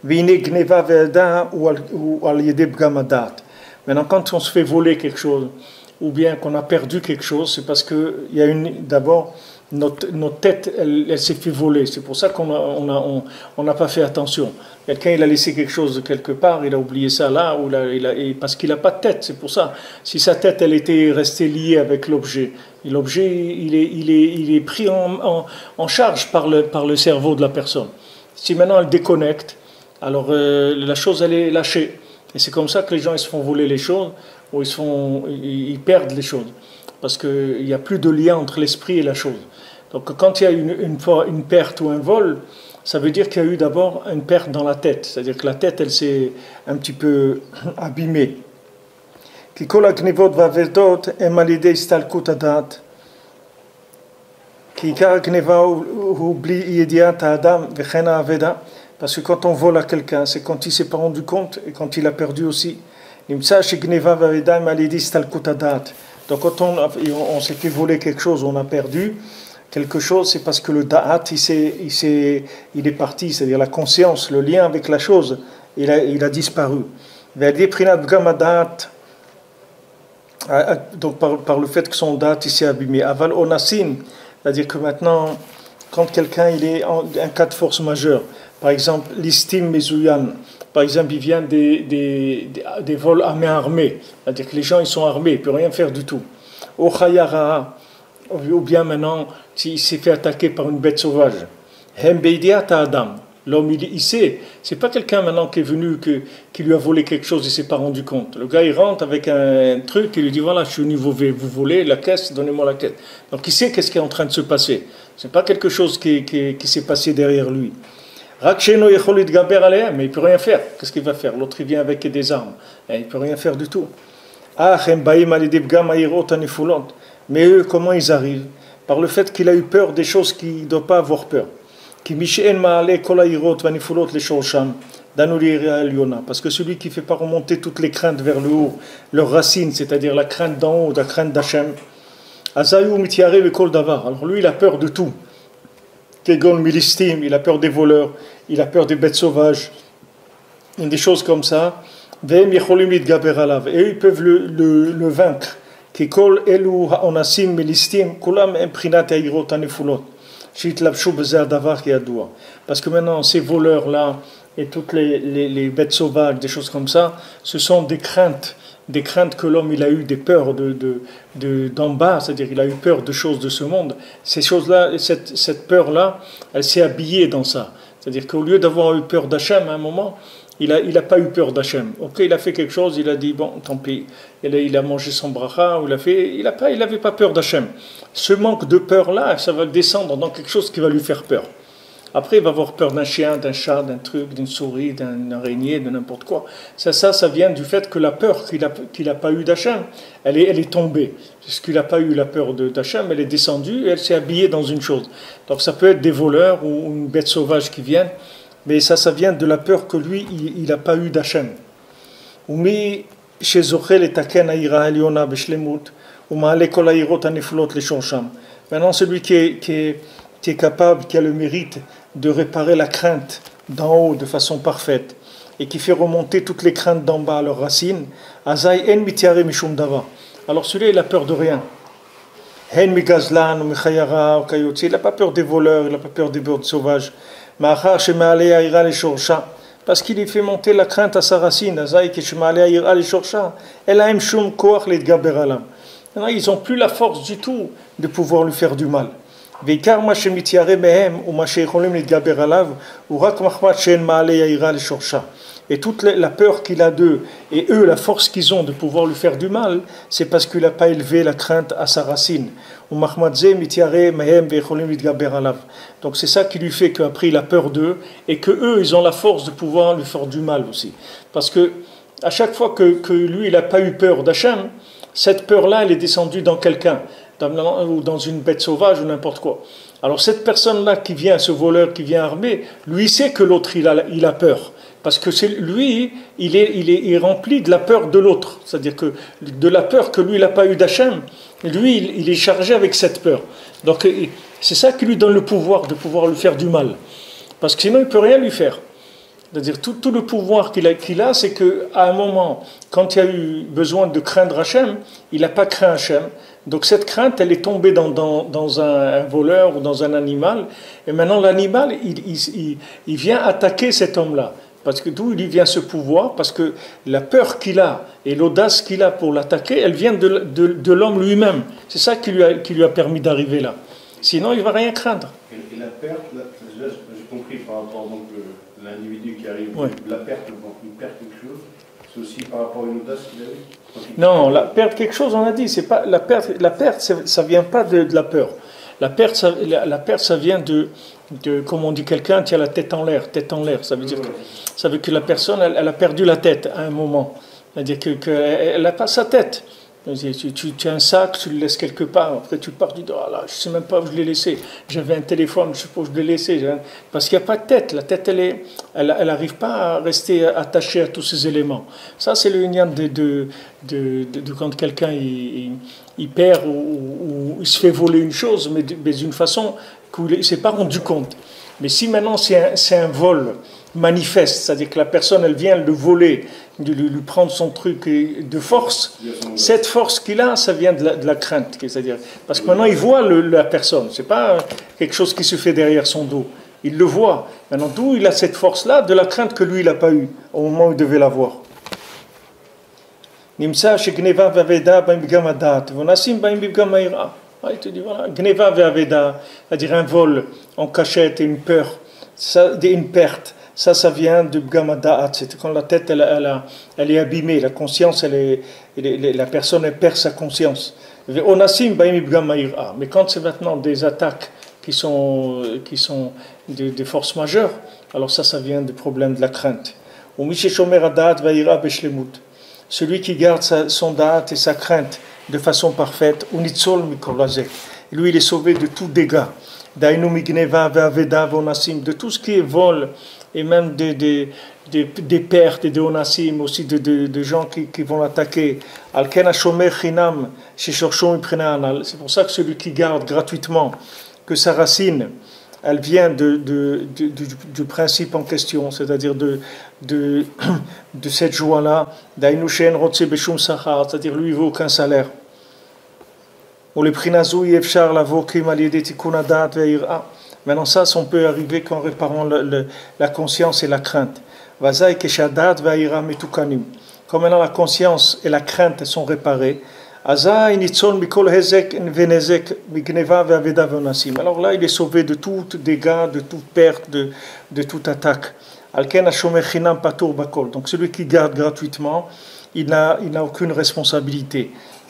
Maintenant, quand on se fait voler quelque chose, ou bien qu'on a perdu quelque chose, c'est parce que d'abord, notre tête, elle s'est fait voler. C'est pour ça qu'on n'a pas fait attention. Quelqu'un, il a laissé quelque chose de quelque part, il a oublié ça là, parce qu'il n'a pas de tête, c'est pour ça. Si sa tête, elle était restée liée avec l'objet, et l'objet, il est pris en charge par le cerveau de la personne. Si maintenant elle déconnecte, alors la chose, elle est lâchée. Et c'est comme ça que les gens, ils se font voler les choses, ou ils perdent les choses. Parce qu'il n'y a plus de lien entre l'esprit et la chose. Donc quand il y a une perte ou un vol, ça veut dire qu'il y a eu d'abord une perte dans la tête. C'est-à-dire que la tête, elle s'est un petit peu abîmée. Parce que quand on vole à quelqu'un, c'est quand il ne s'est pas rendu compte et quand il a perdu aussi. Donc Donc quand on s'est fait voler quelque chose, on a perdu quelque chose, c'est parce que le da'at, il est parti, c'est-à-dire la conscience, le lien avec la chose, il a disparu. Donc par le fait que son da'at il s'est abîmé. Aval onasin, c'est-à-dire que maintenant, quand quelqu'un il est en un cas de force majeure, par exemple l'istim mezouyan, par exemple il vient des vols à main armée, c'est-à-dire que les gens ils sont armés, ils ne peuvent rien faire du tout. Au khayara, ou bien maintenant, s'il s'est fait attaquer par une bête sauvage. Adam. L'homme, il sait. C'est pas quelqu'un maintenant qui est venu, qui lui a volé quelque chose, il s'est pas rendu compte. Le gars, il rentre avec un truc, il lui dit voilà, je suis venu vous voler la caisse, donnez-moi la caisse. Donc il sait qu'est-ce qui est en train de se passer. C'est pas quelque chose qui s'est passé derrière lui. Raksheno yecholit gaber alehem, mais il peut rien faire. Qu'est-ce qu'il va faire? L'autre, il vient avec des armes. Et il peut rien faire du tout. Mais eux, comment ils arrivent? Par le fait qu'il a eu peur des choses qu'il ne doit pas avoir peur. Parce que celui qui ne fait pas remonter toutes les craintes vers le haut, leurs racines, c'est-à-dire la crainte d'en haut, la crainte d'Hachem, alors lui, il a peur de tout. Il a peur des voleurs, il a peur des bêtes sauvages, des choses comme ça. Et eux, ils peuvent le vaincre. Parce que maintenant, ces voleurs-là et toutes les bêtes sauvages, des choses comme ça, ce sont des craintes que l'homme il a eu, des peurs d'en bas, c'est-à-dire il a eu peur de choses de ce monde. Ces choses-là, cette peur-là, elle s'est habillée dans ça. C'est-à-dire qu'au lieu d'avoir eu peur d'Hachem à un moment, il a pas eu peur d'Hachem. Ok, il a fait quelque chose, il a dit bon, tant pis. Il a mangé son bracha, il n'avait pas peur d'Hachem. Ce manque de peur-là, ça va le descendre dans quelque chose qui va lui faire peur. Après, il va avoir peur d'un chien, d'un chat, d'un truc, d'une souris, d'une araignée, de n'importe quoi. Ça vient du fait que la peur qu'il n'a pas eu d'Hachem, elle est tombée. Parce qu'il n'a pas eu la peur d'Hachem, elle est descendue et elle s'est habillée dans une chose. Donc ça peut être des voleurs ou une bête sauvage qui viennent, mais ça vient de la peur que lui, il n'a pas eu d'Hachem. Maintenant, celui qui est capable, qui a le mérite de réparer la crainte d'en haut de façon parfaite et qui fait remonter toutes les craintes d'en bas à leurs racines, alors celui-là, il a peur de rien. Il n'a pas peur des voleurs, il n'a pas peur des bêtes sauvages. Parce qu'il fait monter la crainte à sa racine. Ils n'ont plus la force du tout de pouvoir lui faire du mal. Et toute la peur qu'il a d'eux, et eux, la force qu'ils ont de pouvoir lui faire du mal, c'est parce qu'il n'a pas élevé la crainte à sa racine. Donc c'est ça qui lui fait qu'après il a peur d'eux, et que eux, ils ont la force de pouvoir lui faire du mal aussi. Parce que à chaque fois que lui, il n'a pas eu peur d'Hachem, cette peur-là, elle est descendue dans quelqu'un, ou dans une bête sauvage, ou n'importe quoi. Alors cette personne-là qui vient, ce voleur qui vient armé, lui sait que l'autre, il a peur. Parce que lui, il est rempli de la peur de l'autre. C'est-à-dire que de la peur que lui, il n'a pas eu d'Hachem, lui, il est chargé avec cette peur. Donc c'est ça qui lui donne le pouvoir de pouvoir lui faire du mal. Parce que sinon, il ne peut rien lui faire. C'est-à-dire tout le pouvoir qu'il a, c'est qu'à un moment, quand il a eu besoin de craindre Hachem, il n'a pas craint Hachem. Donc cette crainte, elle est tombée dans un voleur ou dans un animal. Et maintenant, l'animal, il vient attaquer cet homme-là. Parce que d'où il vient ce pouvoir? Parce que la peur qu'il a et l'audace qu'il a pour l'attaquer, elle vient de l'homme lui-même. C'est ça qui lui a permis d'arriver là. Sinon, il ne va rien craindre. Et la perte, j'ai compris par rapport donc l'individu qui arrive, ouais. La perte, il perd quelque chose, c'est aussi par rapport à une audace qu'il a eu. Non, la perte quelque chose, on a dit, c'est pas la perte, ça vient pas de la peur. La perte, ça vient de comme on dit quelqu'un qui a la tête en l'air. Ça veut dire que la personne, elle a perdu la tête à un moment. C'est-à-dire qu'elle n'a pas sa tête. Tu as un sac, tu le laisses quelque part, après tu pars, tu dis, oh là, je ne sais même pas où je l'ai laissé. J'avais un téléphone, je suppose que je l'ai laissé. Parce qu'il n'y a pas de tête. La tête, elle n'arrive pas à rester attachée à tous ces éléments. Ça, c'est le union de quand quelqu'un il perd ou il se fait voler une chose, mais d'une façon qu'il ne s'est pas rendu compte. Mais si maintenant c'est un vol manifeste, c'est-à-dire que la personne, elle vient le voler, de lui prendre son truc de force, cette force qu'il a, ça vient de la crainte. C'est-à-dire, parce que maintenant, il voit la personne. Ce n'est pas quelque chose qui se fait derrière son dos. Il le voit. Maintenant, d'où il a cette force-là? De la crainte que lui, il n'a pas eue au moment où il devait l'avoir. Nimsa shegneva vaveda b'im b'gam hadat, v'onasim b'im b'gam ha'ira. Il te dit, voilà, gneva ve'aveda, c'est-à-dire un vol en cachette et une peur, une perte. Ça vient de Bgamadaat, c'est quand la tête elle est abîmée, la conscience, la personne elle perd sa conscience. Mais quand c'est maintenant des attaques qui sont des forces majeures, alors ça vient des problèmes de la crainte. Celui qui garde son da'at et sa crainte de façon parfaite, lui il est sauvé de tout dégât. De tout ce qui est vol, et même des pertes et des onassim, aussi de gens qui vont l'attaquer. C'est pour ça que celui qui garde gratuitement, que sa racine, elle vient du principe en question, c'est-à-dire de cette joie-là, c'est-à-dire lui il veut aucun salaire. Maintenant ça, on peut arriver qu'en réparant la conscience et la crainte. Comme maintenant la conscience et la crainte sont réparées, alors là il est sauvé de tout dégât, de toute perte, de toute attaque. Donc celui qui garde gratuitement, il n'a aucune responsabilité.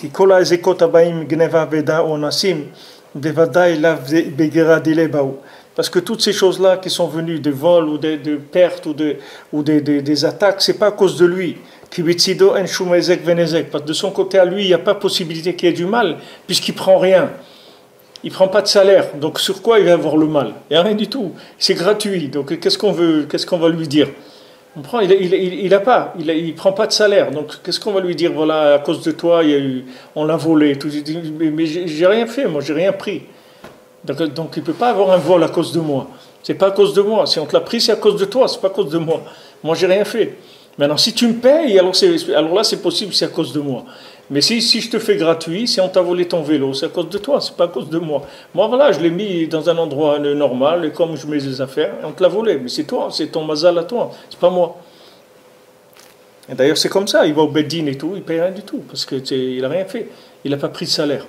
Parce que toutes ces choses-là qui sont venues de vol ou de pertes ou des attaques, c'est pas à cause de lui. Parce que de son côté à lui, il n'y a pas possibilité qu'il y ait du mal, puisqu'il prend rien. Il prend pas de salaire. Donc sur quoi il va avoir le mal? Il n'y a rien du tout. C'est gratuit. Donc qu'est-ce qu'on va lui dire? Il prend pas de salaire. Donc qu'est-ce qu'on va lui dire? Voilà, à cause de toi, on l'a volé. Tout. Mais j'ai rien fait, moi, j'ai rien pris. Donc il peut pas avoir un vol à cause de moi. C'est pas à cause de moi. Si on te l'a pris, c'est à cause de toi. C'est pas à cause de moi. Moi, j'ai rien fait. Maintenant, si tu me payes, alors là, c'est possible, c'est à cause de moi. Mais si je te fais gratuit, si on t'a volé ton vélo, c'est à cause de toi, c'est pas à cause de moi. Moi, voilà, je l'ai mis dans un endroit normal, et comme je mets les affaires, on te l'a volé. Mais c'est toi, c'est ton mazal à toi, c'est pas moi. Et d'ailleurs, c'est comme ça, il va au Beddin et tout, il paye rien du tout, parce qu'il a rien fait. Il n'a pas pris de salaire.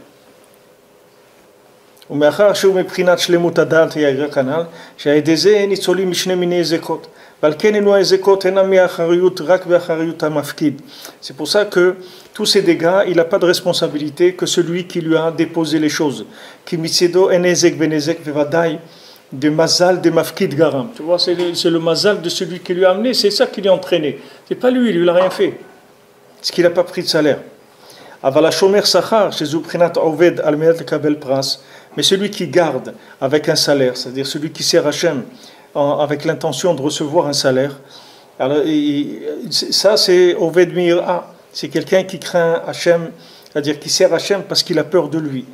ומאחר שהוא מבחינת שלמות הדעת יאיר כנ"ל, שהידי זה ניצולים משני מיני הזקות. ועל כן אינו ההזקות הנה מאחריות רק באחריות המפקיד. C'est pour ça que tous ces dégâts, il n'a pas de responsabilité que celui qui lui a déposé les choses. כי מצדו אין נזק ונזק בוודאי de mazal de mafkid garam. Tu vois, c'est le mazal de celui qui lui a amené, c'est ça qui lui a entraîné. C'est pas lui, il n'a rien fait. Parce qu'il n'a pas pris de salaire. Avala shomer sachar, chez Zuprinat Oved al-Medat Kabel Pras. Mais celui qui garde avec un salaire, c'est-à-dire celui qui sert Hachem avec l'intention de recevoir un salaire, alors, ça c'est Oved Mir'a, c'est quelqu'un qui craint Hachem, c'est-à-dire qui sert Hachem parce qu'il a peur de lui.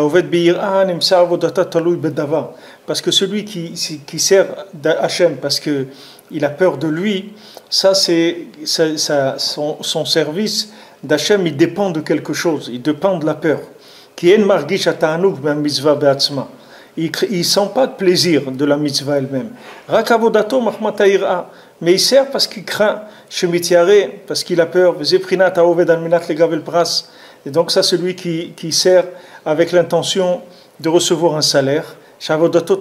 Parce que celui qui sert Hachem parce qu'il a peur de lui, ça c'est son service d'Hachem, il dépend de quelque chose, il dépend de la peur. Il ne sent pas de plaisir de la mitzvah elle-même. Mais il sert parce qu'il craint, parce qu'il a peur. Et donc ça, c'est celui qui sert avec l'intention de recevoir un salaire. C'est-à-dire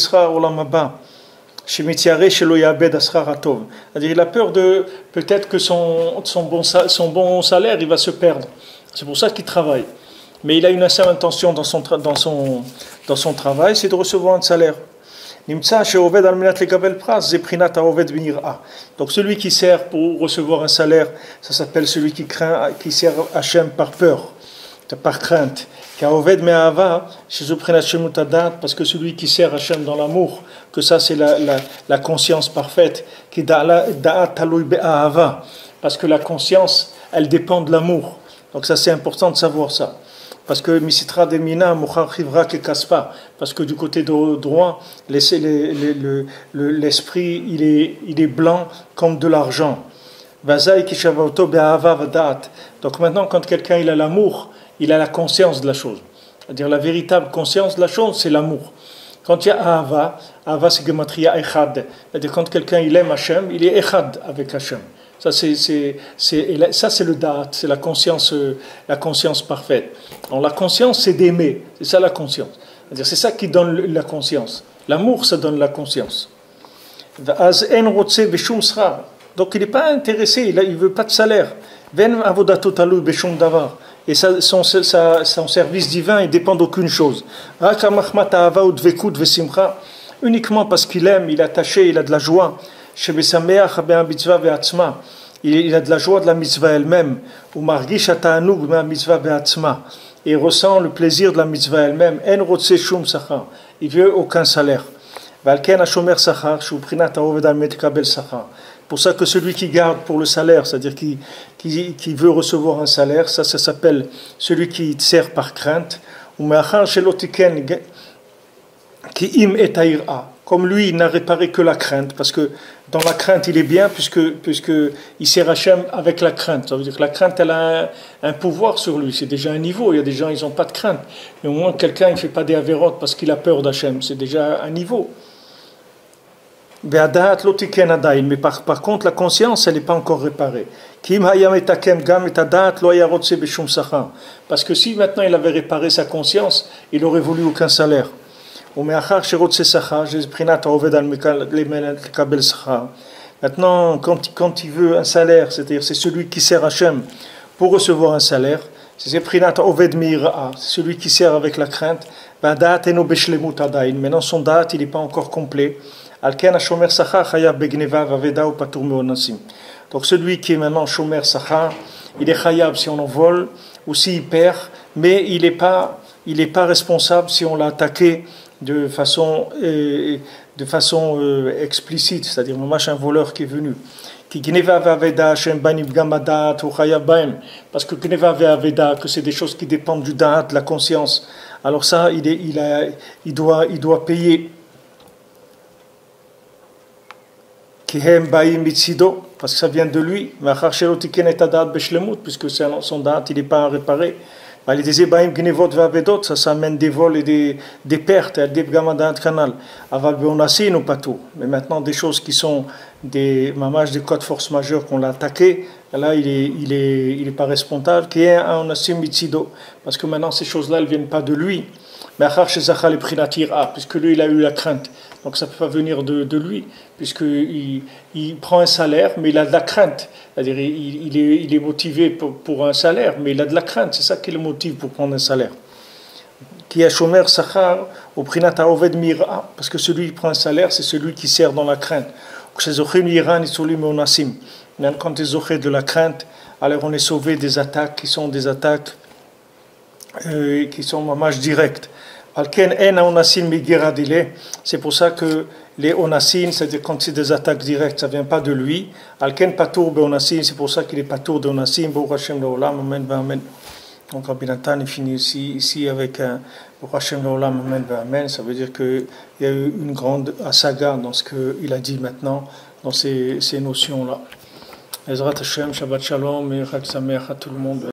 il a peur de peut-être que son bon salaire il va se perdre. C'est pour ça qu'il travaille. Mais il a une seule intention dans son travail, c'est de recevoir un salaire. Nimtsa she'oved al menat lekabel pras, ze prinat ha'oved b'nir'a. Donc celui qui sert pour recevoir un salaire, ça s'appelle celui qui sert Hachem par peur, par crainte. Ka'oved me'ahava, she'zo prinat shemut hadat, parce que celui qui sert Hachem dans l'amour, que ça c'est la conscience parfaite, qui da'at taloui be'ahava, parce que la conscience, elle dépend de l'amour. Donc ça c'est important de savoir ça. Parce que misitra de mina muchar chivra ke kaspa, parce que du côté droit, l'esprit il est blanc comme de l'argent. Vazai kishavato be'ahava vadat. Donc maintenant quand quelqu'un il a l'amour, il a la conscience de la chose. C'est-à-dire la véritable conscience de la chose, c'est l'amour. Quand il y a ahava, ahava c'est gematria echad. C'est-à-dire quand quelqu'un il aime Hachem, il est echad avec Hachem. Ça c'est le da'at, c'est la conscience parfaite. Alors la conscience c'est d'aimer, c'est ça la conscience. C'est-à-dire c'est ça qui donne la conscience. L'amour ça donne la conscience. Donc il n'est pas intéressé, il ne veut pas de salaire. Et son service divin il dépend d'aucune chose. Uniquement parce qu'il aime, il est attaché, il a de la joie. Il a de la joie de la mitzvah elle-même. Et il ressent le plaisir de la mitzvah elle-même. Il veut aucun salaire. Pour ça que celui qui garde pour le salaire, c'est-à-dire qui veut recevoir un salaire, ça s'appelle celui qui sert par crainte. Comme lui, il n'a réparé que la crainte, parce que dans la crainte, il est bien, puisque il sert Hachem avec la crainte. Ça veut dire que la crainte, elle a un pouvoir sur lui. C'est déjà un niveau. Il y a des gens, ils n'ont pas de crainte. Mais au moins, quelqu'un, il ne fait pas des avérotes parce qu'il a peur d'Hachem. C'est déjà un niveau. Mais par contre, la conscience, elle n'est pas encore réparée. Parce que si maintenant il avait réparé sa conscience, il n'aurait voulu aucun salaire. Maintenant, quand il veut un salaire, c'est-à-dire c'est celui qui sert Hachem pour recevoir un salaire, c'est celui qui sert avec la crainte. Maintenant, son date, il n'est pas encore complet. Donc celui qui est maintenant shomer sachar, il est chayab si on en vole ou s'il perd, mais il n'est pas responsable si on l'a attaqué de façon explicite, c'est-à-dire un voleur qui est venu. Parce que Gneva Aveda, que c'est des choses qui dépendent du da'at, de la conscience, alors ça, il doit payer. Parce que ça vient de lui, puisque son da'at, il n'est pas réparé. Ça amène des vols et des pertes, mais maintenant des choses qui sont des codes force majeure qu'on l'a attaqué, là il est pas responsable, parce que maintenant ces choses-là elles viennent pas de lui, puisque lui il a eu la crainte. Donc ça ne peut pas venir de lui, puisqu'il prend un salaire, mais il a de la crainte. C'est-à-dire il est motivé pour un salaire, mais il a de la crainte. C'est ça qui le motive pour prendre un salaire. Qui est shomer sachar au prinat oved mira, parce que celui qui prend un salaire, c'est celui qui sert dans la crainte. Quand ils ont de la crainte, alors on est sauvé des attaques qui sont des attaques qui sont mamash directes. C'est pour ça que les onasin, c'est-à-dire quand c'est des attaques directes, ça ne vient pas de lui. C'est pour ça qu'il est patour de onasin. Amen. Donc Rabbi Nathan il finit ici avec un Hashem Leolam Amen Amen. Ça veut dire qu'il y a eu une grande saga dans ce qu'il a dit maintenant, dans ces notions-là. Ezrat Hashem, Shabbat Shalom et Chag Sameach à tout le monde.